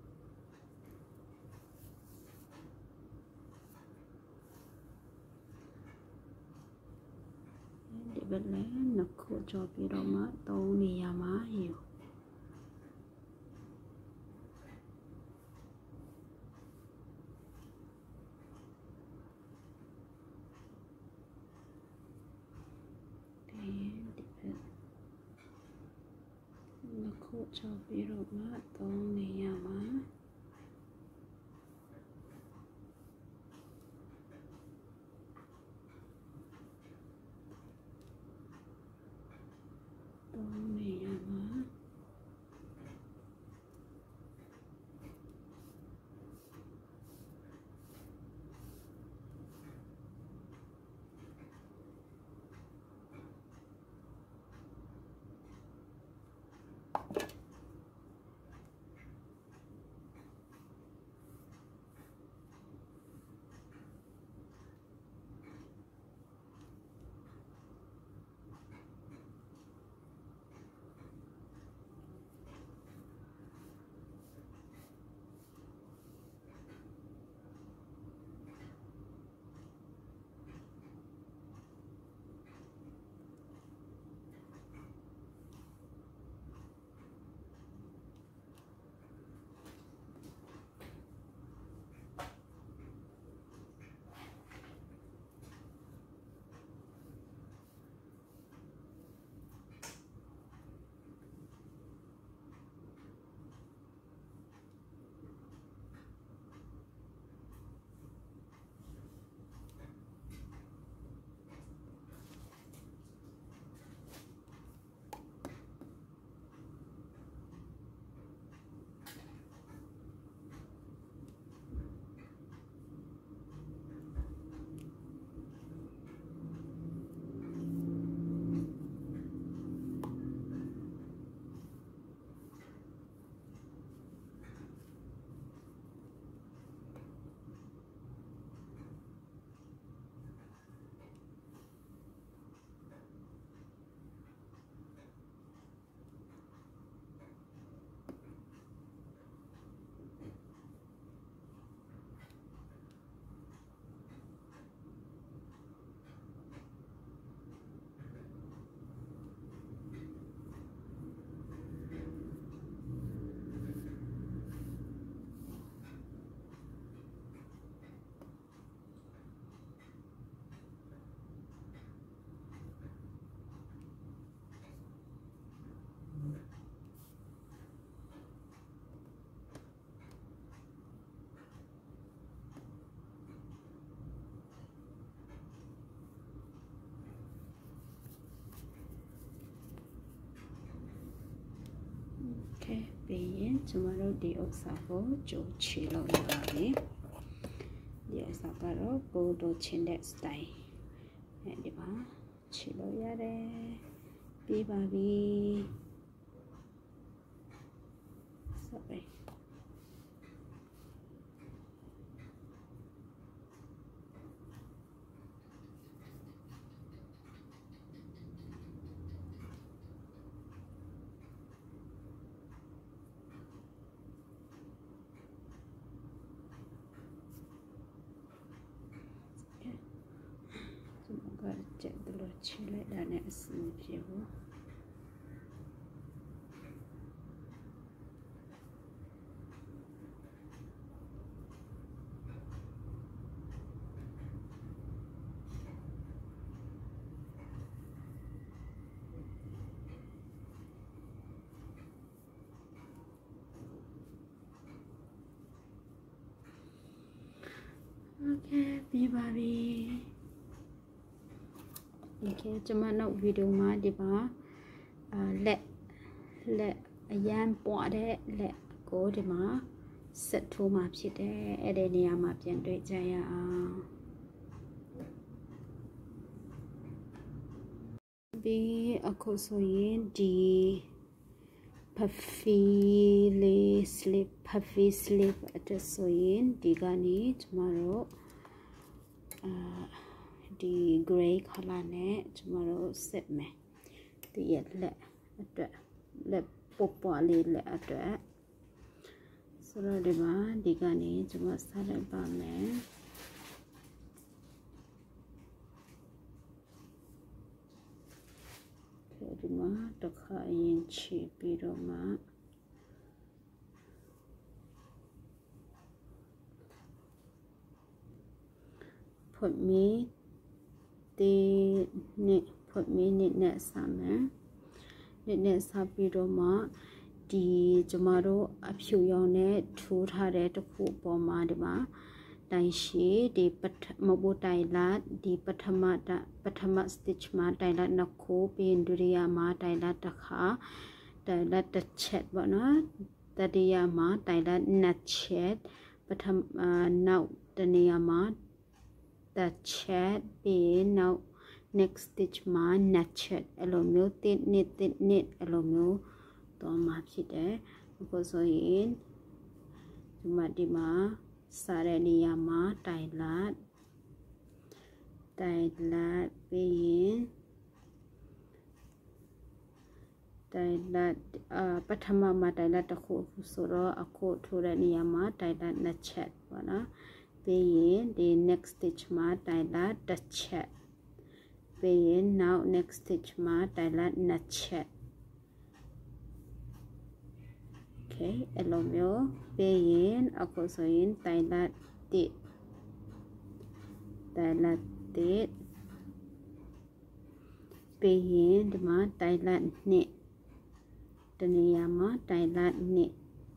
ဘက်လည်းနှစ်ခုကြောပြီးတော့မှသုံးနေရမှာယူနှစ်ခုကြောပြီးတော့မှသုံးနေရမှာပြီးရင်ကျမတို့ဒီဥစ္စာကိုကြိုချီလို့ရပါပြီဒီဥစ္စာကတော့ကိုတို့ချင်းတဲ့ style အဲဒီမှာချီလို့ရတယ်ပြီးပါပြီ sorryချက်တလို့ချလိုက်တာနဲ့အဆင်ပြေဘူး Okay ပြီးပါပြီ Okay ကျွန်မနောက်ဗီဒီယိုမှာဒီပါအာလက်လက်အရန်ပွားတဲ့လက်ကိုဒီမှာဆက်ထိုးမှဖြစ်တယ်အဲ့ဒီနေရာမှာပြန်တွေ့ကြရအောင်ဒီအခုဆိုရင်ဒီ puffy လေး slip puffy slip အတွက်ဆိုရင်ဒီကနေကျွန်မတို့အာ ဒီ gray color နဲ့ကျွန်တော်တို့စစ်မယ်ဒီရဲ့လက်အတွက်လက်ပုတ်ပွားလေးလက်အတွက်ဆိုတော့ဒီမှာဒီကနေကျွန်တော်ဆက်လိုက်ပါမယ်မှာတစ်ခါအရင်ခြေပြီးတော့မှဖွတ်မီတေနှစ်ဖွတ်မီနှစ်နဲ့စမယ်နှစ်နဲ့စပြီးတော့မှဒီကျမတို့အဖြူရောင်နဲ့ထိုးထားတဲ့တစ်ခုပေါ်မှာဒီမှာတိုင်ရှိဒီပထမဘတိုင်လာဒီပထမတပထမ stitch မှာတိုင်လာနှစ်ခုပြီးဒုတိယမှာတိုင်လာတစ်ခါတိုင်လာတစ်ချက်ပေါ့နော်တတိယမှာတိုင်လာနှစ်ချက်ပထမနောက်တနေရာမှာတစ်ချက်ပြီးနောက် next stitch မှာနှစ်ချက်အဲ့လိုမျိုးတစ်နှစ်တစ်နှစ်အဲ့လိုမျိုးတော့မှာဖြစ်တယ်အခုဆိုရင်ဒီမှာဒီမှာစားတဲ့နေရာမှာတိုင်လာတိုင်လာပြီးရင်တိုင်လာအာပထမမှာတိုင်လာတစ်ခုဆိုတော့အခုထိုးတဲ့နေရာမှာတိုင်လာနှစ်ချက်ပေါ့နော်ပြီးရင်ဒီ next stitch မှာတိုင်လာတစ်ချက်ပြီးရင် now next stitch မှာတိုင်လာနှစ်ချက်okay အဲ့လိုမျိုးပြီးရင်အခုဆိုရင်တိုင်လာတစ်တိုင်လာတစ်ပြီးရင်ဒီမှာတိုင်လာနှစ်တနေရာမှာတိုင်လာနှစ်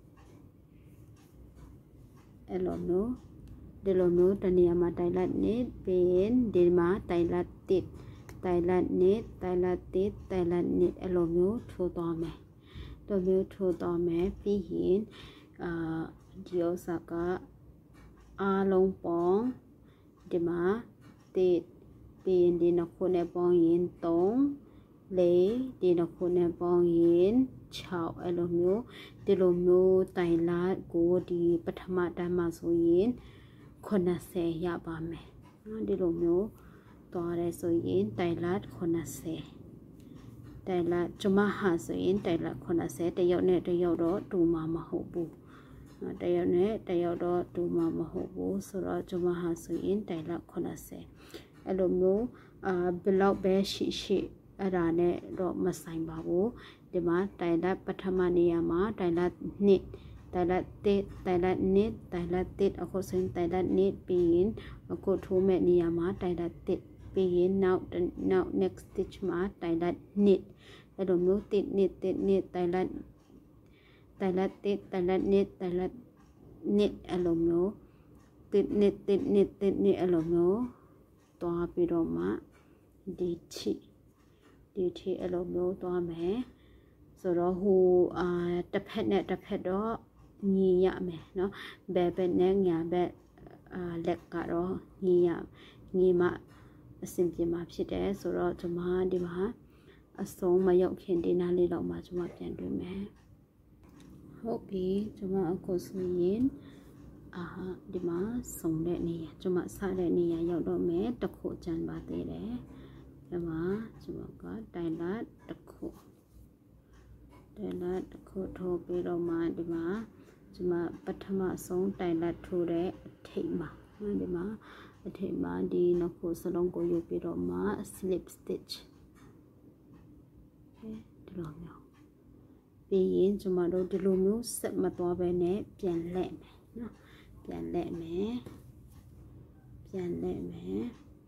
အဲ့လိုမျိုးဒီလိုမျိုးတနေရာမှာတိုင်လာနှစ်ပြီးရင်ဒီမှာတိုင်လာတစ်တိုင်လာနှစ်တိုင်လာတစ်တိုင်လာနှစ်အဲ့လိုမျိုးထိုးသွားမယ်တို့မျိုးထိုးတော့မယ်ပြီးရင်အာဒီဥစ္စာကအားလုံးပေါင်းဒီမှာတစ်ပြီးရင်ဒီနှစ်ခုနဲ့ပေါင်းရင်သုံးလေးဒီနှစ်ခုနဲ့ပေါင်းရင်ခြောက်အဲ့လိုမျိုးဒီလိုမျိုးတိုင်လာကိုဒီပထမတန်းမှာဆိုရင်ခုနှစ်ဆယ်ရပါမယ်နော်ဒီလိုမျိုးသွားရဲဆိုရင်တိုင်လာခုနှစ်ဆယ်တိုင်လာကျမဟာဆိုရင်တိုင်လာခုနှစ်ဆယ်တယောက်နဲ့တယောက်တော့တူမှာမဟုတ်ဘူးတယောက်နဲ့တယောက်တော့တူမှာမဟုတ်ဘူးဆိုတော့ကျမဟာဆိုရင်တိုင်လာခုနှစ်ဆယ်အဲ့လိုမျိုးအာဘလောက်ပဲရှိရှိအဲ့ဒါနဲ့တော့မဆိုင်ပါဘူးဒီမှာတိုင်လာပထမနေရာမှာတိုင်လာနှစ်တိုင်လာတစ်တိုင်လာနှစ်တိုင်လာတစ်အခုဆိုရင်တိုင်လာနှစ်ပြီးရင်အခုထိုးမဲ့နေရာမှာတိုင်လာတစ်ပြီးရင်နောက်နောက် next stitch မှာတိုင်လာနှစ်အဲ့လိုမျိုးတစ်နှစ်တစ်နှစ်တိုင်လာတိုင်လာတစ်တိုင်လာနှစ်တိုင်လာနှစ်အဲ့လိုမျိုးတစ်နှစ်တစ်နှစ်တစ်နှစ်အဲ့လိုမျိုးတွားပြီးတော့မှဒီချီဒီချီအဲ့လိုမျိုးတွားမယ်ဆိုတော့ဟိုအာတစ်ဖက်နဲ့တစ်ဖက်တော့ညီရမယ်เนาะဘယ်ဘက်နဲ့ညာဘက်အာလက်ကတော့ညီရညီမှအဆင်ပြေမှာဖြစ်တယ်ဆိုတော့ကျွန်မဒီမှာအဆုံးမရောက်ခင်ဒီနားလေးတော့မှကျွန်မပြန်တွေ့မယ်ဟုတ်ပြီကျွန်မအခုဆိုရင်အာဒီမှာဆုံးတဲ့နေရာကျွန်မစတဲ့နေရာရောက်တော့မယ်တစ်ခုကျန်ပါသေးတယ်ဒီမှာကျွန်မကတိုင်လာတစ်ခုတိုင်လာတစ်ခုထိုးပြီးတော့မှဒီမှာကျွန်မပထမဆုံးတိုင်လာထိုးတဲ့အထိပ်မှာဒီမှာအထိပ်မှာဒီနှစ်ခုစလုံးကိုယူပြီးတော့မှ slip stitch ဒီလိုမျိုးပြီးရင်ကျွန်မတို့ဒီလိုမျိုးဆက်မသွားဘဲနဲ့ပြန်လှည့်မယ်နော်ပြန်လှည့်မယ်ပြန်လှည့်မယ်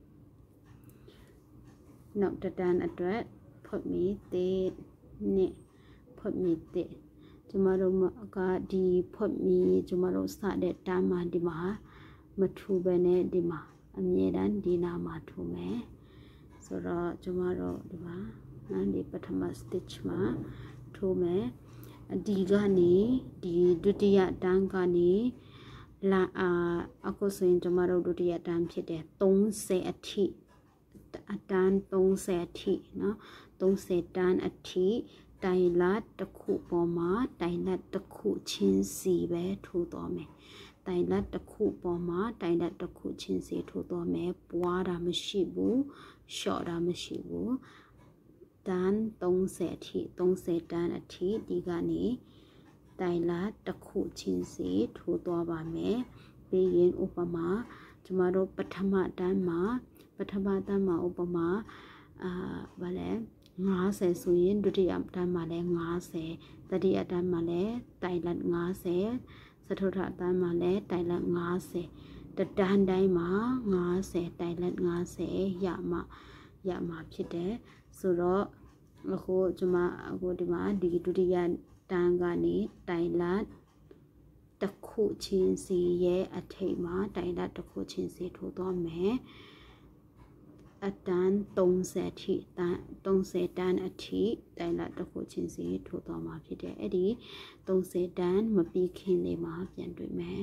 နောက်တတန်းအတွက်ဖွတ်မီတစ်နှစ်ဖွတ်မီတစ်ကျွန်မတို့ကဒီဖွတ်မီကျွန်မတို့စတဲ့တန်းမှာဒီမှာမထူပဲနဲ့ဒီမှာအမြဲတမ်းဒီနာမှာထူမယ်ဆိုတော့ကျွန်မတို့ဒီမှာနော်ဒီပထမ stitch မှာထိုးမယ်ဒီကနေဒီဒုတိယတန်းကနေလာအာအခုဆိုရင်ကျွန်မတို့ဒုတိယတန်းဖြစ်တဲ့သုံးဆယ်အထိအတန်းသုံးဆယ်အထိနော်သုံးဆယ်တန်းအထိတိုင်လာတစ်ခုပေါ်မှာတိုင်လာတစ်ခုချင်းစီပဲထိုးသွားမယ်တိုင်လာတစ်ခုပေါ်မှာတိုင်လာတစ်ခုချင်းစီထိုးသွားမယ်ပွားတာမရှိဘူးရှော့တာမရှိဘူးတန်းသုံးဆယ်အထိသုံးဆယ်တန်းအထိဒီကနေတိုင်လာတစ်ခုချင်းစီထိုးသွားပါမယ်ပြီးရင်ဥပမာကျမတို့ပထမတန်းမှာပထမတန်းမှာဥပမာအာဗာလဲငါးဆယ်ဆိုရင်ဒုတိယတန်းမှာလည်းငါးဆယ်တတိယတန်းမှာလည်းတိုင်လက်ငါးဆယ်စတုထတန်းမှာလည်းတိုင်လက်ငါးဆယ်တတန်းတိုင်းမှာငါးဆယ်တိုင်လက်ငါးဆယ်ရမှာရမှာဖြစ်တယ်ဆိုတော့အခုကျွန်မအခုဒီမှာဒီဒုတိယတန်းကနေတိုင်လက်တစ်ခုချင်းစီရဲ့အထိပ်မှာတိုင်လက်တစ်ခုချင်းစီထိုးသွားမယ်အတန်းသုံးဆယ်ထိတန်းသုံးဆယ်တန်းအထိတိုင်လက်တစ်ခုချင်းစီထိုးသွားမှာဖြစ်တယ်အဲ့ဒီသုံးဆယ်တန်းမပြီးခင်လေးမှာပြန်တွေ့မယ်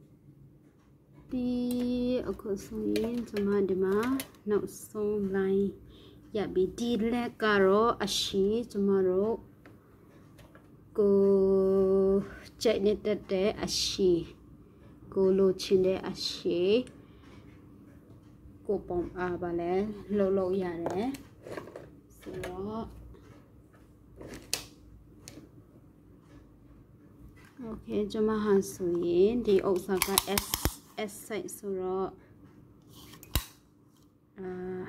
ပြီးအခုဆိုရင်ကျွန်မဒီမှာနောက်ဆုံး line ရပြီဒီလက်ကတော့အရှိကျွန်မတို့ကိုကြိုက်နေတဲ့အရှိကိုလိုချင်တဲ့အရှိကိုပုံအားပါလဲလှုပ်လို့ရတယ်ဆိုတော့โอเคကျွန်မဟာဆိုရင်ဒီဥစ္စာက S S size ဆိုတော့အာ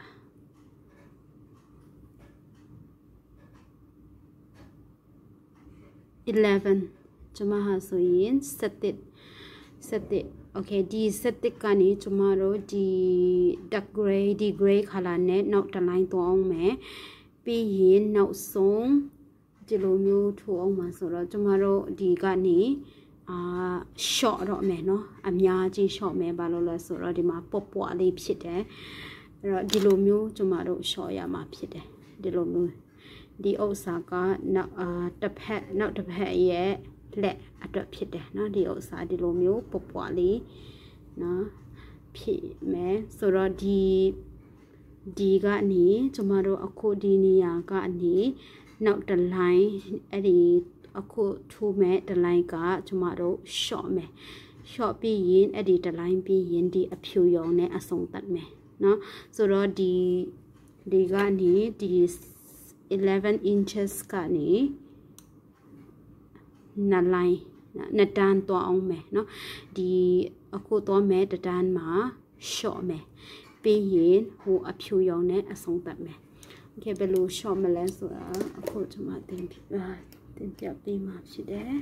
eleven ကျွန်မဟာဆိုရင်seven sevenโอเคဒီsevenကနေကျွန်မတို့ဒီ dark gray ဒီ gray color နဲ့နောက်တစ် line သွားအောင်မယ်ပြီးရင်နောက်ဆုံးဒီလိုမျိုးထိုးအောင်မှာဆိုတော့ကျွန်မတို့ဒီကနေအာ short တော့မယ်နော်အများကြီး short မယ်ဘာလို့လဲဆိုတော့ဒီမှာပေါ့ပွားလေးဖြစ်တယ်အဲ့တော့ဒီလိုမျိုးကျွန်မတို့ short ရမှာဖြစ်တယ်ဒီလိုမျိုးဒီဥစ္စာကနောက်အာတစ်ဖက်နောက်တစ်ဖက်ရဲ့လက်အတွက်ဖြစ်တယ်เนาะဒီဥစ္စာဒီလိုမျိုးပေါ့ပွားလေးเนาะဖြစ်မယ်ဆိုတော့ဒီဒီကနေကျွန်မတို့အခုဒီနေရာကနေနောက်တစ် line အဲ့ဒီအခုထိုးမဲ့တစ် line ကကျွန်မတို့ short မယ် short ပြီးရင်အဲ့ဒီတစ် line ပြီးရင်ဒီအဖြူရောင်နဲ့အဆုံးသတ်မယ်เนาะဆိုတော့ဒီဒီကနေဒီeleven inches ကနေနှစ် line နှစ်တန်းသွားအောင်မယ်เนาะဒီအခုသွားမဲ့တန်းမှာ short မယ်ပြီးရင်ဟိုအဖြူရောင်နဲ့အဆုံးသတ်မယ်โอเคဘယ်လို short မလဲဆိုတာအခုကျွန်မတင်ပြတင်ပြပေးမှာဖြစ်တယ်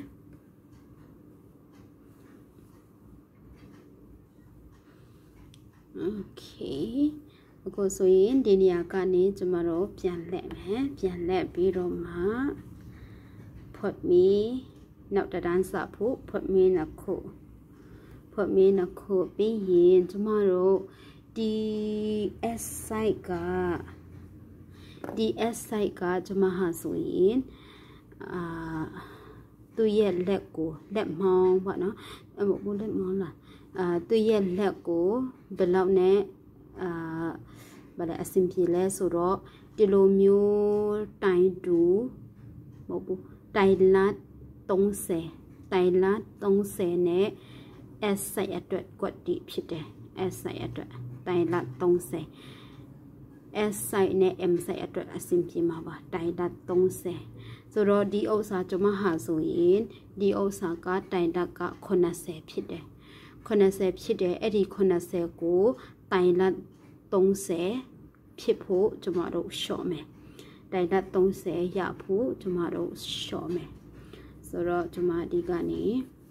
โอเคအခုဆိုရင်ဒီနေရာကနေကျွန်မတို့ပြန်လှည့်မယ်ပြန်လှည့်ပြီးတော့မှဖွက်မီနောက်တန်းစဖို့ဖွက်မီနှစ်ခုဖွက်မီနှစ်ခုပြီးရင်ကျွန်မတို့ဒီ S side ကဒီ S side ကကျွန်မဟာဆိုရင်အာသူ့ရဲ့လက်ကိုလက်မောင်းပေါ့နော်အဲ့ဘို့လက်မောင်းလားအာသူ့ရဲ့လက်ကိုဘယ်လောက်နဲ့အာဘာလဲအဆင်ပြေလဲဆိုတော့ဒီလိုမျိုးတိုင်တူမဟုတ်ဘူးတိုင်လတ်thirtyတိုင်လတ်thirtyနဲ့ S size အတွက်ကွက်တီဖြစ်တယ် S size အတွက်တိုင်လတ်thirty S size နဲ့ M size အတွက်အဆင်ပြေမှာပါတိုင်လတ်thirtyဆိုတော့ဒီဥစ္စာကျွန်မဟာဆိုရင်ဒီဥစ္စာကတိုင်လတ်ကninetyဖြစ်တယ်ninetyဖြစ်တယ်အဲ့ဒီninetyကိုတိုင်လတ်thirtyဖြစ်ဖို့ကျွန်မတို့ short မယ်တိုင်လတ်thirtyရဖို့ကျွန်မတို့ short မယ်ဆိုတော့ကျွန်မဒီကနေ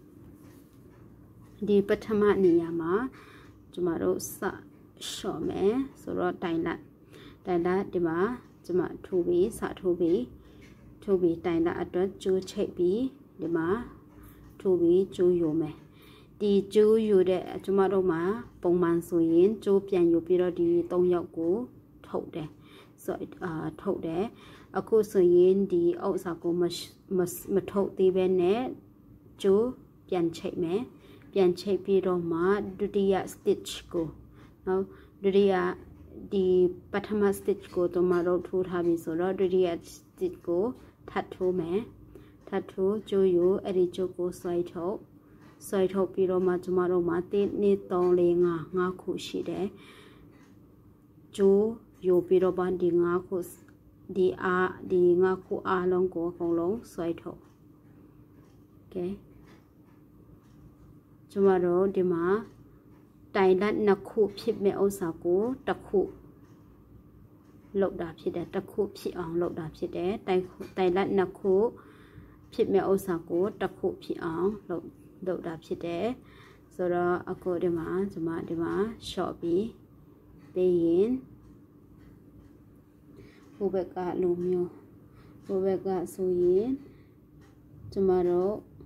ဒီပထမနေရာမှာကျွန်မတို့စ short မယ်ဆိုတော့တိုင်လတ်တိုင်လတ်ဒီမှာကျွန်မထိုးပြီးစထိုးပြီးထိုးပြီးတိုင်လတ်အတွက်ကျိုးချိတ်ပြီးဒီမှာထိုးပြီးကျိုးယူမယ်ဒီကျိုးယူတဲ့ကျွန်မတို့မှာပုံမှန်ဆိုရင်ကျိုးပြန်ယူပြီးတော့ဒီthreeယောက်ကိုထုတ်တယ်ဆိုအာထုတ်တယ်အခုဆိုရင်ဒီဥစ္စာကိုမမထုတ်သေးပဲနဲ့ကျိုးပြန်ချိတ်မယ်ပြန်ချိတ်ပြီးတော့မှဒုတိယ stitch ကိုနော်ဒုတိယဒီပထမ stitch ကိုတို့မတို့ထိုးထားပြီဆိုတော့ဒုတိယ stitch ကိုထပ်ထိုးမယ်ထပ်ထိုးကျိုးယူအဲ့ဒီကျိုးကိုဆွဲထုတ်ဆွဲထုတ်ပြီးတော့မှကျမတို့မှာone two three four fiveခုရှိတယ်ကျိုးယူပြီးတော့ဒီfiveခုဒီအားဒီfiveခုအားလုံးကိုအကုန်လုံးဆွဲထုတ်โอเคကျမတို့ဒီမှာတိုင်လတ်နှစ်ခုဖြစ်မဲ့ဥစ္စာကိုတစ်ခုหลบดาบผิดแต่ตะคุพี่อ่องหลบดาบผิดแต่ไตไตลัดนักคุผิดแมวอุสากุตะคุพี่อ่องหลบหลบดาบผิดแต่สระอโกเดมาจะมาเดมาชอบบีเปยินผู้เบกะลูมิโอผู้เบกะสุยินจะมาโร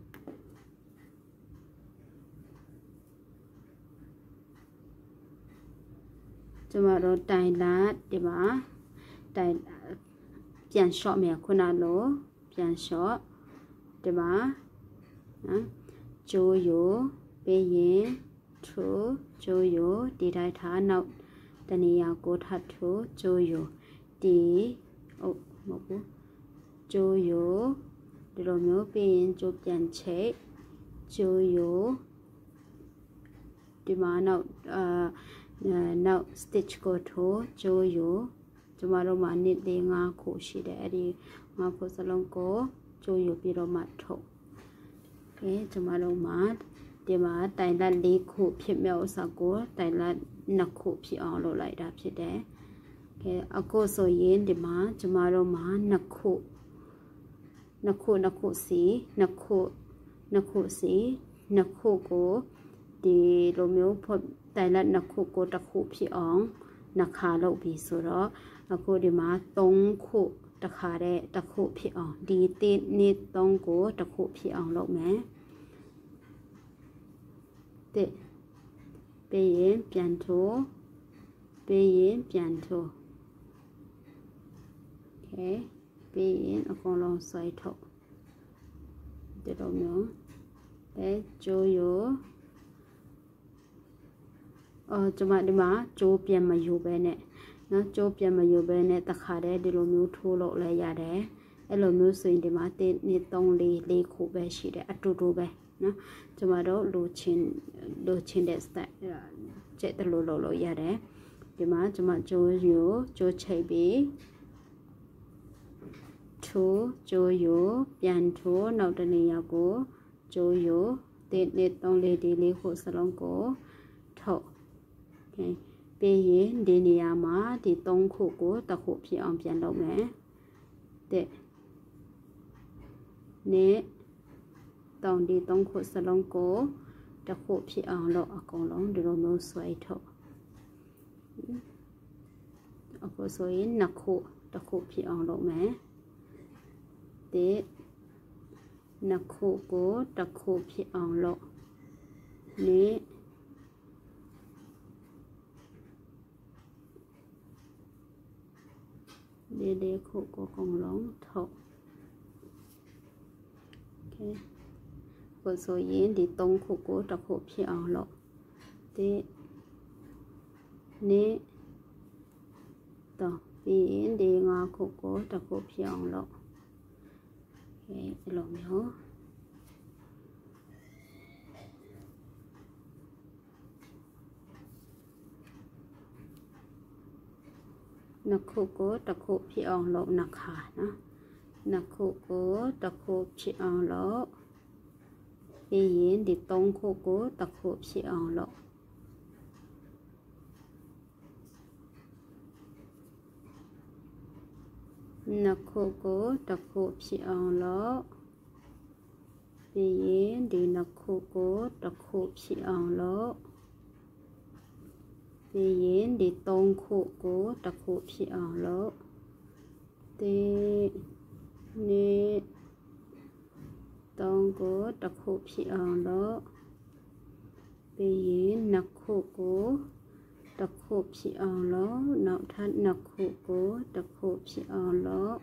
จะมาโรไตลัดเดมาไตเปลี่ยนชอบเมียคุณอาโลเปลี่ยนชอบเดมานะโจโยเปยินทูโจโยดีได้ท่านาตนิยาโกทัดทูโจโยดีโอ้หมอกูโจโยเดี๋ยวเราเมื่อเปลี่ยนโจเปลี่ยนเช็คโจโยดีมานาเอ่อนาสติชโกทูโจโยจะมาเรามานิดเดียงาโคชิเดอดีงาโคสลงโกโจโยปีเรามาโถโอเคจะมาเรามาเดี๋ยวมาไตลัดลีคูพี่เมียวสักกูไตลัดนักคูพี่อ่างโลไลดาพี่เด้โอเคอโกโซยินเดี๋ยวมาจะมาเรามานักคูนักคูนักคูสีนักคูนักคูสีนักคูกูดีโลเมียวพอไตลัดนักคูกูตะคูพี่อ่างนักขาโลบีสุรอโกเดี๋ยวมาตรงคูตะขาเดตะคูพี่อ่างดีติดนิดตรงกูตะคูพี่อ่างโลแม่เตะเปยินเปลี่ยนโถเปยินเปลี่ยนโถโอเคเปยินเอาของลองใส่โถเดี๋ยวเราเนาะแต่โจโยเออจะมาดีมาโจเปลี่ยนมาอยู่แบบเนี่ยนะโจเปลี่ยนมาอยู่แบบเนี่ยตะขาได้เดี๋ยวเราမျိုးထိုးလို့လည်းရတယ်အဲ့လိုမျိုးဆိုရင်ဒီမှာတစ်နှစ်သုံးလေးလေးခုပဲရှိတယ်အတူတူပဲနော်ကျမတို့လိုချင်လိုချင်တဲ့ step ကျက်တလို့လို့လို့ရတယ်ဒီမှာကျမကျိုးရိုးကျိုးချိတ်ပြီးထိုးကျိုးရိုးပြန်ထိုးနောက်တနေရာကိုကျိုးရိုးတစ်နှစ်သုံးလေးဒီလေးခုစလုံးကိုထုတ်โอเคပြီးရင်ဒီနေရာမှာဒီသုံးခုကိုတစ်ခုဖြစ်အောင်ပြန်လုပ်မယ်တဲ့နဲ့တောင်းဒီသုံးခုစလုံးကိုတစ်ခုဖြစ်အောင်လုပ်အကုန်လုံးဒီလိုမျိုးဆွဲထုတ်အခုဆိုရင်နှစ်ခုတစ်ခုဖြစ်အောင်လုပ်မယ်တဲ့နှစ်ခုကိုတစ်ခုဖြစ်အောင်လုပ်နဲ့ဒီလေးခုကိုအကုန်လုံးထုတ်โอเคကိုဆိုရင်ဒီသုံးခုကိုတစ်ခုဖြစ်အောင်လုပ်ဒီနေ့တော့ပြီးရင်ဒီငါးခုကိုတစ်ခုဖြစ်အောင်လုပ်โอเคဒီလိုမျိုးနှစ်ခုကိုတစ်ခုဖြစ်အောင်လုပ်နှစ်ခါနော်နှစ်ခုကိုတစ်ခုဖြစ်အောင်လုပ်ပြီးရင်ဒီသုံးခုကိုတစ်ခုဖြစ်အောင်လုပ်နှစ်ခုကိုတစ်ခုဖြစ်အောင်လုပ်ပြီးရင်ဒီနှစ်ခုကိုတစ်ခုဖြစ်အောင်လုပ်ပြီးရင်ဒီသုံးခုကိုတစ်ခုဖြစ်အောင်လုပ်ဒီနေ့သုံးခုတစ်ခုဖြစ်အောင်လုပ်ပြီးရင်နှစ်ခုကိုတစ်ခုဖြစ်အောင်လုပ်နောက်ထပ်နှစ်ခုကိုတစ်ခုဖြစ်အောင်လုပ်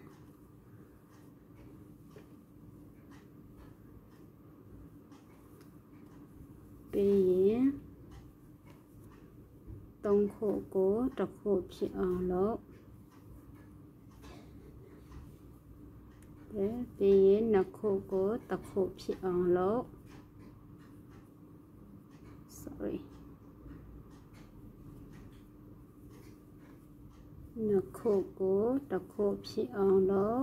ပြီးရင်သုံးခုကိုတစ်ခုဖြစ်အောင်လုပ်ပြီးရင်နှစ်ခုကိုတစ်ခုဖြစ်အောင်လုပ် sorry နှစ်ခုကိုတစ်ခုဖြစ်အောင်လုပ်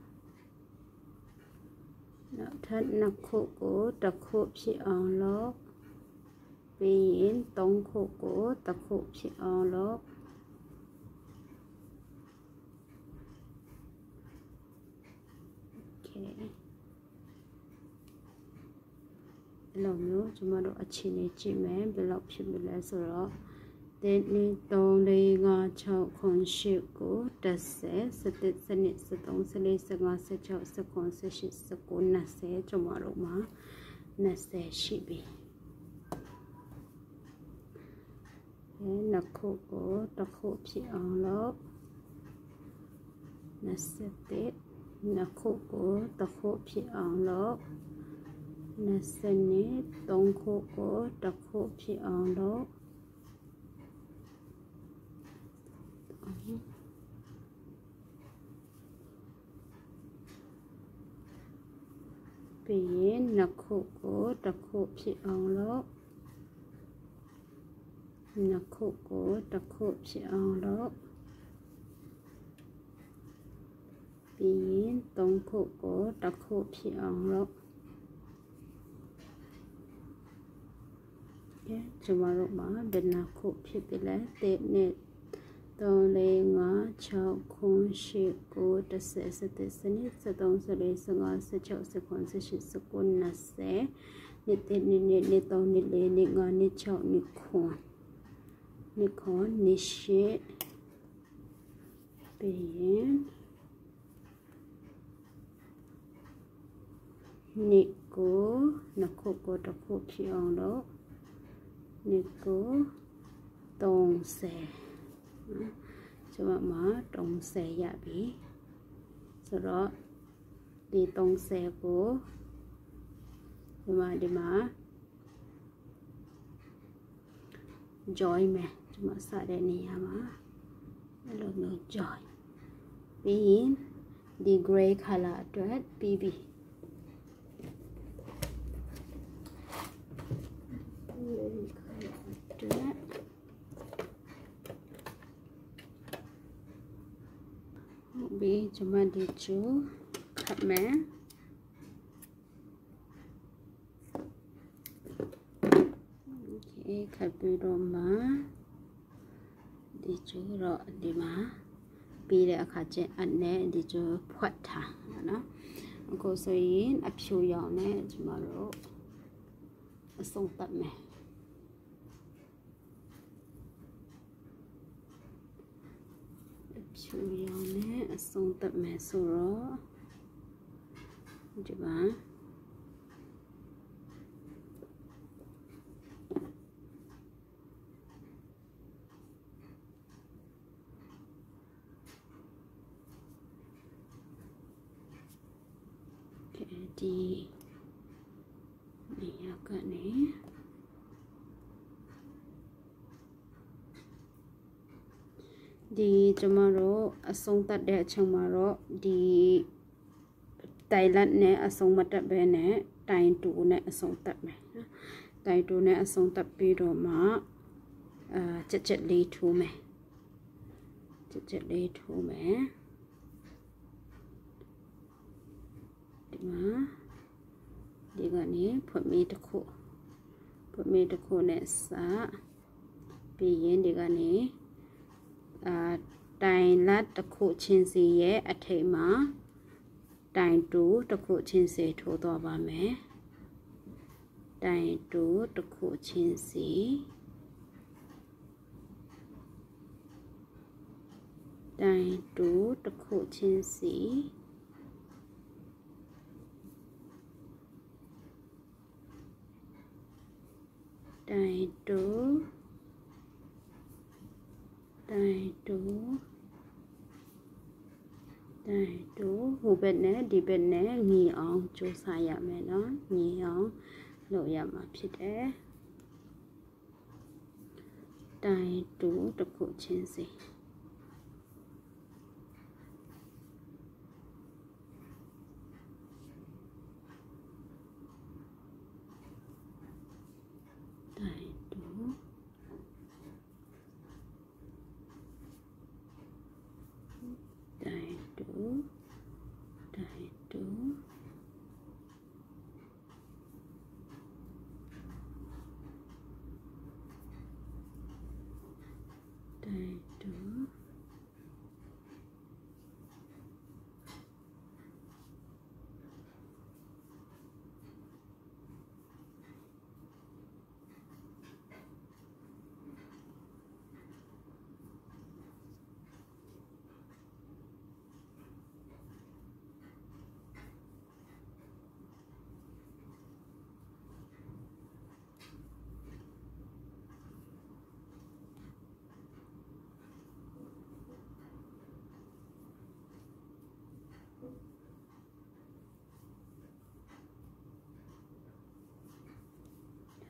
နောက်ထပ်နှစ်ခုကိုတစ်ခုဖြစ်အောင်လုပ်ပြီးရင်သုံးခုကိုတစ်ခုဖြစ်အောင်လုပ် lâu nữa chúng ta độ chỉ này chỉ mẹ bị lọc chỉ bị lẽ rồi đó đến đi tông đi ngõ chậu con chịu cố đặt sẽ sẽ tiết sẽ nhẹ sẽ tông sẽ đi sẽ ngõ sẽ chậu sẽ con sẽ chỉ sẽ cuốn nát sẽ chúng ta độ má nát sẽ chỉ bị nát khô cố đặc khô chỉ ăn lốp nát sẽ tiết nát khô cố đặc khô chỉ ăn lốp nát sẽ nhẹ tông khô cố đặc khô chỉ ăn lốp bị nặc khô cố đặc khô chỉ ăn lốp nặc khô cố đặc khô chỉ ăn lốp bị tông khô cố đặc khô chỉ ăn lốp cái chúng ta lúc đó bên nặc khô chỉ bị lấy tệ nè tông lên ngõ chậu không chịu cố đặt sẽ sẽ tự sinh sẽ tông sẽ lấy sẽ ngõ sẽ chậu sẽ còn sẽ chỉ sẽ quân là sẽ nít nít nít nít nít tông nít lên nít ngõ nít chậu nít khoan nít khoan nít sẽ biển nít cố nít cố cố đặc cố chỉ ông đó nít cố tông sẽ cho bạn mở trong xe dạ bí sau đó đi tông xe của nhưng mà đi mà joy mẹ cho mà xài đây nè mà là nó joy bí đi gray color dress baby dress bị chúng ta đi chú khắp mé ok khắp bị đồ má đi chú rồi đi má bị để khá chế anh nè đi chú phát thả nó cô xây áp chú dạo nè chúng ta rồi xong tập mẹ chú dạo nè xong tập mẹ số đó được ba cái đi này cái này đi tomorrow asong tat de tomorrow di Thailand ne asong matat be ne tai tu ne asong tat me tai tu ne asong tat pi ro ma chat chat le thu me chat chat le thu me di ma di ga ni phot mi ta khu phot mi ta khu ne sa pi yin di ga niတိုင်လတ်တစ်ခုချင်းစီရဲ့အထိပ်မှာတိုင်တူတစ်ခုချင်းစီထိုးသွားပါမယ်တိုင်တူတစ်ခုချင်းစီတိုင်တူတစ်ခုချင်းစီတိုင်တူတိုင်တူတိုင်တူဟိုဘက်နဲ့ဒီဘက်နဲ့ညီအောင်ကြိုးစားရမယ်နော်ညီအောင်လုပ်ရမှာဖြစ်တယ်တိုင်တူတစ်ခုချင်းစီတိုင်တူတိုင်တူတိုင်တူတိုင်တူ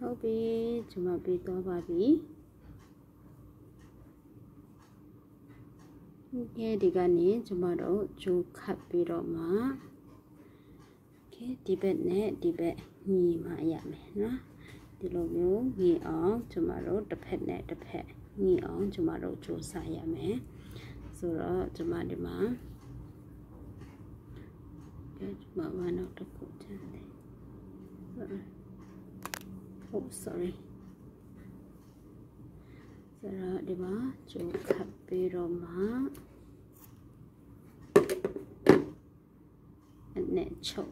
ဟုတ်ပြီကျွန်မပြီးတော့ပါပြီကဲဒီကနေကျွန်မတို့ဂျိုးခတ်ပြီးတော့မှကဲဒီဘက်နဲ့ဒီဘက်ညီမှရမယ်နော်ဒီလိုမျိုးညီအောင်ကျွန်မတို့တစ်ဖက်နဲ့တစ်ဖက်ညီအောင်ကျွန်မတို့ဂျိုးစားရမယ်ဆိုတော့ကျွန်မဒီမှာကဲကျွန်မဘာနောက်တစ်ခုချမ်းတယ် oh sorry ဆိုတော့ဒီမှာဂျိုးခတ်ပြီးတော့မှနဲ့ချုပ်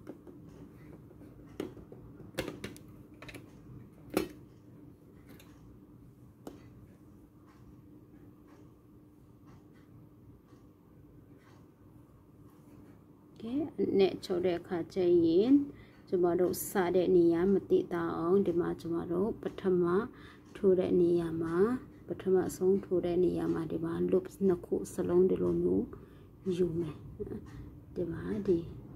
ကဲနဲ့ချုပ်တဲ့အခါကျရင်ကျမတို့စတဲ့နေရာမတိတာအောင်ဒီမှာကျမတို့ပထမထိုးတဲ့နေရာမှာပထမဆုံးထိုးတဲ့နေရာမှာဒီမှာ loops နှစ်ခုစလုံးဒီလိုမျိုးယူမယ်ဒီမှာဒီ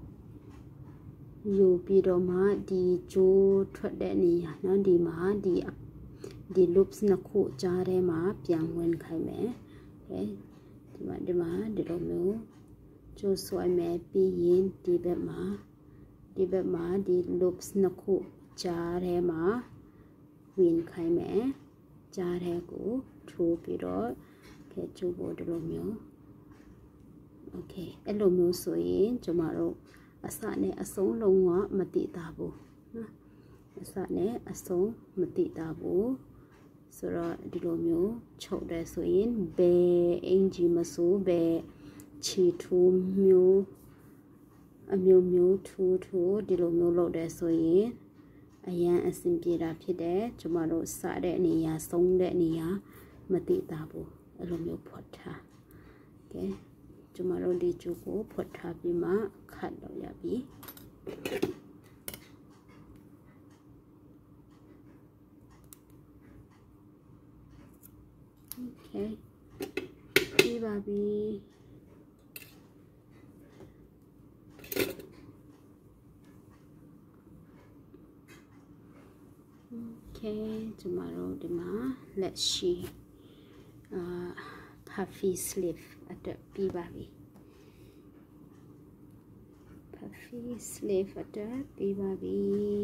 ယူပြီးတော့မှဒီဂျိုးထွက်တဲ့နေရာနော်ဒီမှာဒီဒီ loops နှစ်ခုကြားထဲမှာပြန်ဝင်ခိုင်းမယ်ဟဲ့ဒီမှာဒီမှာဒီလိုမျိုးဂျိုးဆွဲမယ်ပြီးရင်ဒီဘက်မှာဒီဘက်မှာဒီ loops နှစ်ခုကြားထဲမှာဝင်ခိုင်းမယ်ကြားထဲကိုထိုးပြီးတော့ခဲဂျိုးပေါ်ဒီလိုမျိုးโอเคအဲ့လိုမျိုးဆိုရင်ကျမတို့အစနဲ့အဆုံးလုံးဝမတိတာဘူးနော်အစနဲ့အဆုံးမတိတာဘူးဆိုတော့ဒီလိုမျိုးချုပ်တယ်ဆိုရင်ဘယ်အင်ဂျီမဆိုဘယ်ချီထူးမျိုးအမျိုးမျိုးထူးထူးဒီလိုမျိုးလုပ်တယ်ဆိုရင်အရန်အဆင်ပြေတာဖြစ်တယ်ကျမတို့စတဲ့နေရာဆုံးတဲ့နေရာမတိတာဘူးအဲ့လိုမျိုးဖွက်ထားကဲကျမတို့ဒီကျိုးကိုဖွက်ထားပြီးမှခတ်လို့ရပြီโอเคပြီးပါပြီโอเคကျမတို့ဒီမှာလက်ရှိအာ puffy sleeve အတွက်ပြီးပါပြီ puffy sleeve အတွက်ပြီးပါပြီ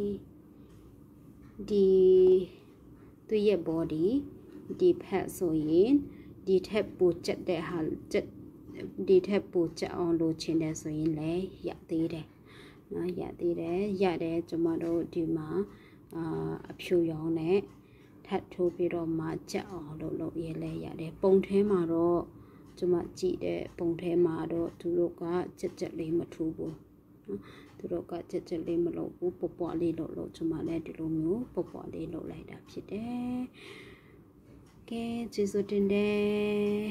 ဒီသူရဲ့ body ဒီဖက်ဆိုရင်ဒီထက်ပိုကျက်တဲ့ဟာကျက်ဒီထက်ပိုကျက်အောင်လိုချင်တယ်ဆိုရင်လည်းရသေးတယ်နော်ရသေးတယ်ရတယ်ကျမတို့ဒီမှာအာအဖြူရောင်နဲ့ထပ်ထိုးပြီးတော့မှကြက်အောင်လုပ်လို့ရလဲရတယ်ပုံထဲမှာတော့ကျမကြည့်တဲ့ပုံထဲမှာတော့သူတို့ကကြက်ကြက်လေးမထိုးဘူးနော်သူတို့ကကြက်ကြက်လေးမလုပ်ဘူးပွပွလေးလုပ်လို့ကျမလည်းဒီလိုမျိုးပွပွလေးလုပ်လိုက်တာဖြစ်တယ်ကဲကျေးဇူးတင်တယ်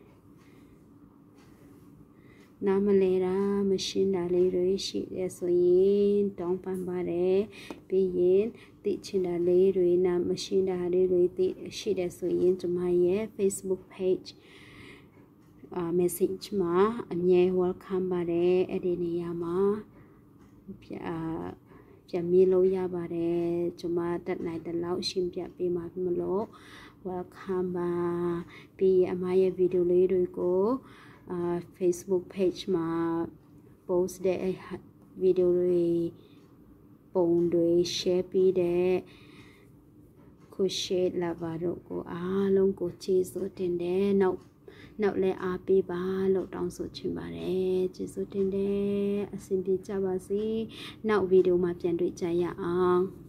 နာမလဲတာမရှင်းတာလေးတွေရှိတယ်ဆိုရင်တောင်းပန်ပါတယ်ပြီးရင်သိချင်တာလေးတွေနာမရှင်းတာလေးတွေသိရှိတယ်ဆိုရင်ကျမရဲ့ Facebook page အာ message မှာအမြဲ welcome ပါတယ်အဲ့ဒီနေရာမှာပြပြန်မြင်လို့ရပါတယ်ကျမတက်နိုင်တဲ့လောက်ရှင်းပြပေးမှာမလို့ welcome ပါပြီးအမရဲ့ဗီဒီယိုလေးတွေကိုအာ Facebook page မှာ post တဲ့ဗီဒီယိုတွေပုံတွေ share ပေးတဲ့ခု share လာပါတော့ကိုအားလုံးကိုကျေးဇူးတင်တယ်နောက်နောက်လဲအားပေးပါလို့တောင်းဆိုချင်ပါတယ်ကျေးဇူးတင်တယ်အဆင်ပြေကြပါစေနောက်ဗီဒီယိုမှာပြန်တွေ့ကြရအောင်